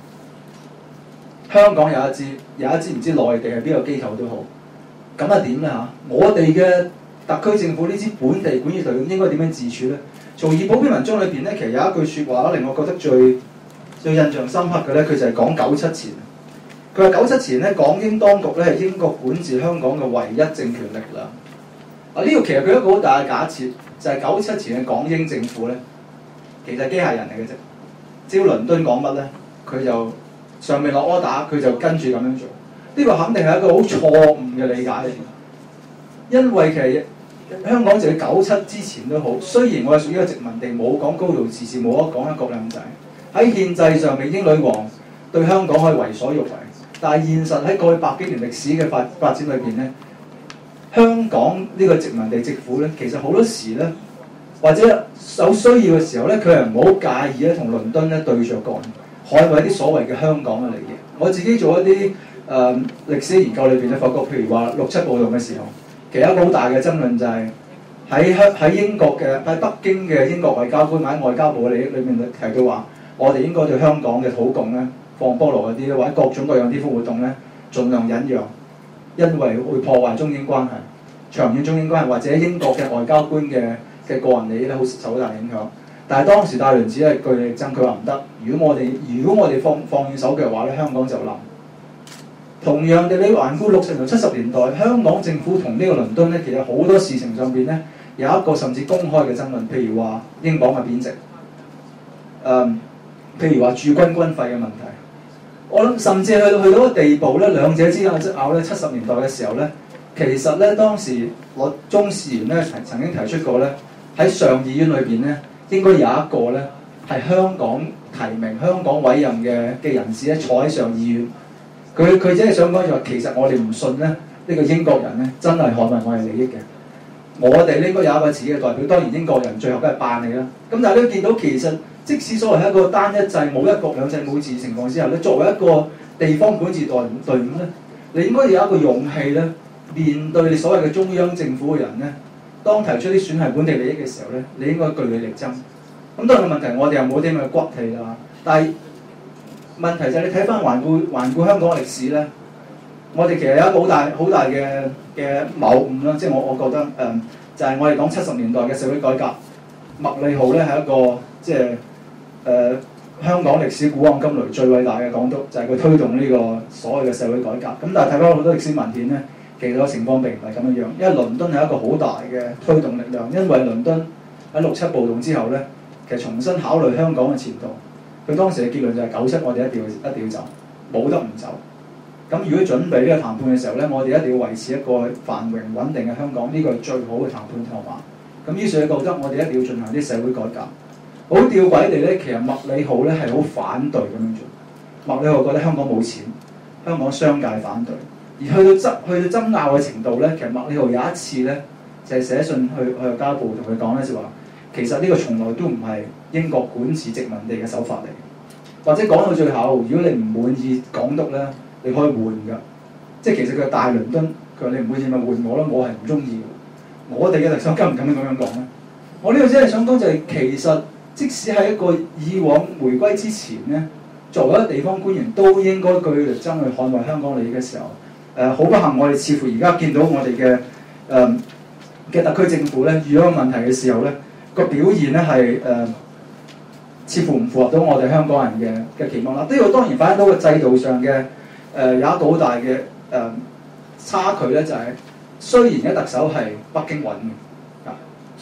香港有一支，有一支唔知內地係邊個機構都好，咁啊點咧嚇？我哋嘅特區政府呢支本地管治隊應該點樣自處咧？從易寶篇文章裏邊咧，其實有一句説話令我覺得最最印象深刻嘅咧，佢就係講九七前。佢話九七前咧，港英當局咧係英國管治香港嘅唯一政權力量。啊，呢個其實佢一個好大嘅假設，就係九七前嘅港英政府咧，其實係機械人嚟嘅啫。只要倫敦講乜咧，佢就上面落 order，佢就跟住咁樣做。呢個肯定係一個好錯誤嘅理解嚟。因為其實香港就喺九七之前都好，雖然我係屬於一個殖民地，冇講高度自治，冇得講一國兩制。喺憲制上面，英女王對香港可以為所欲為。但係現實喺過去百幾年歷史嘅發發展裏邊咧，香港呢個殖民地政府咧，其實好多時咧，或者有需要嘅時候咧，佢係唔好介意咧同倫敦咧對着幹，捍衛啲所謂嘅香港嘅利益。我自己做一啲誒、呃、歷史研究裏邊咧，發覺譬如話六七暴動嘅時候，其實一個好大嘅爭論就係喺香喺英國嘅喺北京嘅英國外交官喺外交部嘅利益裏面提到話，我哋應該對香港嘅土共咧。放菠蘿嗰啲咧，或者各種各樣啲活動咧，盡量忍讓，因為會破壞中英關係，長遠中英關係或者英國嘅外交官嘅嘅個人利益咧，好受好大影響。但係當時戴麟趾係據理力爭，佢話唔得。如果我哋如果我哋放放軟手腳嘅話咧，香港就冧。同樣地，你環顧六十年代、七十年代，香港政府同呢個倫敦咧，其實好多事情上邊咧有一個甚至公開嘅爭論，譬如話英鎊嘅貶值，誒、嗯，譬如話駐軍軍費嘅問題。我諗甚至去到去到個地步咧，兩者之間嘅爭拗咧，七十年代嘅時候咧，其實咧當時我中事員咧曾經提出過咧，喺上議院裏邊咧，應該有一個咧係香港提名、香港委任嘅嘅人士咧坐喺上議院。佢佢只係想講就話，其實我哋唔信咧呢、呢個英國人咧真係捍衛我哋利益嘅。我哋應該有一個自己嘅代表。當然英國人最後都係扮你啦。咁但係你都見到其實。即使所謂係一個單一制、冇一國兩制、冇自治情況之下咧，作為一個地方管治隊伍隊伍咧，你應該有一個勇氣咧，面對你所謂嘅中央政府嘅人咧，當提出啲損害本地利益嘅時候咧，你應該據理力爭。咁當然個問題，我哋又冇啲咁嘅骨氣啦。但係問題就係你睇翻環顧環顧香港嘅歷史咧，我哋其實有一個好大好大嘅嘅謬誤啦，即係我我覺得誒、嗯，就係、是、我哋講七十年代嘅社會改革，麥理浩咧係一個即係。誒、呃、香港歷史古往今來最偉大嘅港督，就係、是、佢推動呢個所謂嘅社會改革。咁但係睇翻好多歷史文獻咧，其實個情況並唔係咁樣樣。因為倫敦係一個好大嘅推動力量，因為倫敦喺六七暴動之後咧，其實重新考慮香港嘅前途。佢當時嘅結論就係九七，我哋一定要一定要走，冇得唔走。咁如果準備呢個談判嘅時候咧，我哋一定要維持一個繁榮穩定嘅香港，呢、這個係最好嘅談判籌碼。咁於是佢覺得我哋一定要進行啲社會改革。好吊詭地咧，其實麥理浩咧係好反對咁樣做。麥理浩覺得香港冇錢，香港商界反對，而去到爭去到爭拗嘅程度咧，其實麥理浩有一次咧就係、是、寫信去去外交部同佢講咧，就話其實呢個從來都唔係英國管治殖民地嘅手法嚟，或者講到最後，如果你唔滿意港督咧，你可以換㗎。即係其實佢係大倫敦，佢話你唔滿意咪換我咯，我係唔中意。我哋嘅特首敢唔敢咁樣講咧？我呢度只係想講就係其實。即使喺一個以往回歸之前咧，作為一個地方官員都應該據理力爭去捍衛香港利益嘅時候，誒、呃、好不幸，我哋似乎而家見到我哋嘅誒嘅特區政府咧遇到問題嘅時候咧，個表現咧係誒似乎唔符合到我哋香港人嘅嘅期望啦。呢個當然反映到個制度上嘅誒、呃、有一個好大嘅誒、呃、差距咧，就係、是、雖然而家特首係北京揾嘅。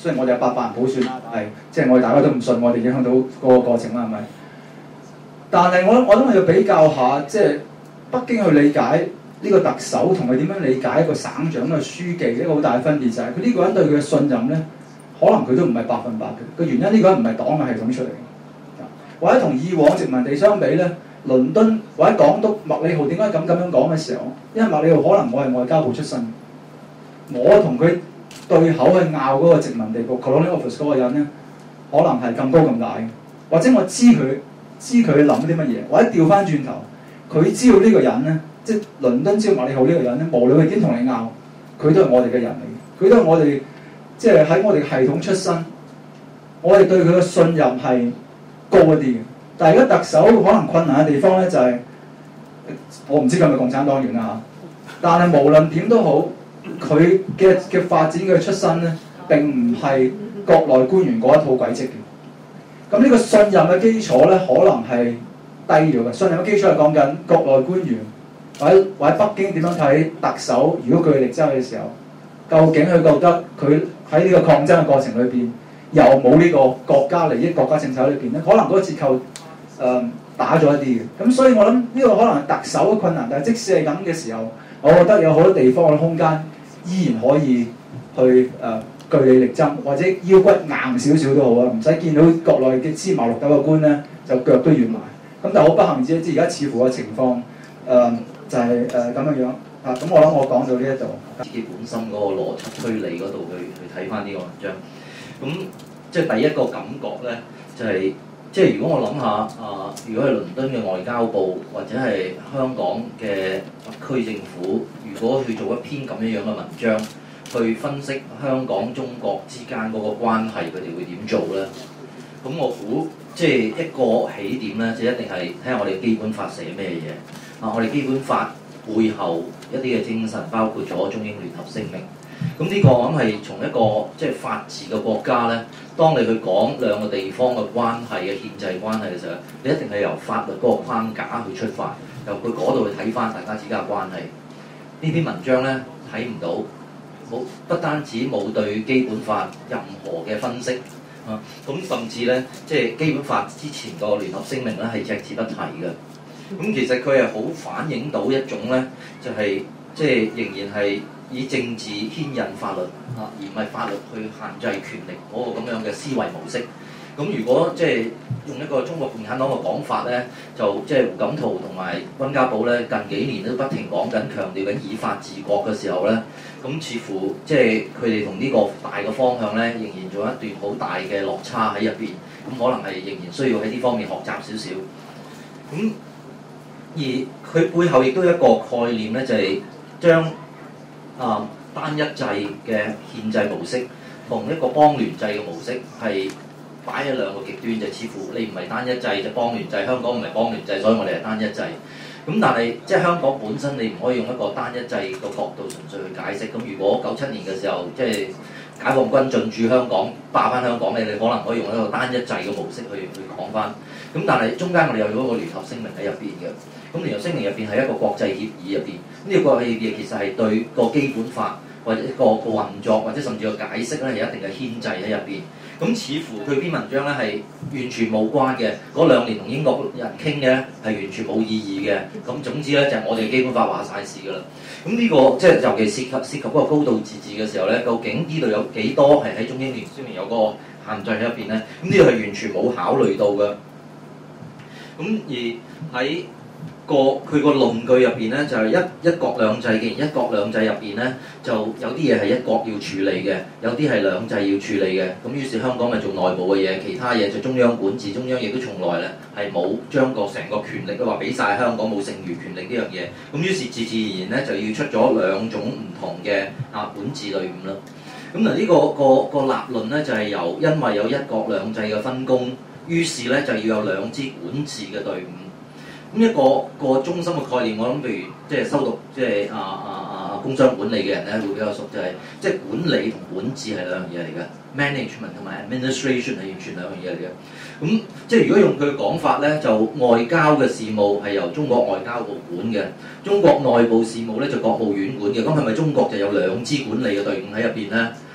雖然我哋有八百人普選啦，但係即係我哋大家都唔信我哋影響到嗰個過程啦，係咪？但係我我諗係要比較下，即係北京去理解呢個特首同佢點樣理解一個省長、一個書記，一個好大嘅分別就係佢呢個人對佢嘅信任咧，可能佢都唔係百分百嘅。個原因呢個人唔係黨嘅系統出嚟嘅，或者同以往殖民地相比咧，倫敦或者港督麥理浩點解咁咁樣講嘅時候，因為麥理浩可能我係外交部出身，我同佢對口去拗嗰個殖民地部 Colonial Office 嗰個人咧，可能係咁高咁大，或者我知佢知佢諗啲乜嘢，或者調翻轉頭，佢知道呢個人咧，即係倫敦知道麥理浩呢個人咧，無論佢點同你拗，佢都係我哋嘅人嚟，佢都係我哋即係喺我哋系統出身，我哋對佢嘅信任係高一啲嘅。但係而家特首可能困難嘅地方咧，就係、是、我唔知佢係咪共產黨員啦嚇，但係無論點都好，佢嘅嘅發展嘅出身咧，並唔係國內官員嗰一套軌跡嘅。咁呢個信任嘅基礎咧，可能係低咗嘅。信任嘅基礎係講緊國內官員或者或者北京點樣睇特首，如果佢力爭嘅時候，究竟佢覺得佢喺呢個抗爭嘅過程裏邊，有冇呢個國家利益、國家政策裏邊咧？可能嗰個折扣誒、呃、打咗一啲嘅。咁所以我諗呢個可能係特首嘅困難，但係即使係咁嘅時候，我覺得有好多地方嘅空間依然可以去誒、呃、據理力爭，或者腰骨硬少少都好啊，唔使見到國內嘅芝麻綠豆嘅官咧，就腳都軟埋。咁但係好不幸之，即係而家似乎嘅情況誒、呃、就係誒咁樣樣啊。咁我諗我講到呢一度， 自己本身嗰個邏輯推理嗰度去去睇翻呢個文章。咁即係第一個感覺咧，就係、是、即係如果我諗下啊，如果係倫敦嘅外交部或者係香港嘅特區政府，如果去做一篇咁樣樣嘅文章，去分析香港中國之間嗰個關係，佢哋會點做咧？咁我估即係一個起點咧，就一定係睇下我哋基本法寫咩嘢啊！我哋基本法背後一啲嘅精神，包括咗中英聯合聲明。咁呢個我諗係從一個即係法治嘅國家咧，當你去講兩個地方嘅關係嘅憲制關係嘅時候，你一定係由法律嗰個框架去出發，由佢嗰度去睇翻大家之間嘅關係。呢篇文章咧睇唔到，冇不單止冇對基本法任何嘅分析啊，咁甚至咧即係基本法之前個聯合聲明咧係隻字不提嘅。咁其實佢係好反映到一種咧，就係即係仍然係以政治牽引法律啊，而唔係法律去限制權力嗰個咁樣嘅思維模式。咁如果即係用一個中國共產黨嘅講法咧，就即係胡錦濤同埋溫家寶咧，近幾年都不停講緊強調緊以法治國嘅時候咧，咁似乎即係佢哋同呢個大嘅方向咧，仍然仲有一段好大嘅落差喺入邊。咁可能係仍然需要喺呢方面學習少少。咁而佢背後亦都有一個概念咧，就係將啊單一制嘅憲制模式同一個邦聯制嘅模式係擺喺兩個極端，就似乎你唔係單一制就邦聯制，香港唔係邦聯制，所以我哋係單一制。咁但係即係香港本身你唔可以用一個單一制嘅角度純粹去解釋。咁如果九七年嘅時候即係解放軍進駐香港霸翻香港，你你可能可以用一個單一制嘅模式去去講翻。咁但係中間我哋又有一個聯合聲明喺入邊嘅。咁聯合聲明入邊係一個國際協議入邊，呢、這個國際協議其實係對個基本法或者一個個運作或者甚至個解釋咧有一定嘅牽制喺入邊。咁似乎佢篇文章咧係完全冇關嘅，嗰兩年同英國人傾嘅咧係完全冇意義嘅。咁總之咧就係、是、我哋基本法話晒事㗎啦。咁呢、這個即係尤其涉及涉及嗰個高度自治嘅時候咧，究竟呢度有幾多係喺中英聯聲明有個限制喺入邊咧？咁呢個係完全冇考慮到嘅。咁而喺個佢個論據入邊咧，就係、是、一一國兩制。既然一國兩制入邊咧，就有啲嘢係一國要處理嘅，有啲係兩制要處理嘅。咁於是香港咪做內部嘅嘢，其他嘢就中央管治。中央亦都從來咧係冇將個成個權力都話俾晒香港，冇剩餘權力呢樣嘢。咁於是自自然然咧就要出咗兩種唔同嘅啊管治隊伍啦。咁嗱呢個個個立論咧就係、是、由因為有一國兩制嘅分工，於是咧就要有兩支管治嘅隊伍。咁一個一個中心嘅概念，我諗譬如即係修讀即係啊啊啊工商管理嘅人咧，會比較熟，就係即係管理同管治係兩樣嘢嚟嘅 ，management 同埋 administration 係完全兩樣嘢嚟嘅。咁即係如果用佢嘅講法咧，就外交嘅事務係由中國外交部管嘅，中國內部事務咧就國務院管嘅。咁係咪中國就有兩支管理嘅隊伍喺入邊咧？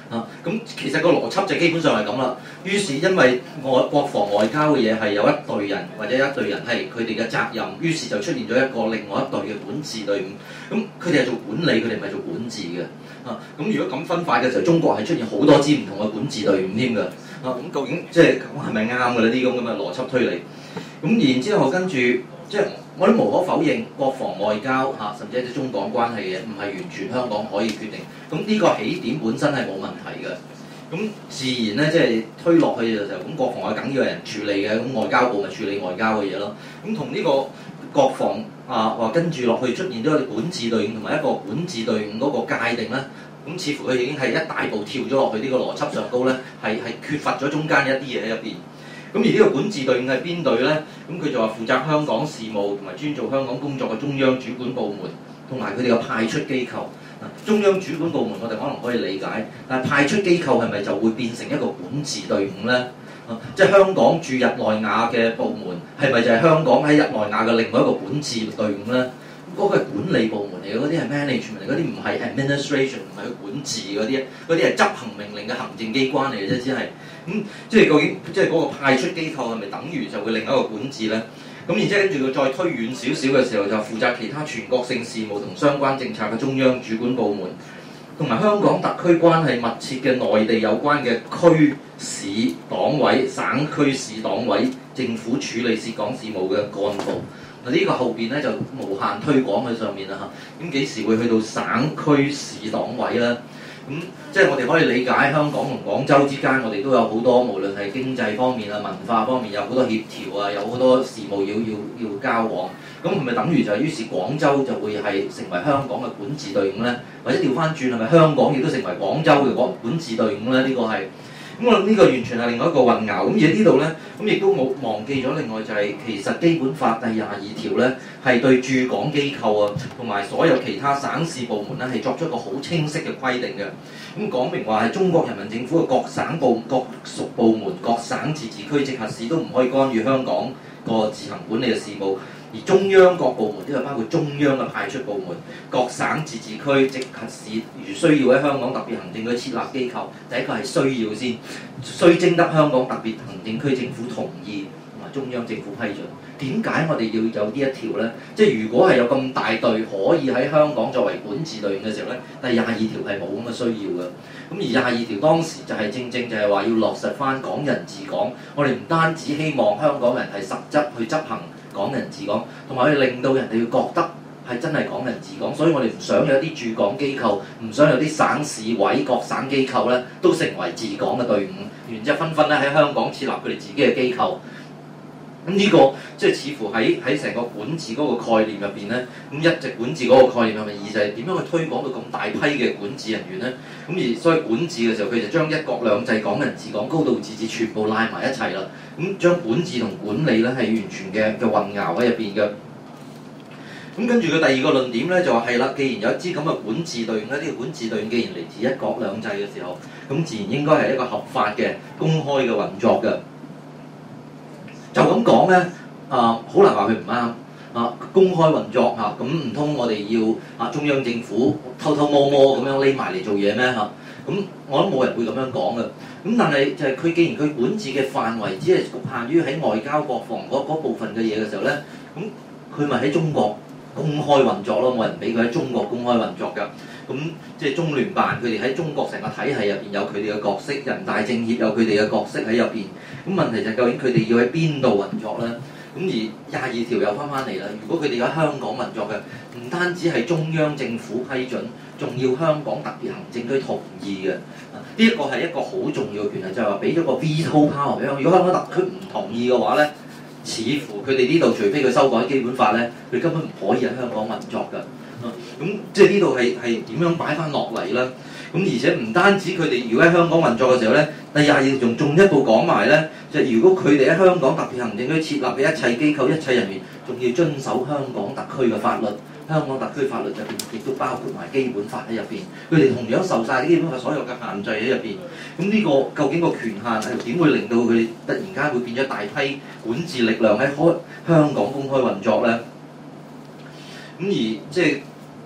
啊，咁其實個邏輯就基本上係咁啦。於是因為外國防外交嘅嘢係有一隊人或者一隊人係佢哋嘅責任，於是就出現咗一個另外一隊嘅管治隊伍。咁佢哋係做管理，佢哋唔係做管治嘅。啊，咁如果咁分法嘅時候，中國係出現好多支唔同嘅管治隊伍添㗎。啊，咁究竟即係咁係咪啱㗎呢啲咁咁嘅邏輯推理？咁然之後跟住即係我都無可否認，國防外交嚇、啊，甚至係啲中港關係嘅唔係完全香港可以決定。咁呢個起點本身係冇問題嘅。咁自然咧，即係推落去嘅時候，咁國防係梗要有人處理嘅，咁外交部咪處理外交嘅嘢咯。咁同呢個國防啊話跟住落去出現咗個管治隊伍同埋一個管治隊伍嗰個界定咧，咁似乎佢已經係一大步跳咗落去呢個邏輯上高咧，係係缺乏咗中間一啲嘢喺入邊。咁而呢個管治隊伍係邊隊咧？咁佢就話負責香港事務同埋專做香港工作嘅中央主管部門，同埋佢哋嘅派出機構。中央主管部門我哋可能可以理解，但係派出機構係咪就會變成一個管治隊伍咧？啊，即係香港駐日內瓦嘅部門係咪就係香港喺日內瓦嘅另外一個管治隊伍咧？嗰、那個係管理部門嚟嘅，嗰啲係 management 嚟，嗰啲唔係 administration， 唔係去管治嗰啲，嗰啲係執行命令嘅行政機關嚟嘅啫，只係咁即係究竟即係嗰個派出機構係咪等於就會另一個管治咧？咁然之後跟住佢再推遠少少嘅時候，就負責其他全國性事務同相關政策嘅中央主管部門，同埋香港特區關係密切嘅內地有關嘅區市黨委、省區市黨委、政府處理涉港事務嘅幹部。嗱、這、呢個後邊咧就無限推廣喺上面啦嚇。咁幾時會去到省區市黨委咧？咁、嗯、即係我哋可以理解香港同廣州之間，我哋都有好多無論係經濟方面啊、文化方面有好多協調啊，有好多事務要要要交往。咁係咪等於就係於是廣州就會係成為香港嘅管治隊伍咧？或者調翻轉係咪香港亦都成為廣州嘅管管治隊伍咧？呢、這個係咁我諗呢個完全係另外一個混淆。咁而喺呢度咧，咁亦都冇忘記咗另外就係、是、其實基本法第廿二條咧係對駐港機構啊同埋所有其他省市部門咧係作出一個好清晰嘅規定嘅。咁講明話係中國人民政府嘅各省部、各屬部門、各省自治區直轄市都唔可以干預香港個自行管理嘅事務。而中央各部門，呢個包括中央嘅派出部門、各省自治區直轄市，如需要喺香港特別行政區設立機構，第一個係需要先，需徵得香港特別行政區政府同意同埋中央政府批准。點解我哋要有呢一條呢？即係如果係有咁大隊可以喺香港作為管治隊伍嘅時候呢，第廿二條係冇咁嘅需要嘅。咁而廿二條當時就係正正就係話要落實翻港人治港。我哋唔單止希望香港人係實質去執行港人治港，同埋可以令到人哋要覺得係真係港人治港，所以我哋唔想有啲駐港機構，唔想有啲省市委、各省機構咧都成為治港嘅隊伍，然之後紛紛咧喺香港設立佢哋自己嘅機構。咁呢、這個即係似乎喺喺成個管治嗰個概念入邊咧，咁一直管治嗰個概念係咪意就係點樣去推廣到咁大批嘅管治人員咧？咁而所以管治嘅時候，佢就將一國兩制、港人治港、高度自治全部拉埋一齊啦。咁將管治同管理咧係完全嘅嘅混淆喺入邊嘅。咁跟住佢第二個論點咧就話係啦，既然有一支咁嘅管治隊伍咧，呢、這個管治隊伍既然嚟自一國兩制嘅時候，咁自然應該係一個合法嘅、公開嘅運作嘅。就咁講咧，啊好難話佢唔啱啊！公開運作嚇，咁唔通我哋要啊中央政府偷偷摸摸咁樣匿埋嚟做嘢咩嚇？咁、啊、我諗冇人會咁樣講嘅。咁但係就係佢既然佢管治嘅範圍只係局限於喺外交國防嗰部分嘅嘢嘅時候咧，咁佢咪喺中國公開運作咯？冇人俾佢喺中國公開運作㗎。咁即係中聯辦，佢哋喺中國成個體系入邊有佢哋嘅角色，人大政協有佢哋嘅角色喺入邊。咁問題就係究竟佢哋要喺邊度運作咧？咁而廿二條又翻翻嚟啦。如果佢哋喺香港運作嘅，唔單止係中央政府批准，仲要香港特別行政區同意嘅。呢一個係一個好重要嘅權利，就係話俾咗個 veto power 俾香港。如果香港特區唔同意嘅話咧，似乎佢哋呢度除非佢修改基本法咧，佢根本唔可以喺香港運作㗎。咁、嗯、即係呢度係係點樣擺翻落嚟啦？咁而且唔單止佢哋如果喺香港運作嘅時候咧，第廿二條仲進一步講埋咧，就係、如果佢哋喺香港特別行政區設立嘅一切機構、一切人員，仲要遵守香港特區嘅法律。香港特區法律入邊亦都包括埋基本法喺入邊，佢哋同樣受晒基本法所有嘅限制喺入邊。咁呢個究竟個權限係點會令到佢哋突然間會變咗大批管治力量喺開香港公開運作咧？咁而即係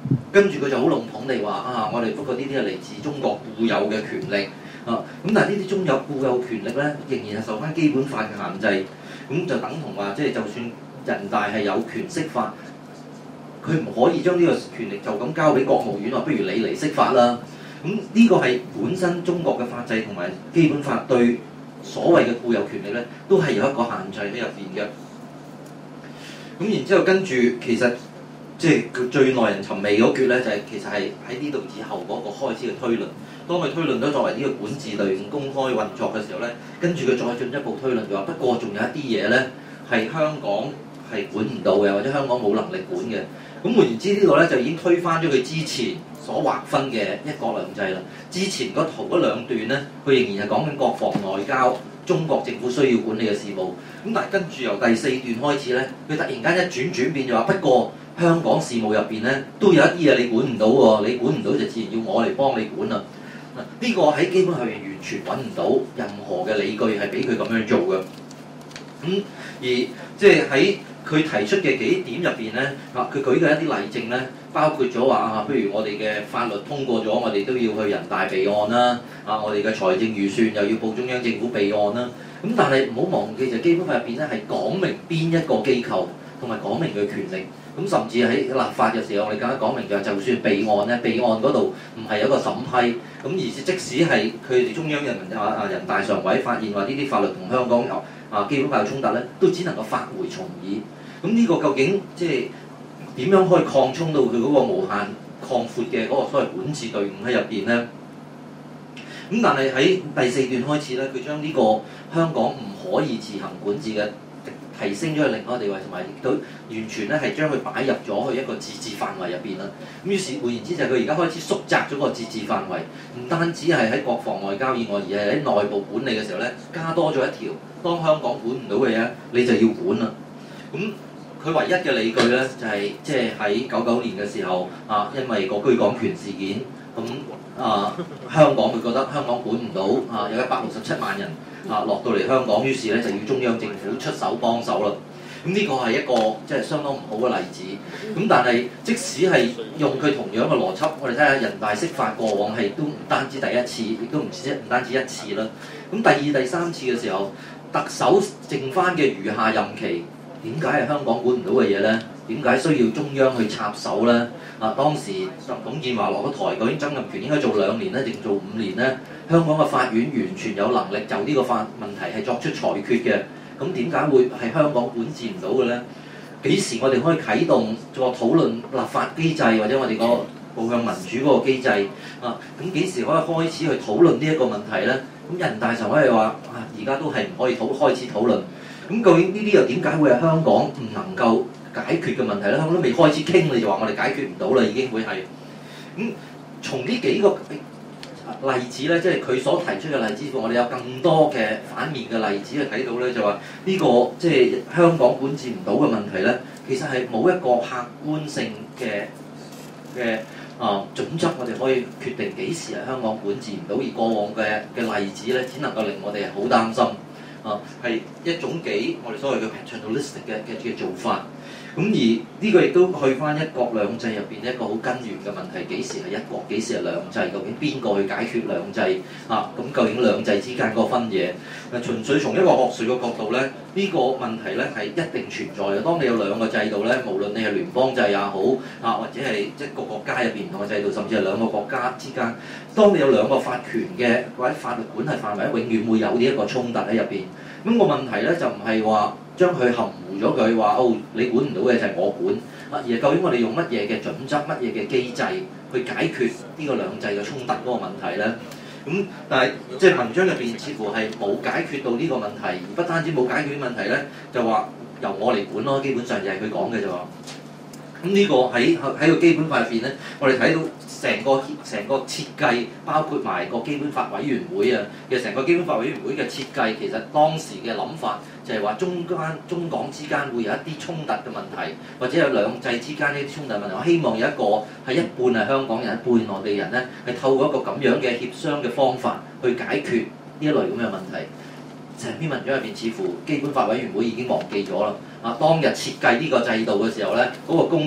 跟住佢就好籠統地話啊，我哋不過呢啲係嚟自中國固有嘅權力啊，咁但係呢啲中有固有權力咧，仍然係受翻基本法嘅限制，咁就等同話即係就算人大係有權釋法，佢唔可以將呢個權力就咁交俾國務院話，不如你嚟釋法啦。咁呢個係本身中國嘅法制同埋基本法對所謂嘅固有權力咧，都係有一個限制喺入邊嘅。咁然之後跟住其實即係佢最耐人尋味嗰橛咧，就係、是、其實係喺呢度以後嗰個開始嘅推論。當佢推論咗作為呢個管治隊伍公開運作嘅時候咧，跟住佢再進一步推論就話，不過仲有一啲嘢咧係香港係管唔到嘅，或者香港冇能力管嘅。咁換言之，呢度咧就已經推翻咗佢之前所劃分嘅一國兩制啦。之前嗰頭嗰兩段咧，佢仍然係講緊國防內交，中國政府需要管理嘅事務。咁但係跟住由第四段開始咧，佢突然間一轉轉變就話，不過香港事務入邊咧都有一啲嘢你管唔到喎，你管唔到就自然要我嚟幫你管啦。呢個喺基本上面完全揾唔到任何嘅理據係俾佢咁樣做嘅。咁、嗯、而即係喺佢提出嘅幾點入邊咧，啊，佢舉嘅一啲例證咧，包括咗話啊，譬如我哋嘅法律通過咗，我哋都要去人大備案啦。啊，我哋嘅財政預算又要報中央政府備案啦。咁、啊、但係唔好忘記就基本法入邊咧係講明邊一個機構同埋講明佢權力。咁甚至喺立法嘅時候，我哋更加講明就係，就算備案咧，備案嗰度唔係有一個審批，咁而是即使係佢哋中央人民啊啊人大常委發現話呢啲法律同香港有啊基本法有衝突咧，都只能夠發回重議。咁呢個究竟即係點樣可以擴充到佢嗰個無限擴闊嘅嗰個所謂管治隊伍喺入邊咧？咁但係喺第四段開始咧，佢將呢個香港唔可以自行管治嘅提升咗去另一個地位，同埋亦都完全咧係將佢擺入咗去一個自治範圍入邊啦。咁於是換言之就係佢而家開始縮窄咗個自治範圍，唔單止係喺國防外交以外，而係喺內部管理嘅時候咧，加多咗一條，當香港管唔到嘅嘢，你就要管啦。咁佢唯一嘅理據咧就係即係喺九九年嘅時候啊，因為個居港權事件，咁啊香港佢覺得香港管唔到啊，有一百六十七萬人啊落到嚟香港，於是咧就要中央政府出手幫手啦。咁呢個係一個即係、就是、相當唔好嘅例子。咁但係即使係用佢同樣嘅邏輯，我哋睇下人大釋法過往係都唔單止第一次，亦都唔止唔單止一次啦。咁第二、第三次嘅時候，特首剩翻嘅餘下任期，點解係香港管唔到嘅嘢咧？點解需要中央去插手咧？啊，當時董建華落咗台，究竟曾蔭權應該做兩年咧，定做五年咧？香港嘅法院完全有能力就呢個法問題係作出裁決嘅。咁點解會係香港管治唔到嘅咧？幾時我哋可以啟動做討論立法機制，或者我哋個步向民主嗰個機制啊？咁幾時可以開始去討論呢一個問題咧？咁人大常委係話啊，而家都係唔可以討開始討論。咁究竟呢啲又點解會係香港唔能夠解決嘅問題咧？香港都未開始傾，你就話我哋解決唔到啦，已經會係咁。從呢幾個例子咧，即係佢所提出嘅例子，我哋有更多嘅反面嘅例子去睇到咧，就話呢個即係香港管治唔到嘅問題咧，其實係冇一個客觀性嘅嘅啊準則，我哋可以決定幾時係香港管治唔到，而過往嘅嘅例子咧，只能夠令我哋好擔心。啊，係一種幾我哋所謂嘅 paternalistic 嘅嘅嘅做法。咁而呢個亦都去翻一國兩制入邊一個好根源嘅問題，幾時係一國，幾時係兩制？究竟邊個去解決兩制？啊，咁究竟兩制之間嗰個分野？誒，純粹從一個學術嘅角度咧，呢個問題咧係一定存在嘅。當你有兩個制度咧，無論你係聯邦制也好，啊或者係即係個國家入邊唔同嘅制度，甚至係兩個國家之間，當你有兩個法權嘅或者法律管轄範圍，永遠會有呢一個衝突喺入邊。咁個問題咧就唔係話將佢含糊咗佢話哦，你管唔到嘅就係我管啊，而係究竟我哋用乜嘢嘅準則、乜嘢嘅機制去解決呢個兩制嘅衝突嗰個問題咧？咁、嗯、但係即係文章入邊似乎係冇解決到呢個問題，而不單止冇解決問題咧，就話由我嚟管咯，基本上就係佢講嘅就話。咁呢個喺喺個基本法入邊咧，我哋睇到成個成個設計，包括埋個基本法委員會啊嘅成個基本法委員會嘅設計，其實當時嘅諗法就係話中間中港之間會有一啲衝突嘅問題，或者有兩制之間呢啲衝突問題。我希望有一個係一半係香港人，一半內地人咧，係透過一個咁樣嘅協商嘅方法去解決呢一類咁嘅問題。成篇文章入邊，似乎基本法委員會已經忘記咗啦。啊，當日設計呢個制度嘅時候咧，嗰、那個功能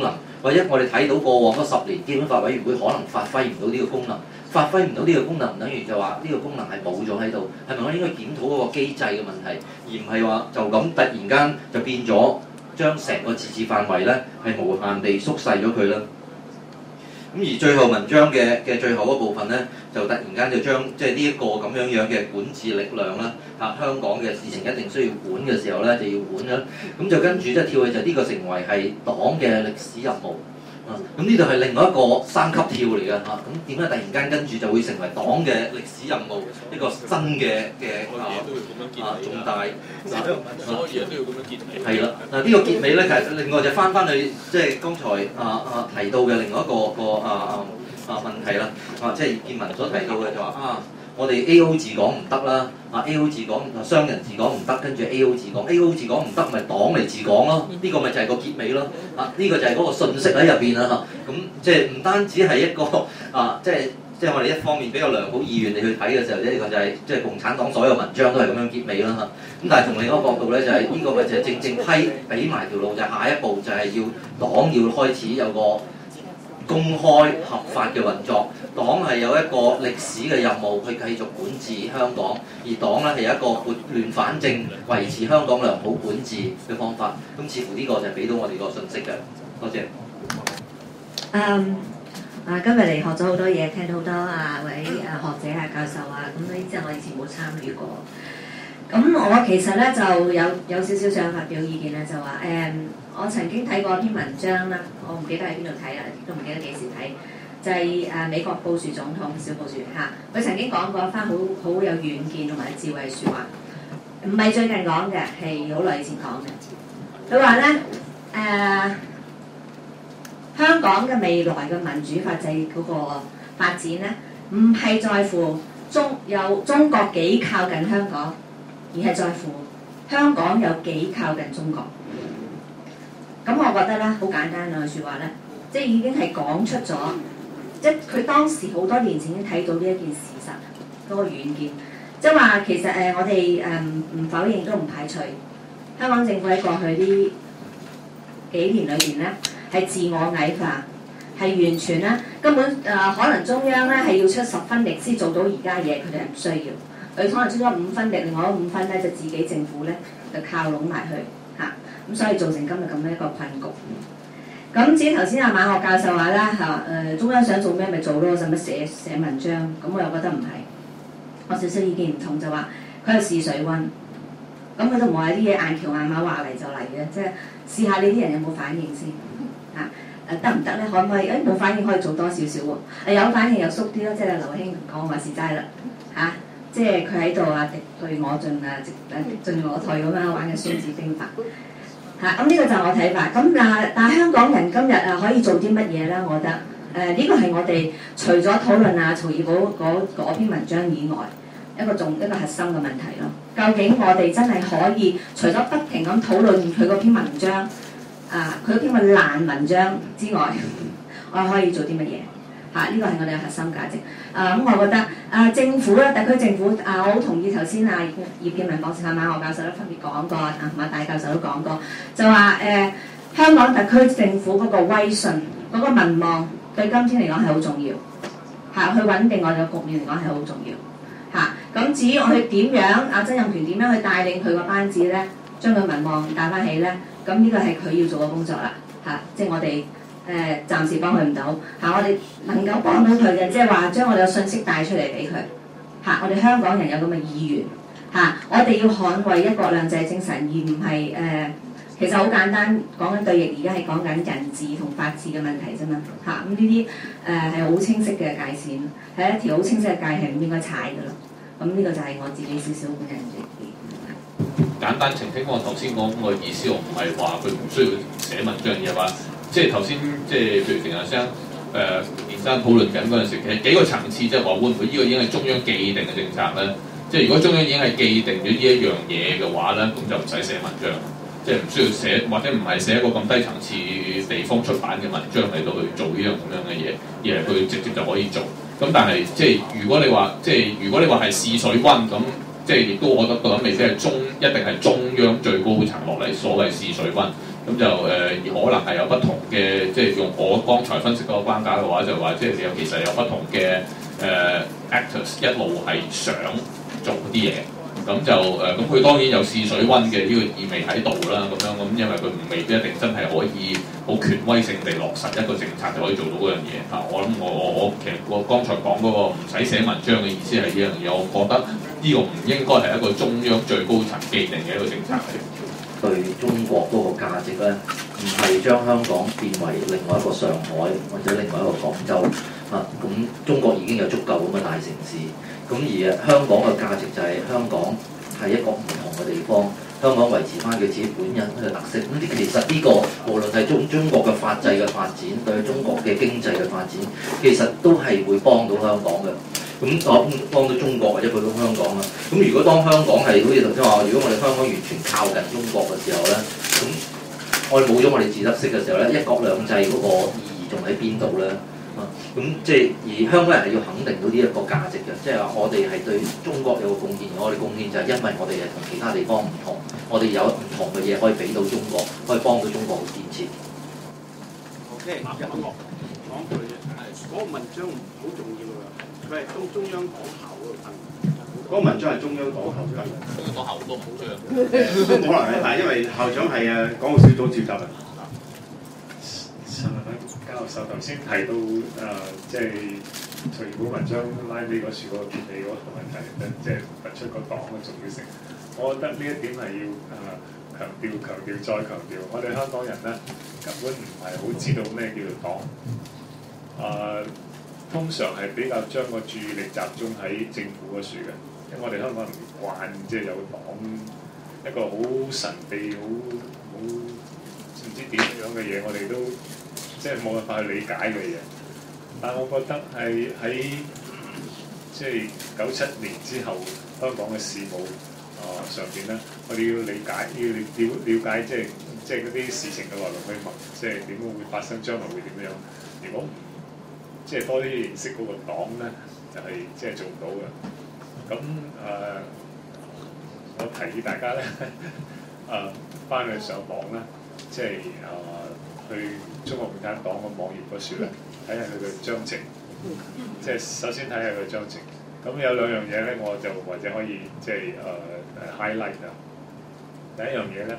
或者我哋睇到過往嗰十年基本法委員會可能發揮唔到呢個功能，發揮唔到呢個功能，唔等於就話呢個功能係冇咗喺度，係咪我應該檢討嗰個機制嘅問題，而唔係話就咁突然間就變咗將成個自治範圍咧係無限地縮細咗佢啦。咁而最後文章嘅嘅最後嗰部分咧，就突然間就將即係呢一個咁樣樣嘅管治力量啦，嚇香港嘅事情一定需要管嘅時候咧，就要管啦。咁就跟住即係跳去就呢個成為係黨嘅歷史任務。啊！咁呢度係另外一個三級跳嚟嘅嚇，咁點解突然間跟住就會成為黨嘅歷史任務一個新嘅嘅啊啊重大所有嘢都要咁樣結尾。係啦，嗱呢個結尾咧，其實另外就翻翻去即係剛才啊啊提到嘅另外一個個啊啊啊問題啦，啊即係葉建文所提到嘅就話啊。我哋 A O 字講唔得啦，啊 A O 字講商人字講唔得，跟住 A O 字講 A O 字講唔得，咪黨嚟自講咯，呢、這個咪就係個結尾咯，啊呢、這個就係嗰個信息喺入邊啦嚇，咁即係唔單止係一個啊，即係即係我哋一方面比較良好意願你去睇嘅時候，呢、這個就係即係共產黨所有文章都係咁樣結尾啦嚇，咁但係從另一個角度咧就係、是、呢、這個咪就係正正批俾埋條路，就係、是、下一步就係要黨要開始有個公開合法嘅運作，黨係有一個歷史嘅任務去繼續管治香港，而黨咧係有一個撥亂反正、維持香港良好管治嘅方法。咁似乎呢個就係俾到我哋個信息嘅。多謝。 嗯啊，今日嚟學咗好多嘢，聽到好多啊位啊學者啊教授啊，咁呢啲我以前冇參與過。咁我其實咧就有有少少想發表意見咧，就話誒、嗯，我曾經睇過篇文章啦，我唔記得喺邊度睇啦，亦都唔記得幾時睇，就係、是、誒、啊、美國布殊總統小布殊嚇，佢、啊、曾經講過一番好好有遠見同埋智慧説話，唔係最近講嘅，係好耐以前講嘅。佢話咧誒，香港嘅未來嘅民主法制嗰個發展咧，唔係在乎中有中國幾靠近香港。而係在乎香港有幾靠近中國，咁我覺得咧好簡單兩句説話咧，即係已經係講出咗，即係佢當時好多年前已經睇到呢一件事實嗰、那個遠見，即係話其實誒、呃、我哋誒唔否認都唔排除香港政府喺過去呢幾年裏邊咧係自我矮化，係完全咧根本誒、呃、可能中央咧係要出十分力先做到而家嘢，佢哋係唔需要。佢可能出咗五分力，另外嗰五分咧就自己政府咧就靠攏埋去嚇，咁、啊、所以造成今日咁樣一個困局。咁至於頭先阿馬學教授話啦嚇，誒中央想做咩咪做咯，使乜寫寫文章？咁我又覺得唔係，我少少意見唔同就話佢係試水溫，咁佢都唔話啲嘢硬橋硬馬話嚟就嚟嘅，即係試下你啲人有冇反應先嚇，誒得唔得咧？可唔可以？誒、哎、冇反應可以做多少少喎，誒有反應又縮啲咯，即係劉兄講話事齋啦嚇。啊即係佢喺度啊，敵退我進啊，敵敵進我退咁樣玩嘅孫子兵法嚇。咁、啊、呢、這個就係我睇法。咁但但香港人今日啊可以做啲乜嘢咧？我覺得誒呢、呃這個係我哋除咗討論啊曹二寶嗰篇文章以外，一個重一個核心嘅問題咯。究竟我哋真係可以除咗不停咁討論佢嗰篇文章啊，佢嗰篇嘅爛文章之外，我可以做啲乜嘢？嚇、啊！呢、這個係我哋嘅核心價值。啊咁、嗯，我覺得啊政府咧，特區政府啊，我好同意頭先啊葉建文博士、馬學教授都分別講過，啊馬大教授都講過，就話誒、呃、香港特區政府嗰個威信、嗰、那個民望對今天嚟講係好重要，嚇、啊、去穩定我哋嘅局面嚟講係好重要，嚇、啊、咁至於我去點樣啊曾蔭權點樣去帶領佢個班子咧，將佢民望帶翻起咧，咁呢個係佢要做嘅工作啦，嚇、啊、即係我哋。誒、呃、暫時幫佢唔到嚇，我哋能夠幫到佢嘅，即係話將我哋嘅信息帶出嚟俾佢嚇。我哋香港人有咁嘅意願嚇、啊，我哋要捍衛一國兩制精神，而唔係誒。其實好簡單，講緊對弈，而家係講緊人治同法治嘅問題啫嘛嚇。咁呢啲誒係好清晰嘅界線，係一條好清晰嘅界係唔應該踩嘅咯。咁、嗯、呢、這個就係我自己少少本人嘅意見。 簡單澄清我頭先講個意思，我唔係話佢唔需要寫文章，而係話。即係頭先，即係譬如田先生、誒連生討論緊嗰陣時，其實幾個層次，即係話會唔會呢個已經係中央既定嘅政策咧？即係如果中央已經係既定咗呢一樣嘢嘅話咧，咁就唔使寫文章，即係唔需要寫，或者唔係寫一個咁低層次地方出版嘅文章嚟到去做呢樣咁樣嘅嘢，而係佢直接就可以做。咁但係即係如果你話，即係如果你話係試水溫咁。即係亦都我覺得覺得未必係中一定係中央最高層落嚟所所謂試水溫。咁就誒、呃、可能係有不同嘅，即係用我剛才分析嗰個關卡嘅話，就話即係有其實有不同嘅誒、呃、actors 一路係想做啲嘢，咁就誒咁佢當然有試水溫嘅呢個意味喺度啦，咁樣咁因為佢唔未必一定真係可以好權威性地落實一個政策就可以做到嗰樣嘢嚇。我諗我我我其實我剛才講嗰個唔使寫文章嘅意思係呢樣嘢，我覺得呢個唔應該係一個中央最高層既定嘅一個政策嚟。 對中國嗰個價值咧，唔係將香港變為另外一個上海或者另外一個廣州啊，咁中國已經有足夠咁嘅大城市，咁而香港嘅價值就係香港係一個唔同嘅地方，香港維持翻佢自己本人嘅特色。咁其實呢個無論係中中國嘅法制嘅發展，對中國嘅經濟嘅發展，其實都係會幫到香港嘅。咁幫幫到中國或者幫到香港啊！咁如果當香港係好似頭先話，如果我哋香港完全靠近中國嘅時候咧，咁我哋冇咗我哋自得式嘅時候咧，一國兩制嗰個意義仲喺邊度咧？啊，咁即係而香港人係要肯定到呢一個價值嘅，即係話我哋係對中國有個貢獻，我哋貢獻就係因為我哋係同其他地方唔同，我哋有唔同嘅嘢可以俾到中國，可以幫到中國去建設。 OK， 馬文樂講句啫，嗰個文章好重要㗎。佢係中中央黨校嗰度登，嗰個文章係中央黨校登， 中央黨校都唔好出都冇可能嘅，但係因為校長係啊港澳小組召集人。 教授頭先提到誒、呃，即係隨本文章拉尾嗰樹嗰個結尾嗰個問題，即係突出個黨嘅重要性。我覺得呢一點係要誒、呃、強調、強調再強調。我哋香港人咧根本唔係好知道咩叫做黨。誒、呃，通常係比較將個注意力集中喺政府嗰樹嘅，因為我哋香港人唔慣即係有黨一個好神秘、好好唔知點樣嘅嘢，我哋都即係冇辦法去理解嘅嘢。但係我覺得係喺即係九七年之後，香港嘅事務啊、呃、上邊咧，我哋要理解，要了了解即係即係嗰啲事情嘅來龍去脈，即係點樣會發生，將來會點樣。如果唔即係多啲認識嗰個黨咧，就係、是、即係做唔到嘅。咁誒、呃，我提議大家咧誒翻去上網啦，即係誒、呃、去中國共產黨個網頁嗰處咧，睇下佢嘅章程。即係首先睇下佢嘅章程。咁有兩樣嘢咧，我就或者可以即係誒誒 highlight 啊。第一樣嘢咧，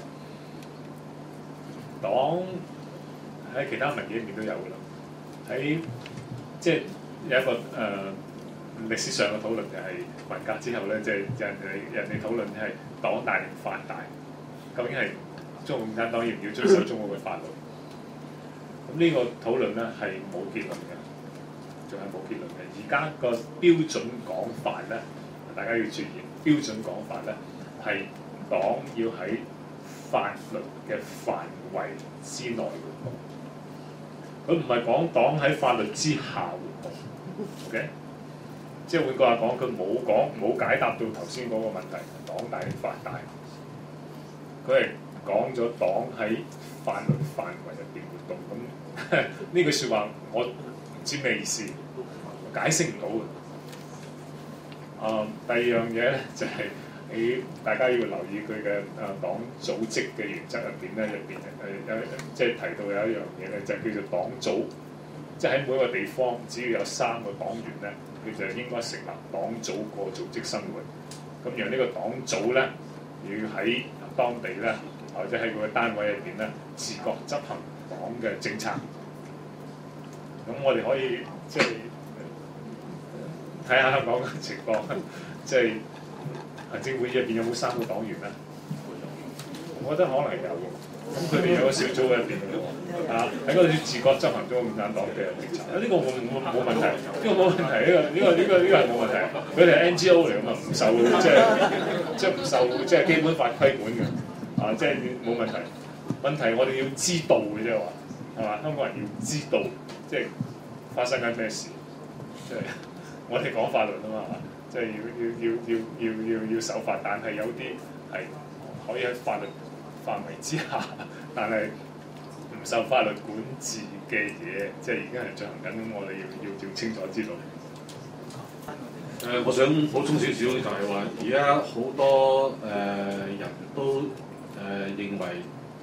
黨喺其他文件入面都有㗎啦，喺即係有一個誒、呃、歷史上嘅討論，就係文革之後咧，即係人哋人哋討論係黨大定法大，究竟係中國共產黨要唔要遵守中國嘅法律？咁呢個討論咧係冇結論嘅，仲係冇結論嘅。而家個標準講法咧，大家要注意，標準講法咧係黨要喺法律嘅範圍之內活動。佢唔係講黨喺法律之下活動 ，OK？ 即係換句話講，佢冇講冇解答到頭先嗰個問題，黨大定法大。佢係講咗黨喺法律範圍入邊活動。咁呢句説話我唔知咩意思，解釋唔到嘅。啊、呃，第二樣嘢咧就係、是、你大家要留意佢嘅誒黨組織嘅原則入邊咧，入邊誒有即係提到有一樣嘢咧，就係、是、叫做黨組，即係喺每個地方只要有三個黨員咧，佢就應該成立黨組過組織生活。咁讓呢個黨組咧，要喺當地咧，或者喺佢嘅單位入邊咧，自覺執行黨嘅政策。咁我哋可以即係睇下香港嘅情況，即係行政會議入邊有冇三個黨員咧？我覺得可能有嘅。咁佢哋有個小組喺入邊啊，喺嗰度自覺執行中國共產黨嘅政策。呢、這個冇冇冇問題，呢、這個冇問題，呢、這個呢、這個呢、這個呢、這個係冇問題。佢哋係 N G O 嚟㗎嘛，唔受即係即係唔受即係基本法規管嘅啊，即係冇問題。問題我哋要知道嘅啫話，係嘛？香港人要知道即係發生緊咩事，即係我哋講法律啊嘛，即係要要要要要要要守法，但係有啲係可以喺法律範圍之下，但係唔受法律管治嘅嘢，即係已經係進行緊，咁我哋要要要清楚知道。 誒、呃，我想補充少少就係話，而家好多誒、呃、人都誒、呃、認為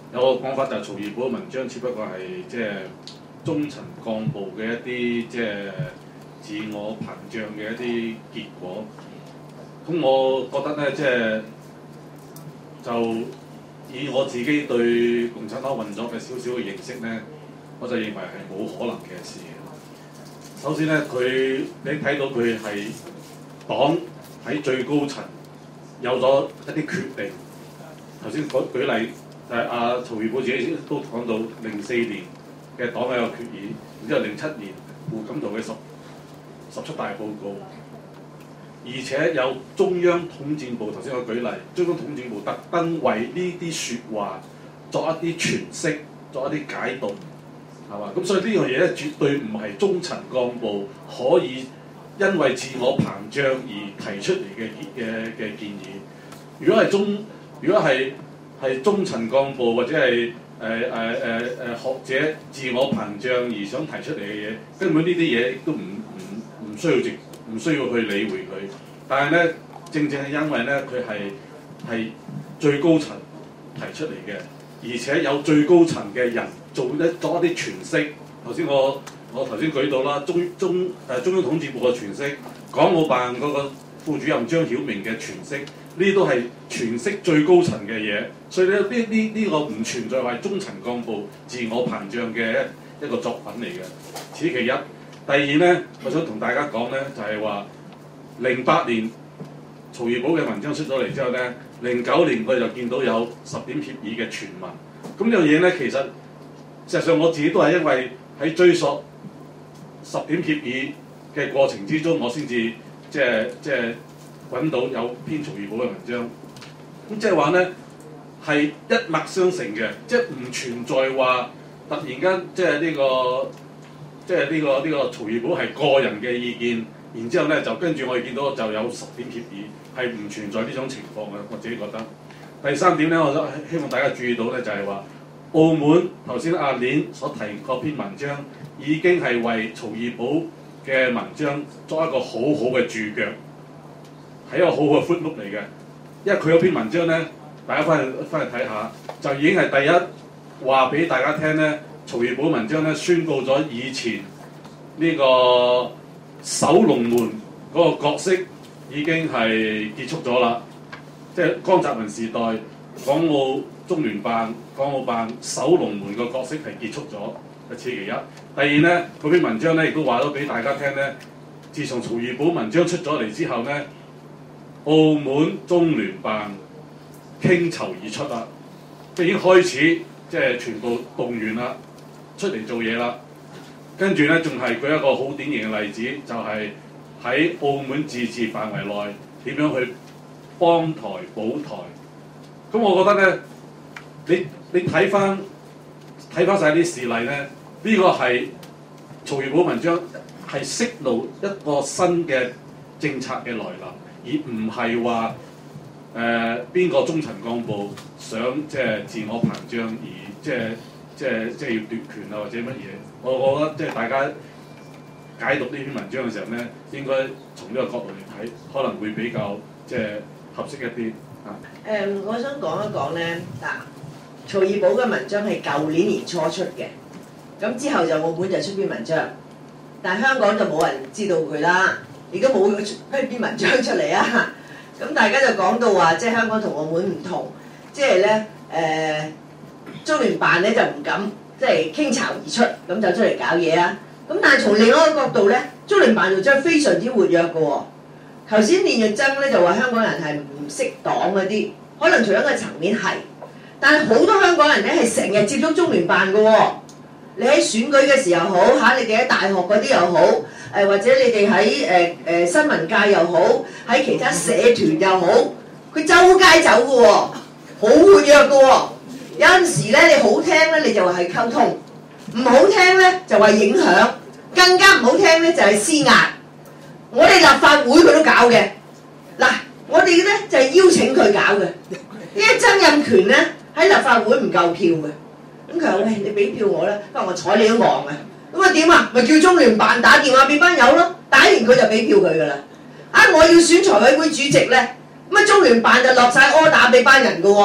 有個講法就係曹二寶嘅文章，只不過係即係中層幹部嘅一啲即係自我膨脹嘅一啲結果。咁我覺得咧，即係就以我自己對共產黨運作嘅少少嘅認識咧，我就認為係冇可能嘅事。首先咧，佢你睇到佢係黨喺最高層有咗一啲決定。頭先舉舉例，誒阿曹二寶自己都講到零四年嘅黨委有決議，然之後零七年胡錦濤嘅十十七大報告，而且有中央統戰部。頭先我舉例，中央統戰部特登為呢啲説話作一啲詮釋，作一啲解讀，係嘛？咁所以呢樣嘢咧，絕對唔係中層幹部可以因為自我膨脹而提出嚟嘅嘅嘅建議。如果係中如果係係中層幹部或者係誒誒誒誒學者自我膨脹而想提出嚟嘅嘢，根本呢啲嘢都唔唔唔需要直唔需要去理會佢。但係咧，正正係因為咧佢係係最高層提出嚟嘅，而且有最高層嘅人做一作一啲詮釋。頭先我我頭先舉到啦，中中誒、呃、中央統治部嘅詮釋，港澳辦嗰個副主任張曉明嘅詮釋。呢啲都係詮釋最高層嘅嘢，所以咧呢呢呢個唔存在話中層幹部自我膨脹嘅一一個作品嚟嘅，此其一。第二咧，我想同大家講咧，就係話零八年曹二寶嘅文章出咗嚟之後咧，零九年我哋就見到有十點協議嘅傳聞。咁呢樣嘢咧，其實事實上我自己都係因為喺追溯十點協議嘅過程之中，我先至即係即係。揾到有篇曹二寶嘅文章，咁即係話咧係一脈相承嘅，即係唔存在話突然間即係呢個即係呢個呢個曹二寶係個人嘅意見，然之後咧就跟住我哋見到就有十點協議，係唔存在呢種情況嘅。我自己覺得。第三點咧，我想希望大家注意到咧，就係話澳門頭先阿鏈所提嗰篇文章已經係為曹二寶嘅文章作一個好好嘅註腳。係一個好好嘅 footnote 嚟嘅，因為佢嗰篇文章咧，大家翻去翻去睇下，就已經係第一話俾大家聽咧。曹二寶文章咧宣告咗以前呢個守龍門嗰個角色已經係結束咗啦，即係江澤民時代港澳中聯辦、港澳辦守龍門個角色係結束咗，係此其一。第二咧，嗰篇文章咧亦都話咗俾大家聽咧，自從曹二寶文章出咗嚟之後咧。澳門中聯辦傾巢而出啦，即係已經開始即係全部動員啦，出嚟做嘢啦。跟住咧，仲係舉一個好典型嘅例子，就係、是、喺澳門自治範圍內點樣去幫台保台。咁我覺得咧，你你睇翻睇翻曬啲事例咧，呢、這個係曹二寶文章係釋露一個新嘅政策嘅來臨。而唔係話誒邊個中層幹部想即係自我膨脹而即係即係即係要奪權啊或者乜嘢？我我覺得即係大家解讀呢篇文章嘅時候咧，應該從呢個角度嚟睇，可能會比較即係合適一啲啊。 誒、嗯，我想講一講咧，嗱，曹二寶嘅文章係舊年年初出嘅，咁之後就澳門就出篇文章，但係香港就冇人知道佢啦。亦都冇出篇文章出嚟啊！咁大家就講到話，即係香港同澳門唔同，即係咧誒中聯辦咧就唔敢即係傾巢而出，咁就出嚟搞嘢啊！咁但係從另一個角度咧，中聯辦就真係非常之活躍嘅喎。頭先練若曾咧就話香港人係唔識黨嗰啲，可能從一個層面係，但係好多香港人咧係成日接觸中聯辦嘅喎。你喺選舉嘅時候好嚇，你哋喺大學嗰啲又好，誒、呃、或者你哋喺誒誒新聞界又好，喺其他社團又好，佢周街走嘅喎，好活躍嘅喎。有陣時咧，你好聽咧，你就話係溝通；唔好聽咧，就話影響；更加唔好聽咧，就係施壓。我哋立法會佢都搞嘅，嗱，我哋咧就係邀請佢搞嘅，因為曾蔭權咧喺立法會唔夠票嘅。咁佢話：喂，你俾票我啦，不過我睬你都戇嘅。咁啊點啊？咪叫中聯辦打電話俾班友咯，打完佢就俾票佢噶啦。啊，我要選財委會主席咧，咁啊中聯辦就落晒柯打俾班人嘅喎。啊，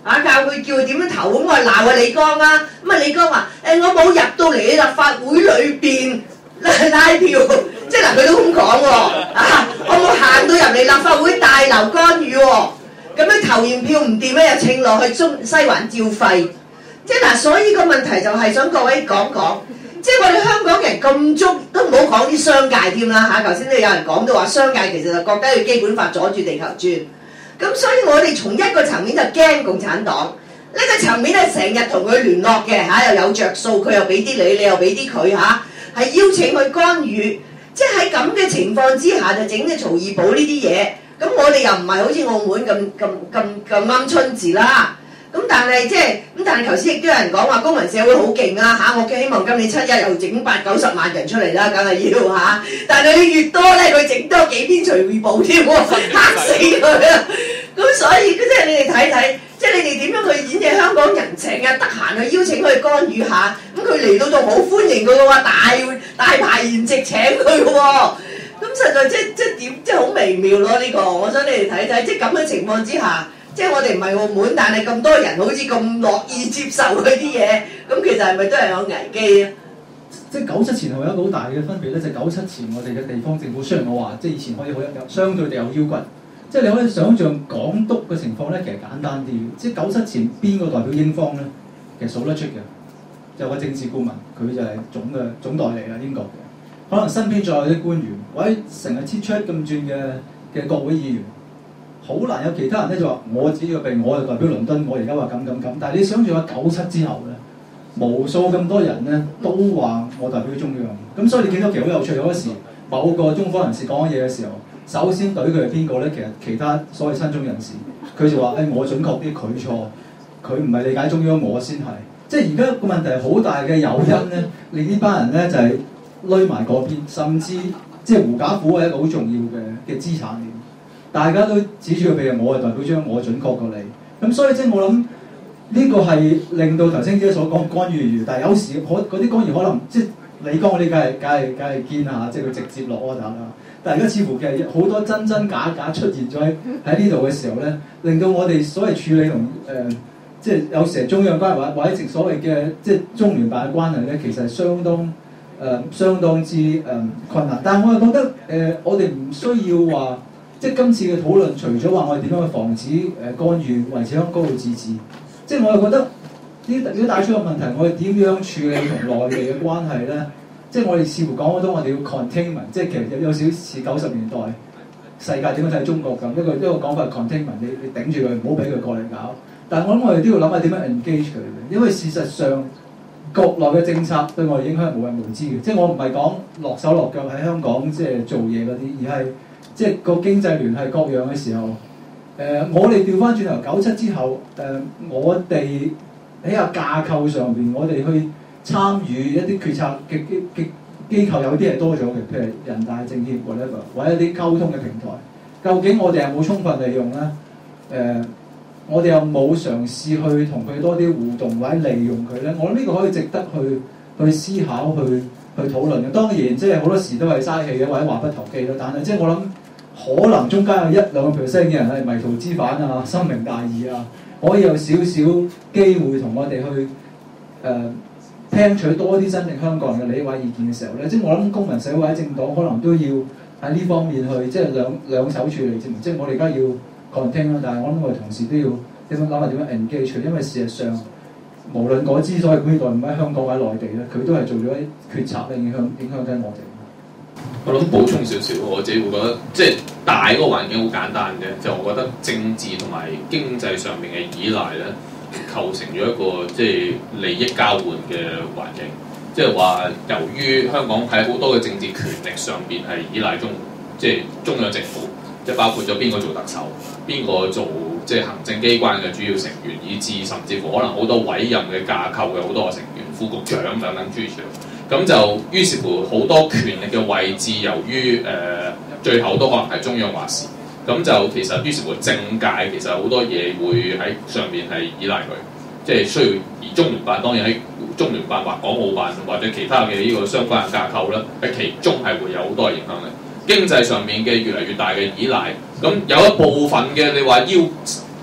啊教佢叫佢點樣投，咁我係鬧啊李剛啊，咁啊李剛話誒我冇入到嚟立法會裏邊拉票，即係嗱佢都咁講喎，啊我冇行到入嚟立法會大樓干預喎，咁樣投完票唔掂咧又稱落去中西環照肺，即係嗱所以個問題就係想各位講講。即係我哋香港人咁足，都唔好講啲商界添啦嚇。頭先都有人講到話，商界其實就覺得佢基本法阻住地球轉。咁所以我哋從一個層面就驚共產黨，呢個層面咧成日同佢聯絡嘅嚇，又有着數，佢又俾啲你，你又俾啲佢嚇，係邀請佢干預。即係喺咁嘅情況之下，就整嘅曹二寶呢啲嘢。咁我哋又唔係好似澳門咁咁咁咁啱春字啦。咁但係即係咁，但係頭先亦都有人講話公民社會好勁啊嚇！我希望今年七一又整八九十萬人出嚟啦，梗係要嚇。但係你越多咧，佢整多幾篇隨意報添喎，嚇死佢啊！咁所以即係你哋睇睇，即係你哋點樣去演繹香港人情啊？得閒去邀請佢干預下，咁佢嚟到仲好歡迎佢嘅喎，大大排筵席請佢嘅喎。咁實在即係即係點即係好微妙咯呢個，我想你哋睇睇，即係咁嘅情況之下。即係我哋唔係澳門，但係咁多人好似咁樂意接受佢啲嘢，咁其實係咪都係有危機啊？ 即係九七前後有一個好大嘅分別咧，就係九七前我哋嘅地方政府，雖然我話即係以前可以好有相對地有腰骨，即係你可以想像港督嘅情況咧，其實簡單啲。即係九七前邊個代表英方咧，其實數得出嘅，有個政治顧問，佢就係總嘅總代理啦，英國嘅。可能身邊再有啲官員，或者成日切出咁轉嘅嘅國會議員。好難有其他人咧就話我自己個病，我就代表倫敦，我而家話咁咁咁。但係你想住話九七之後咧，無數咁多人咧都話我代表中央。咁所以你見到其實好有趣，有時某個中方人士講嘢嘅時候，首先對佢係邊個咧？其實其他所謂親中人士，佢就話誒、哎、我準確啲，佢錯，佢唔係理解中央，我先係。即係而家個問題係好大嘅誘因咧，令呢班人咧就係匿埋嗰邊，甚至即係狐假虎係一個好重要嘅嘅資產嚟。大家都指住個鼻，我係代表將我準確過你，咁所以即係我諗呢個係令到頭先姐所講干預，但係有時可嗰啲干預可能即係李剛嗰啲梗係梗係梗係堅下，即係佢直接落 order 啦。但係而家似乎嘅好多真真假假出現咗喺呢度嘅時候咧，令到我哋所謂處理同誒、呃、即係有時中央關係或或者直所謂嘅即係中聯辦嘅關係咧，其實係相當誒、呃、相當之誒、呃、困難。但係我又覺得誒、呃，我哋唔需要話。即係今次嘅討論，除咗話我哋點樣去防止誒干預、維持香港高度自治，即係我又覺得呢如果帶出個問題，我哋點樣處理同內地嘅關係咧？即係我哋似乎講好多，我哋要 containment， 即係其實有有少少似九十年代世界點樣睇中國咁，一個一個講法係 containment， 你你頂住佢，唔好俾佢過嚟搞。但係我諗我哋都要諗下點樣 engage 佢嘅，因為事實上國內嘅政策對我哋影響係無人無知嘅。即係我唔係講落手落腳喺香港即係做嘢嗰啲，而係即係個經濟聯繫各樣嘅時候，誒、呃，我哋調翻轉頭九七之後，誒、呃，我哋喺個架構上邊，我哋去參與一啲決策嘅機機機構，有啲係多咗嘅，譬如人大政協 whatever， 或者一啲溝通嘅平台，究竟我哋有冇充分利用咧？誒、呃，我哋有冇嘗試去同佢多啲互動或者利用佢咧？我諗呢個可以值得去去思考去去討論嘅。當然，即係好多時都係嘥氣嘅，或者話不投機咯。但係即係我諗。可能中間有一兩個 percent 嘅人係迷途知返啊，深明大義啊，可以有少少機會同我哋去誒、呃、聽取多啲真正香港人嘅利益或意見嘅時候咧，即係我諗公民社會或者政黨可能都要喺呢方面去即係兩兩手處理啫。即係我哋而家要 contain 啦，但係我諗我哋同時都要點樣諗下點樣 engage，因為事實上無論嗰支所謂管治隊伍喺香港或者內地咧，佢都係做咗啲決策咧，影響影響緊我哋。 我諗補充少少，我自己會覺得即係大嗰個環境好簡單嘅，就我覺得政治同埋經濟上面嘅依賴咧，構成咗一個即係利益交換嘅環境。即係話，由於香港喺好多嘅政治權力上邊係依賴中，即係中央政府，即係包括咗邊個做特首，邊個做即係行政機關嘅主要成員，以至甚至乎可能好多委任嘅架構嘅好多個成員、副局長等等諸如此類。咁就於是乎好多權力嘅位置，由於誒、呃、最後都可能係中央話事，咁就其實於是乎政界其實好多嘢會喺上面係依賴佢，即係需要而中聯辦當然喺中聯辦或港澳辦或者其他嘅呢個相關嘅架構咧，喺其中係會有好多影響力。經濟上面嘅越嚟越大嘅依賴，咁有一部分嘅你話要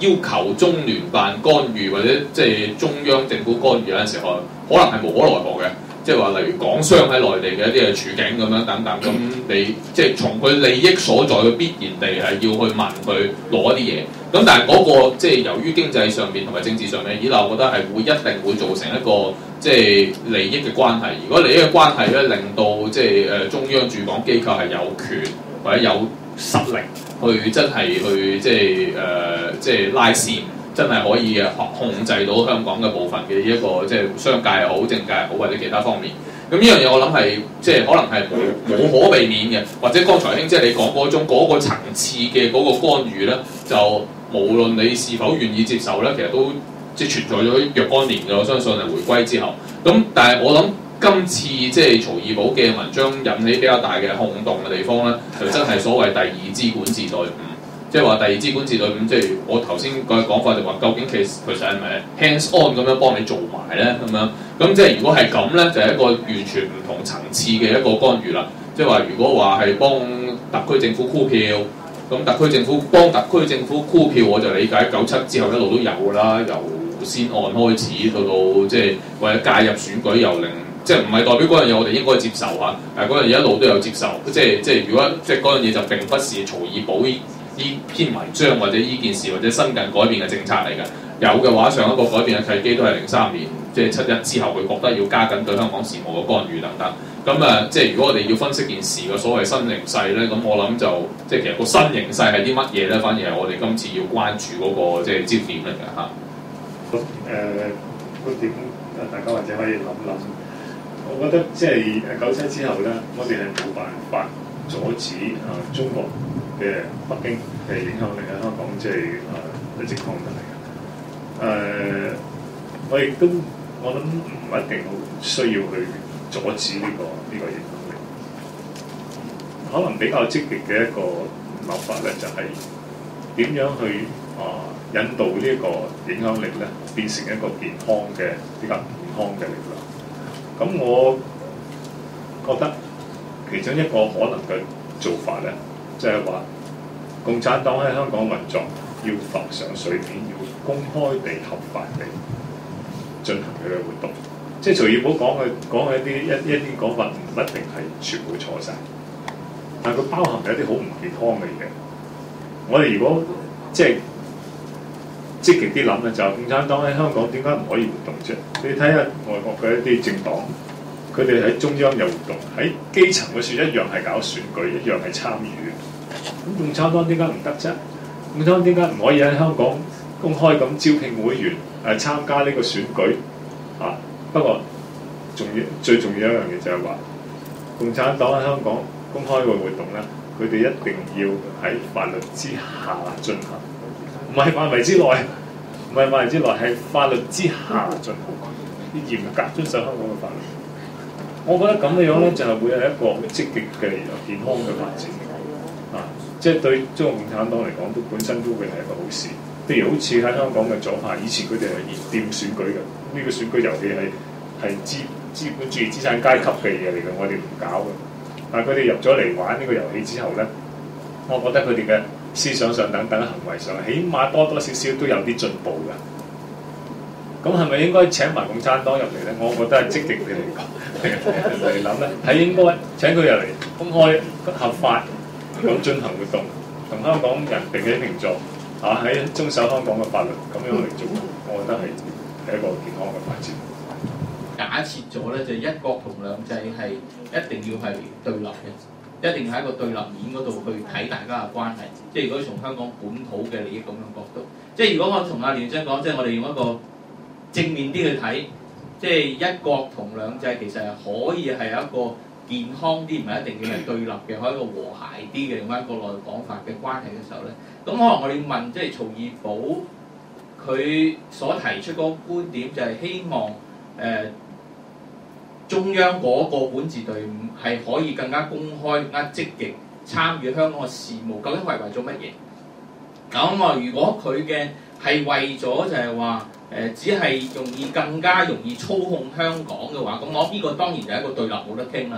要求中聯辦干預或者即係中央政府干預有陣時候，可能係無可奈何嘅。即係話，例如港商喺內地嘅一啲嘅處境咁樣等等，咁你即係從佢利益所在嘅必然地係要去問佢攞一啲嘢。咁但係嗰個即係由於經濟上面同埋政治上面，依賴我覺得係會一定會造成一個即係利益嘅關係。如果利益嘅關係咧，令到即係誒中央駐港機構係有權或者有實力去真係去即係誒即係拉線。真係可以控制到香港嘅部分嘅一個即係商界又好、政界又好或者其他方面。咁呢樣嘢我諗係即係可能係冇冇可避免嘅，或者剛才兄即係你講嗰種嗰、嗰個層次嘅嗰個干預咧，就無論你是否願意接受咧，其實都即係存在咗若干年嘅。我相信係回歸之後。咁但係我諗今次即係曹二寶嘅文章引起比較大嘅轟動嘅地方咧，就真係所謂第二支管治隊伍。即係話第二支管治隊伍，即係我頭先個講法就話，究竟其實其實係咪 hands on 咁樣幫你做埋咧咁樣？咁即係如果係咁咧，就係、是、一個完全唔同層次嘅一個干預啦。即係話如果話係幫特區政府箍票，咁特區政府幫特區政府箍票，我就理解九七之後一路都有㗎啦，由先案開始到到即係或者介入選舉又令，即係唔係代表嗰樣嘢我哋應該接受嚇？誒嗰樣嘢一路都有接受，即係即係如果即係嗰樣嘢就並不是曹二寶呢篇文章或者呢件事或者新近改變嘅政策嚟嘅，有嘅話上一個改變嘅契機都係零三年，即係七一之後佢覺得要加緊對香港事務嘅干預等等。咁啊，即係如果我哋要分析件事嘅所謂新形勢咧，咁我諗就即係其實個新形勢係啲乜嘢咧？反而係我哋今次要關注嗰、那個即係焦點嚟嘅嚇。 誒嗰點大家或者可以諗諗。我覺得即係九七之後咧，我哋係冇辦法阻止啊中國嘅北京嘅影響力喺香港即係誒一直擴大嘅。誒、呃，我亦都我諗唔一定需要去阻止呢、這個呢、這個影響力。可能比較積極嘅一個諗法咧，就係、是、點樣去啊、呃、引導呢一個影響力咧，變成一個健康嘅比較健康嘅力量。咁我覺得其中一個可能嘅做法咧，就係話共產黨喺香港運作要浮上水面，要公開地、合法地進行佢嘅活動。即係曹二寶講嘅講嘅一啲一一啲講法，唔一定係全部錯晒，但係佢包含有一啲好唔健康嘅嘢。我哋如果即係積極啲諗咧，就係共產黨喺香港點解唔可以活動啫？你睇下外國嘅一啲政黨，佢哋喺中央有活動，喺基層嘅處一樣係搞選舉，一樣係參與。咁共產黨點解唔得啫？共產黨點解唔可以喺香港公開咁招聘會員誒參加呢個選舉啊？不過重要最重要一樣嘢就係話，共產黨喺香港公開嘅活動咧，佢哋一定要喺法律之下進行。唔係範圍之內，唔係範圍之內，係法律之下進行，要嚴格遵守香港嘅法律。我覺得咁嘅樣咧，就係會係一個積極嘅健康嘅發展啊！即係對中國共產黨嚟講，都本身都會係一個好事。譬如好似喺香港嘅左派，以前佢哋係熱掂選舉嘅，呢、這個選舉遊戲係係資資本主義資產階級嘅嘢嚟嘅，我哋唔搞嘅。但係佢哋入咗嚟玩呢個遊戲之後咧，我覺得佢哋嘅思想上等等行為上，起碼多多少少都有啲進步嘅。咁係咪應該請埋共產黨入嚟咧？我覺得係積極嘅嚟講嚟諗咧，係應該請佢入嚟公開合法咁進行活動，同香港人平起平坐嚇，喺、啊、遵守香港嘅法律咁樣嚟做，我覺得係係一個健康嘅發展。 假設咗咧，就一國同兩制係一定要係對立嘅。一定喺一個對立面嗰度去睇大家嘅關係，即係如果從香港本土嘅利益咁樣角度，即係如果我同阿連生講，即係我哋用一個正面啲去睇，即係一國同兩制其實係可以係一個健康啲，唔係一定要係對立嘅，可以一個和諧啲嘅，用翻國內講法嘅關係嘅時候咧，咁可能我哋要問，即係曹二寶佢所提出嗰個觀點就係希望誒。呃中央嗰個管治隊伍係可以更加公開、更加積極參與香港嘅事務，究竟係為咗乜嘢？咁啊，如果佢嘅係為咗就係話誒，只係容易更加容易操控香港嘅話，咁我呢個當然就係一個對立冇得傾啦。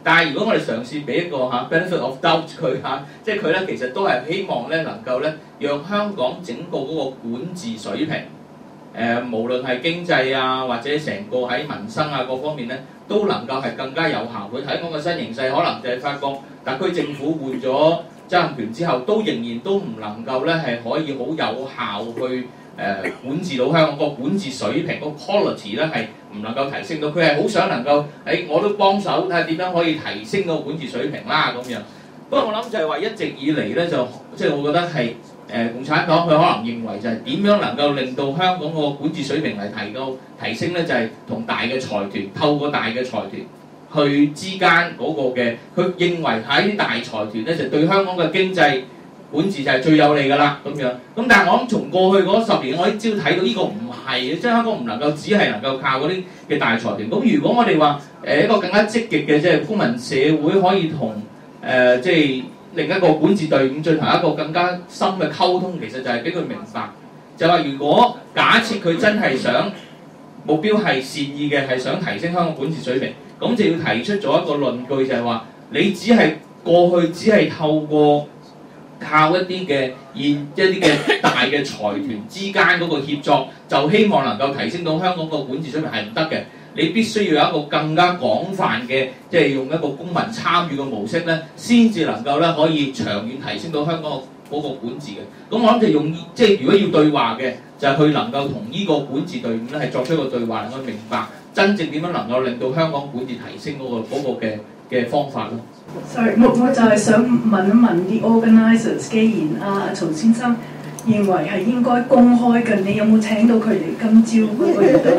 但係如果我哋嘗試俾一個嚇 benefit of doubt 佢嚇，即係佢咧其實都係希望咧能夠咧讓香港整個嗰個管治水平，誒、呃、無論係經濟啊或者成個喺民生啊各方面咧，都能夠係更加有效。佢睇講嘅新形勢，可能就係發覺特區政府換咗執行權之後，都仍然都唔能夠咧係可以好有效去誒、呃、管治到香港個管治水平，個 quality 咧係唔能夠提升到。佢係好想能夠誒、哎，我都幫手睇下點樣可以提升個管治水平啦咁樣。不過我諗就係話一直以嚟咧，就即係、就是、我覺得係誒、呃、共產黨佢可能認為就係點樣能夠令到香港個管治水平嚟提高提升咧，就係、是、同大嘅財團透過大嘅財團去之間嗰個嘅，佢認為喺啲大財團咧就對香港嘅經濟管治就係最有利㗎啦咁樣。咁但係我諗從過去嗰十年，我一朝睇到呢個唔係嘅，即係香港唔能夠只係能夠靠嗰啲嘅大財團。咁如果我哋話誒一個更加積極嘅即係公民社會可以同誒即係另一個管治隊伍進行一個更加深嘅溝通，其實就係俾佢明白，就話如果假設佢真係想目標係善意嘅，係想提升香港管治水平。咁就要提出咗一個論據，就係話你只係過去只係透過靠一啲嘅現一啲嘅大嘅財團之間嗰個協作，就希望能夠提升到香港個管治水平係唔得嘅。你必須要有一個更加廣泛嘅，即係用一個公民參與嘅模式咧，先至能夠咧可以長遠提升到香港嗰個管治嘅。咁我諗就用即係如果要對話嘅，就係佢能夠同呢個管治隊伍咧係作出一個對話，能夠明白真正點樣能夠令到香港管治提升嗰、嗰個嗰個嘅嘅方法咯。 Sorry， 我我就係想問一問啲 organisers， 既然阿、啊、曹先生認為係應該公開嘅，你有冇請到佢哋今朝嗰個活動？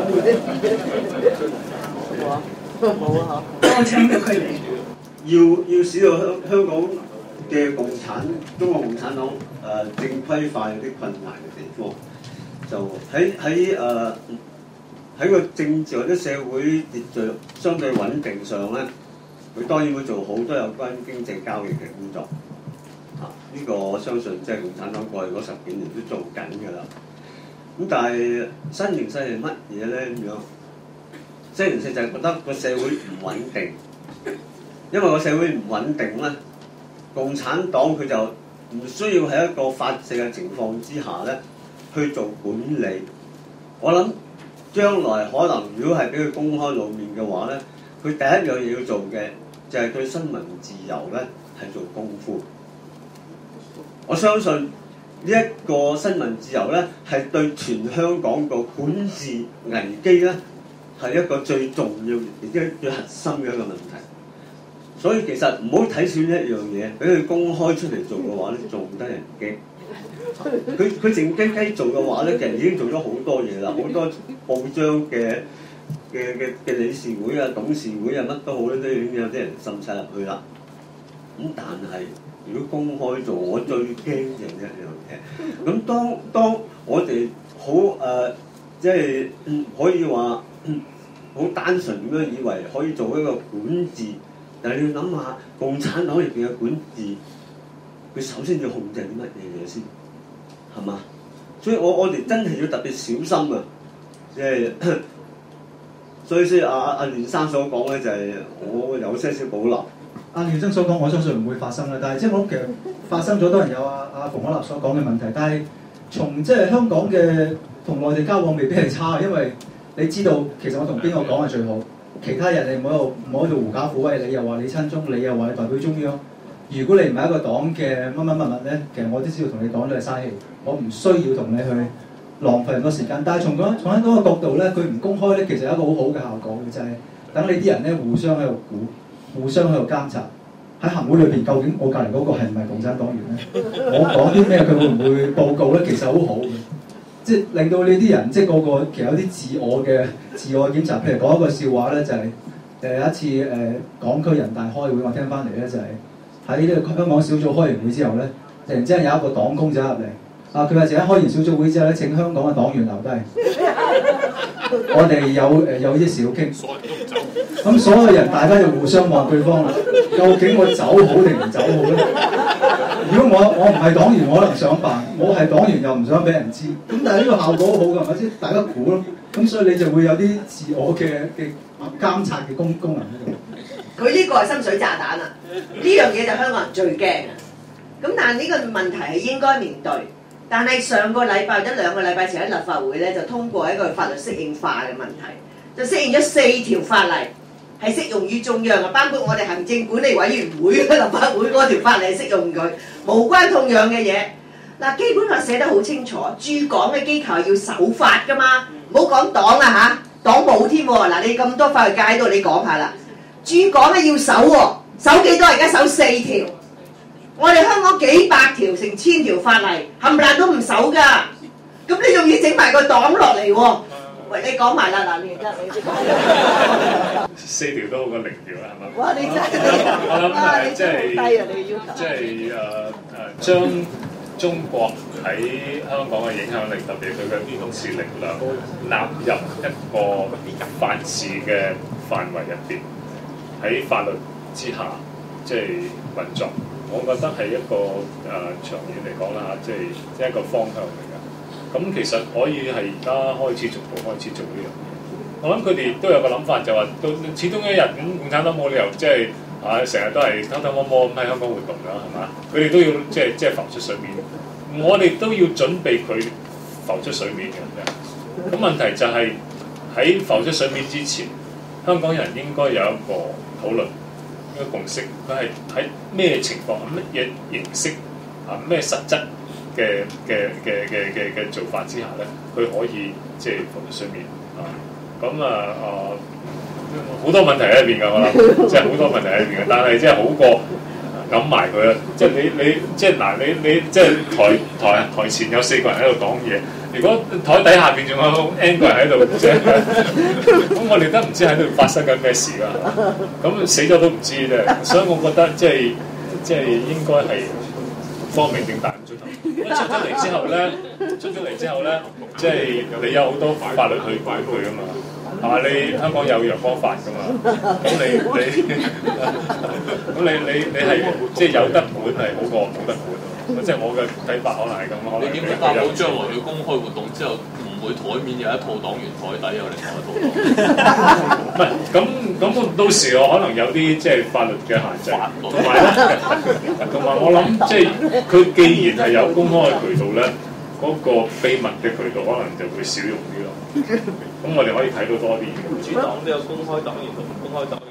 冇啊，冇啊嚇！我請到佢哋。 要要使到香香港嘅共產中國共產黨誒、呃、正規化有啲困難嘅地方，就喺喺誒喺個政治或者社會秩序相對穩定上咧，佢當然會做好多有關經濟交易嘅工作。啊，呢、這個我相信即係共產黨過去嗰十幾年都做緊㗎啦。咁但係新形勢係乜嘢咧？咁樣新形勢就係覺得個社會唔穩定，因為個社會唔穩定咧，共產黨佢就唔需要喺一個法治嘅情況之下咧去做管理。我諗將來可能如果係俾佢公開露面嘅話咧，佢第一樣嘢要做嘅就係對新聞自由咧係做功夫。我相信呢一個新聞自由咧係對全香港個管治危機咧係一個最重要亦都最核心嘅一個問題。所以其實唔好睇少呢一樣嘢，俾佢公開出嚟做嘅話咧，做唔得人驚。佢佢靜雞雞做嘅話咧，其實已經做咗好多嘢啦，好多報章嘅嘅嘅嘅理事會啊、董事會啊，乜都好咧，都已經有啲人滲晒入去啦。咁但係如果公開做，我最驚就一樣嘢。咁當當我哋好誒，即係可以話好、嗯、單純咁樣以為可以做一個管治，但係你要諗下，共產黨入邊嘅管治，佢首先要控制啲乜嘢嘢先，係嘛？所以我我哋真係要特別小心啊！即係，所以先阿阿阿連生所講咧，就係我有些少保留。 阿連生所講，我相信唔會發生啦。但係即係我諗其實發生咗，當然有阿阿馮可立所講嘅問題。但係從即係香港嘅同內地交往未必係差，因為你知道其實我同邊個講係最好。其他人你唔好喺度唔好喺度狐假虎威，你又話你親中，你又話你代表中央。如果你唔係一個黨嘅乜乜乜乜咧，其實我都知道同你講都係嘥氣，我唔需要同你去浪費咁多時間。但係從嗰從喺嗰個角度咧，佢唔公開咧，其實有一個好好嘅效果嘅，就係、是、等你啲人咧互相喺度估，互相喺度監察。喺行會裏邊，究竟我隔離嗰個係唔係共產黨員咧？我講啲咩，佢會唔會報告咧？其實好好嘅，即係令到你啲人即係個個其實有啲自我嘅自我檢查。譬如講一個笑話咧，就係、是、誒有一次誒、呃、港區人大開會，我聽翻嚟咧就係喺呢個香港小組開完會之後咧，突然之間有一個黨工走入嚟，啊佢話就喺開完小組會之後咧，請香港嘅黨員留低，我哋有誒、呃、有啲事要傾。咁所有人大家就互相望對方啦，究竟我走好定唔走好咧？如果我我唔係黨員，我可能想辦；我係黨員又唔想俾人知。咁但係呢個效果好好㗎，咪先大家估咯。咁所以你就會有啲自我嘅嘅監察嘅功功能喺度。 佢呢個係深水炸彈啊！呢樣嘢就香港人最驚啊！咁但係呢個問題係應該面對，但係上個禮拜一兩個禮拜前喺立法會咧就通過一個法律適應化嘅問題，就適應咗四條法例係適用於中央嘅，包括我哋行政管理委員會嘅立法會嗰條法例係適用佢，無關痛癢嘅嘢。嗱，基本法寫得好清楚，駐港嘅機構係要守法噶嘛，唔好講黨啊嚇，黨冇添喎。嗱，你咁多法律界喺度，你講下啦。駐港咧要守喎，守幾多？而家守四條。我哋香港幾百條成千條法例，冚唪唥都唔守㗎。咁你仲要整埋個黨落嚟喎？喂，你講埋啦，嗱，你而家你四條都好過零條啦，係嘛？ 哇！你真係我諗哇！ 係即係低啊！你嘅要求即係誒誒將中國喺香港嘅影響力，特別佢嘅機動勢力量納入一個法治嘅範圍入邊，喺法律之下即係運作。我覺得係一個誒、呃、長遠嚟講啦，即係即係一個方向嚟嘅。咁其實可以係而家開始逐步開始做呢樣嘢。我諗佢哋都有個諗法，就話到始終一日咁共產黨冇理由即係啊成日都係偷偷摸摸咁喺香港活動㗎，係嘛？佢哋都要即係即係浮出水面。我哋都要準備佢浮出水面嘅。咁問題就係喺浮出水面之前，香港人應該有一個討論。一個共識，佢係喺咩情況、乜嘢形式、啊咩實質嘅嘅嘅嘅嘅嘅做法之下咧，佢可以即係浮出水面啊！咁啊啊好多問題喺入邊㗎，我諗即係好多問題喺入邊嘅，但係即係好過揞埋佢啦。即係你你即係嗱，你你即係台台台前有四個人喺度講嘢。如果台底下邊仲有 N 個人喺度，即係咁，我哋都唔知喺度發生緊咩事啦。咁死咗都唔知啫，所以我覺得即係即係應該係光明正大咁出頭。出咗嚟之後咧，出咗嚟之後咧，即係你有好多法律去管佢噶嘛，係嘛？你香港有陽光法噶嘛？咁你你咁你你你係即係有得管係好過冇得管。即係我嘅睇法，可能係咁。 你點樣擔保將來佢公開活動之後，唔會台面有一套黨員，台底有另外一套黨員？ 唔係咁咁，到時我可能有啲即係法律嘅限制，同埋咧，同埋我諗即係佢既然係有公開嘅渠道咧，嗰、那個秘密嘅渠道可能就會少用啲咯。咁我哋可以睇到多啲嘢。 民主黨都有公開黨員同唔公開黨員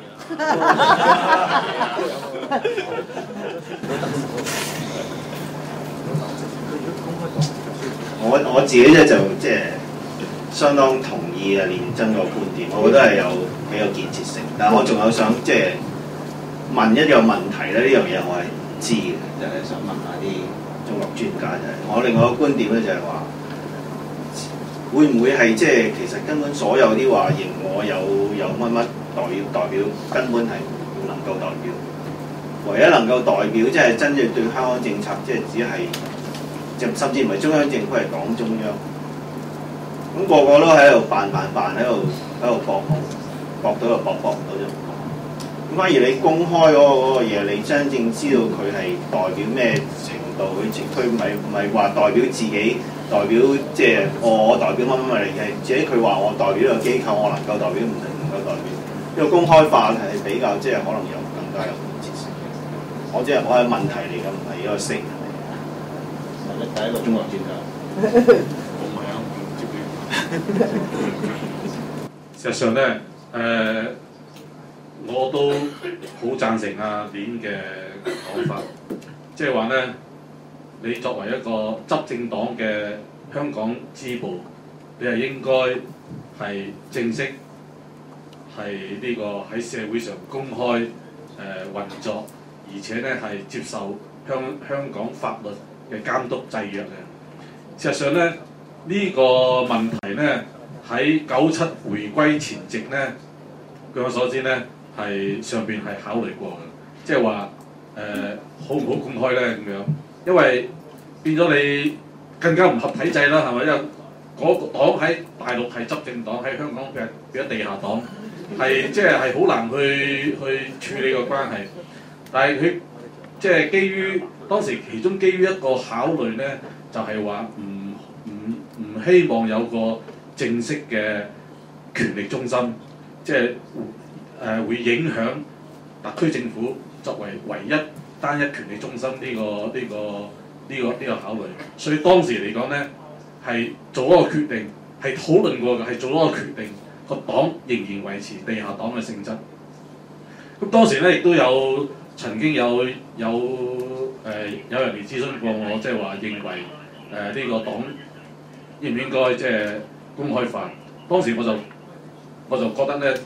我我自己咧就即係相當同意啊連真個觀點，我覺得係有幾有建設性。但係我仲有想即係問一樣問題咧，呢樣嘢我係唔知嘅，就係、是、想問下啲中國專家就係、是、我另外一個觀點咧就係話，會唔會係即係其實根本所有啲話認我有有乜乜代表代表根本係唔能夠代表，唯一能夠代表即係真正對香港政策即係只係。甚至唔係中央政府係講中央，咁、那個個都喺度扮扮扮喺度喺度搏搏到又搏搏唔到啫。咁反而你公開嗰個嘢，你真正知道佢係代表咩程度，佢佢唔係唔係話代表自己，代表即係、就是、我代表乜乜乜嚟嘅，自己佢話我代表個機構，我能夠代表唔能唔夠代表。呢、這個公開法係比較即係、就是、可能有更加有建設性。我即係我係問題嚟嘅，唔係一個聲。第一個中國專家，我唔係啊，唔接你。 事實上咧，誒、呃，我都好贊成阿典嘅講法，即係話咧，你作為一個執政黨嘅香港支部，你係應該係正式係呢個喺社會上公開誒、呃、運作，而且咧係接受香香港法律嘅監督制約嘅。事實上咧，呢、呢個問題咧喺九七回歸前夕咧，據我所知咧係上邊係考慮過嘅，即係話誒好唔好公開咧咁樣，因為變咗你更加唔合體制啦，係咪？因為嗰個黨喺大陸係執政黨，喺香港嘅變咗地下黨，係即係係好難去去處理個關係。但係佢即係基於當時其中基於一個考慮咧，就係話唔唔唔希望有個正式嘅權力中心，即係誒會影響特區政府作為唯一單一權力中心呢、呢個呢、呢個呢、呢個呢、呢個考慮，所以當時嚟講咧係做咗個決定，係討論過嘅，係做咗個決定，個黨仍然維持地下黨嘅性質。咁當時咧亦都有曾經有有誒、呃、有人嚟諮詢過我，即係話認為誒呢、呃呢個黨應唔應該即係公開化。當時我就我就覺得咧，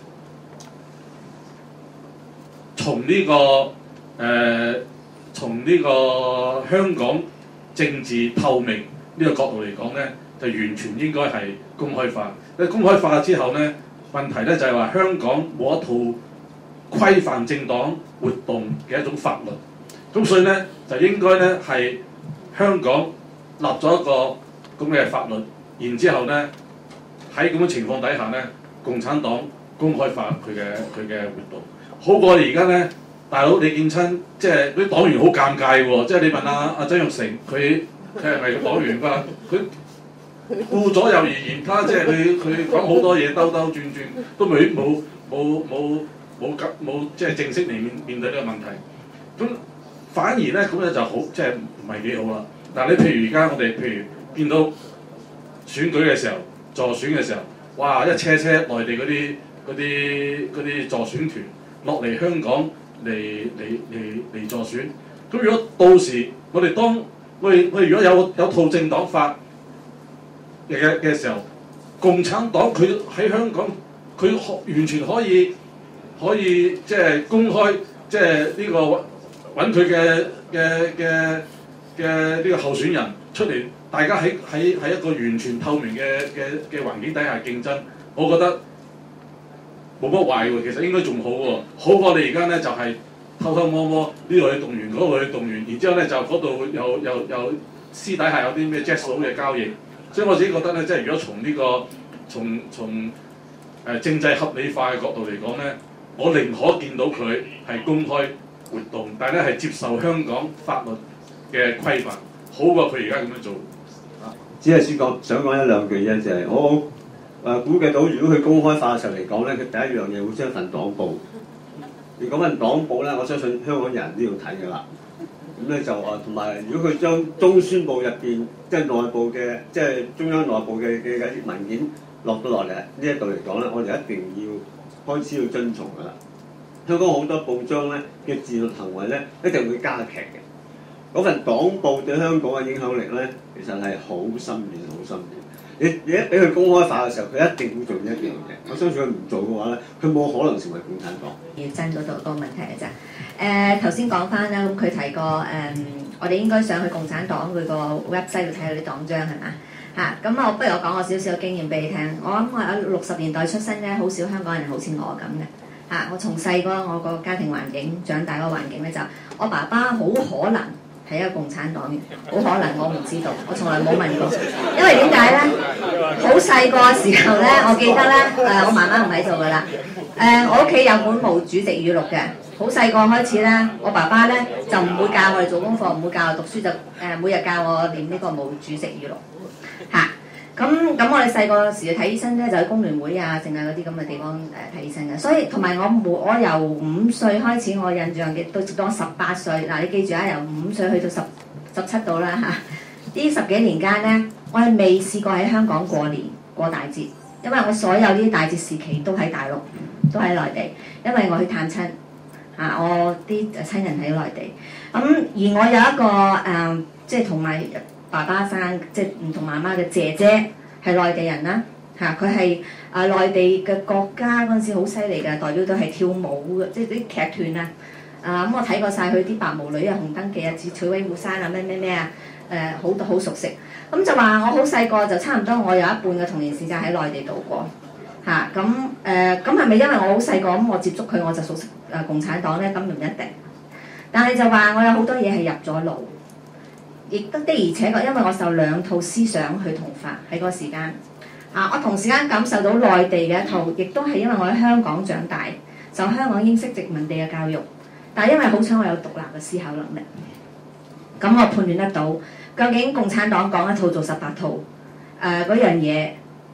從呢、呢個誒、呃、從呢個香港政治透明呢個角度嚟講咧，就完全應該係公開化。因為公開化之後咧，問題咧就係話香港冇一套規範政黨活動嘅一種法律，咁所以咧就應該咧係香港立咗一個咁嘅法律，然之後咧喺咁嘅情況底下咧，共產黨公開化佢嘅佢嘅活動，好過而家咧，大佬你見親即係啲黨員好尷尬喎，即係你問阿阿曾鈺成佢佢係咪個黨員㗎？佢顧左右而言他，即係佢佢講好多嘢兜兜轉轉，都未冇冇冇冇急冇即係正式嚟面面對呢個問題。咁反而咧咁咧就好即係唔係幾好啦。但係你譬如而家我哋譬如見到選舉嘅時候，助選嘅時候，哇一車車內地嗰啲嗰啲嗰啲助選團落嚟香港嚟嚟嚟嚟助選。咁如果到時我哋當我哋我哋如果有有套政黨法嘅嘅時候，共產黨佢喺香港佢完全可以可以即係公開即係呢個揾佢嘅嘅嘅嘅呢個候選人出嚟，大家喺喺喺一個完全透明嘅嘅嘅環境底下競爭，我覺得冇乜壞喎，其實應該仲好喎，好過你而家咧就係、是、偷偷摸摸呢度去動員，嗰度去動員，然之後咧就嗰度又又又私底下有啲咩 jazz 佬嘅交易。所以我自己覺得咧，即係如果從呢、這個從從誒、呃、政制合理化嘅角度嚟講咧，我寧可見到佢係公開活動，但係咧係接受香港法律嘅規範，好過佢而家咁樣做。 只係先講想講一兩句啫，就係、是、我誒、呃、估計到，如果佢公開化嘅時候嚟講咧，佢第一樣嘢會將份黨報。而嗰份黨報咧，我相信香港人都要睇㗎啦。咁咧就誒，同埋如果佢將中宣部入邊即係內部嘅，即係中央內部嘅嘅一啲文件落到落嚟呢一度嚟講咧，我哋一定要開始要遵從㗎啦。香港好多報章咧嘅自律行為咧，一定會加劇嘅。嗰份黨報對香港嘅影響力咧，其實係好深遠、好深遠。你你一俾佢公開化嘅時候，佢一定會做呢一樣嘢。我相信佢唔做嘅話咧，佢冇可能成為共產黨。 要真嗰度個問題嘅啫。誒頭先講翻啦，咁佢提過誒、嗯，我哋應該上去共產黨佢個 website 度睇佢啲黨章係嘛嚇？咁我不如我講我少少經驗俾你聽。我諗我喺六十年代出生咧，好少香港人好似我咁嘅嚇。我從細個我個家庭環境長大個環境咧，就我爸爸好可能係一個共產黨員，好可能我唔知道，我從來冇問過。因為點解咧？好細個嘅時候咧，我記得咧誒，我媽媽唔喺度噶啦。誒，我屋企有本毛主席語錄嘅。好細個開始咧，我爸爸咧就唔會教我哋做功課，唔會教我讀書，就誒、呃、每日教我念呢個毛主席語錄嚇。咁、啊、咁我哋細個時去睇醫生咧，就喺工聯會啊，淨係嗰啲咁嘅地方誒睇、呃、醫生嘅。所以同埋我每我由五歲開始，我印象嘅到到我十八歲嗱、啊，你記住啊，由五歲去到十十七度啦嚇。呢、啊、十幾年間咧，我係未試過喺香港過年過大節，因為我所有呢啲大節時期都喺大陸，都喺內地，因為我去探親。啊！我啲親人喺內地，咁、嗯、而我有一個誒、呃，即係同埋爸爸生，即係唔同媽媽嘅姐姐係內地人啦。嚇、啊，佢係啊內地嘅國家嗰陣時好犀利嘅，代表到係跳舞嘅，即係啲劇團啊。啊咁、嗯，我睇過晒佢啲白毛女啊、紅燈記啊、紫翠威虎山啊、咩咩咩啊，誒好好熟悉。咁、嗯、就話我好細個就差唔多，我有一半嘅童年時間喺內地度過。嚇咁誒咁係咪因為我好細個咁我接觸佢我就熟悉誒共產黨咧？咁唔一定，但係就話我有好多嘢係入咗腦，亦都的而且確因為我受兩套思想去同化喺嗰個時間啊，我同時間感受到內地嘅一套，亦都係因為我喺香港長大，受香港英式殖民地嘅教育，但係因為好彩我有獨立嘅思考能力，咁我判斷得到究竟共產黨講一套做十八套誒嗰樣嘢。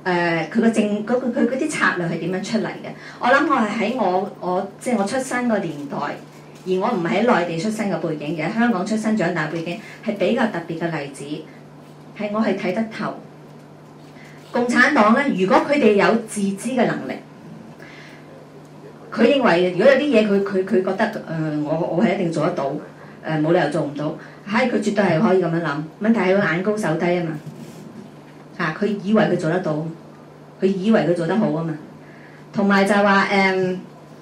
誒佢個政嗰佢嗰啲策略係點樣出嚟嘅？我諗我係喺我我即係我出生個年代，而我唔係喺內地出生嘅背景嘅，香港出生長大背景係比較特別嘅例子，係我係睇得透。共產黨咧，如果佢哋有自知嘅能力，佢認為如果有啲嘢佢佢佢覺得誒、呃、我我係一定做得到，誒、呃、冇理由做唔到，係佢絕對係可以咁樣諗。問題係佢眼高手低啊嘛。啊！佢以為佢做得到，佢以為佢做得好啊嘛。同埋就係話誒，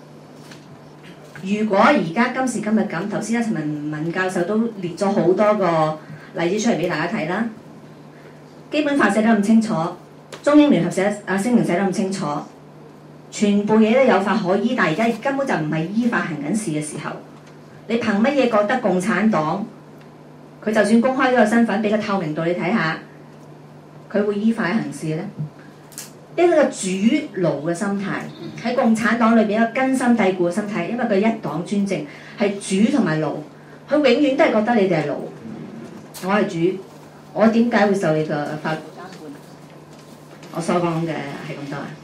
如果而家今時今日咁，頭先阿陳文文教授都列咗好多個例子出嚟俾大家睇啦。基本法寫得咁清楚，中英聯合寫啊聲明寫得咁清楚，全部嘢都有法可依，但係而家根本就唔係依法行緊事嘅時候，你憑乜嘢覺得共產黨佢就算公開咗個身份，俾個透明度你睇下？佢會依法行事咧？呢個主奴嘅心態喺共產黨裏邊一個根深蒂固嘅心態，因為佢一黨專政係主同埋奴，佢永遠都係覺得你哋係奴，我係主，我點解會受你嘅法？我所講嘅係咁多啊。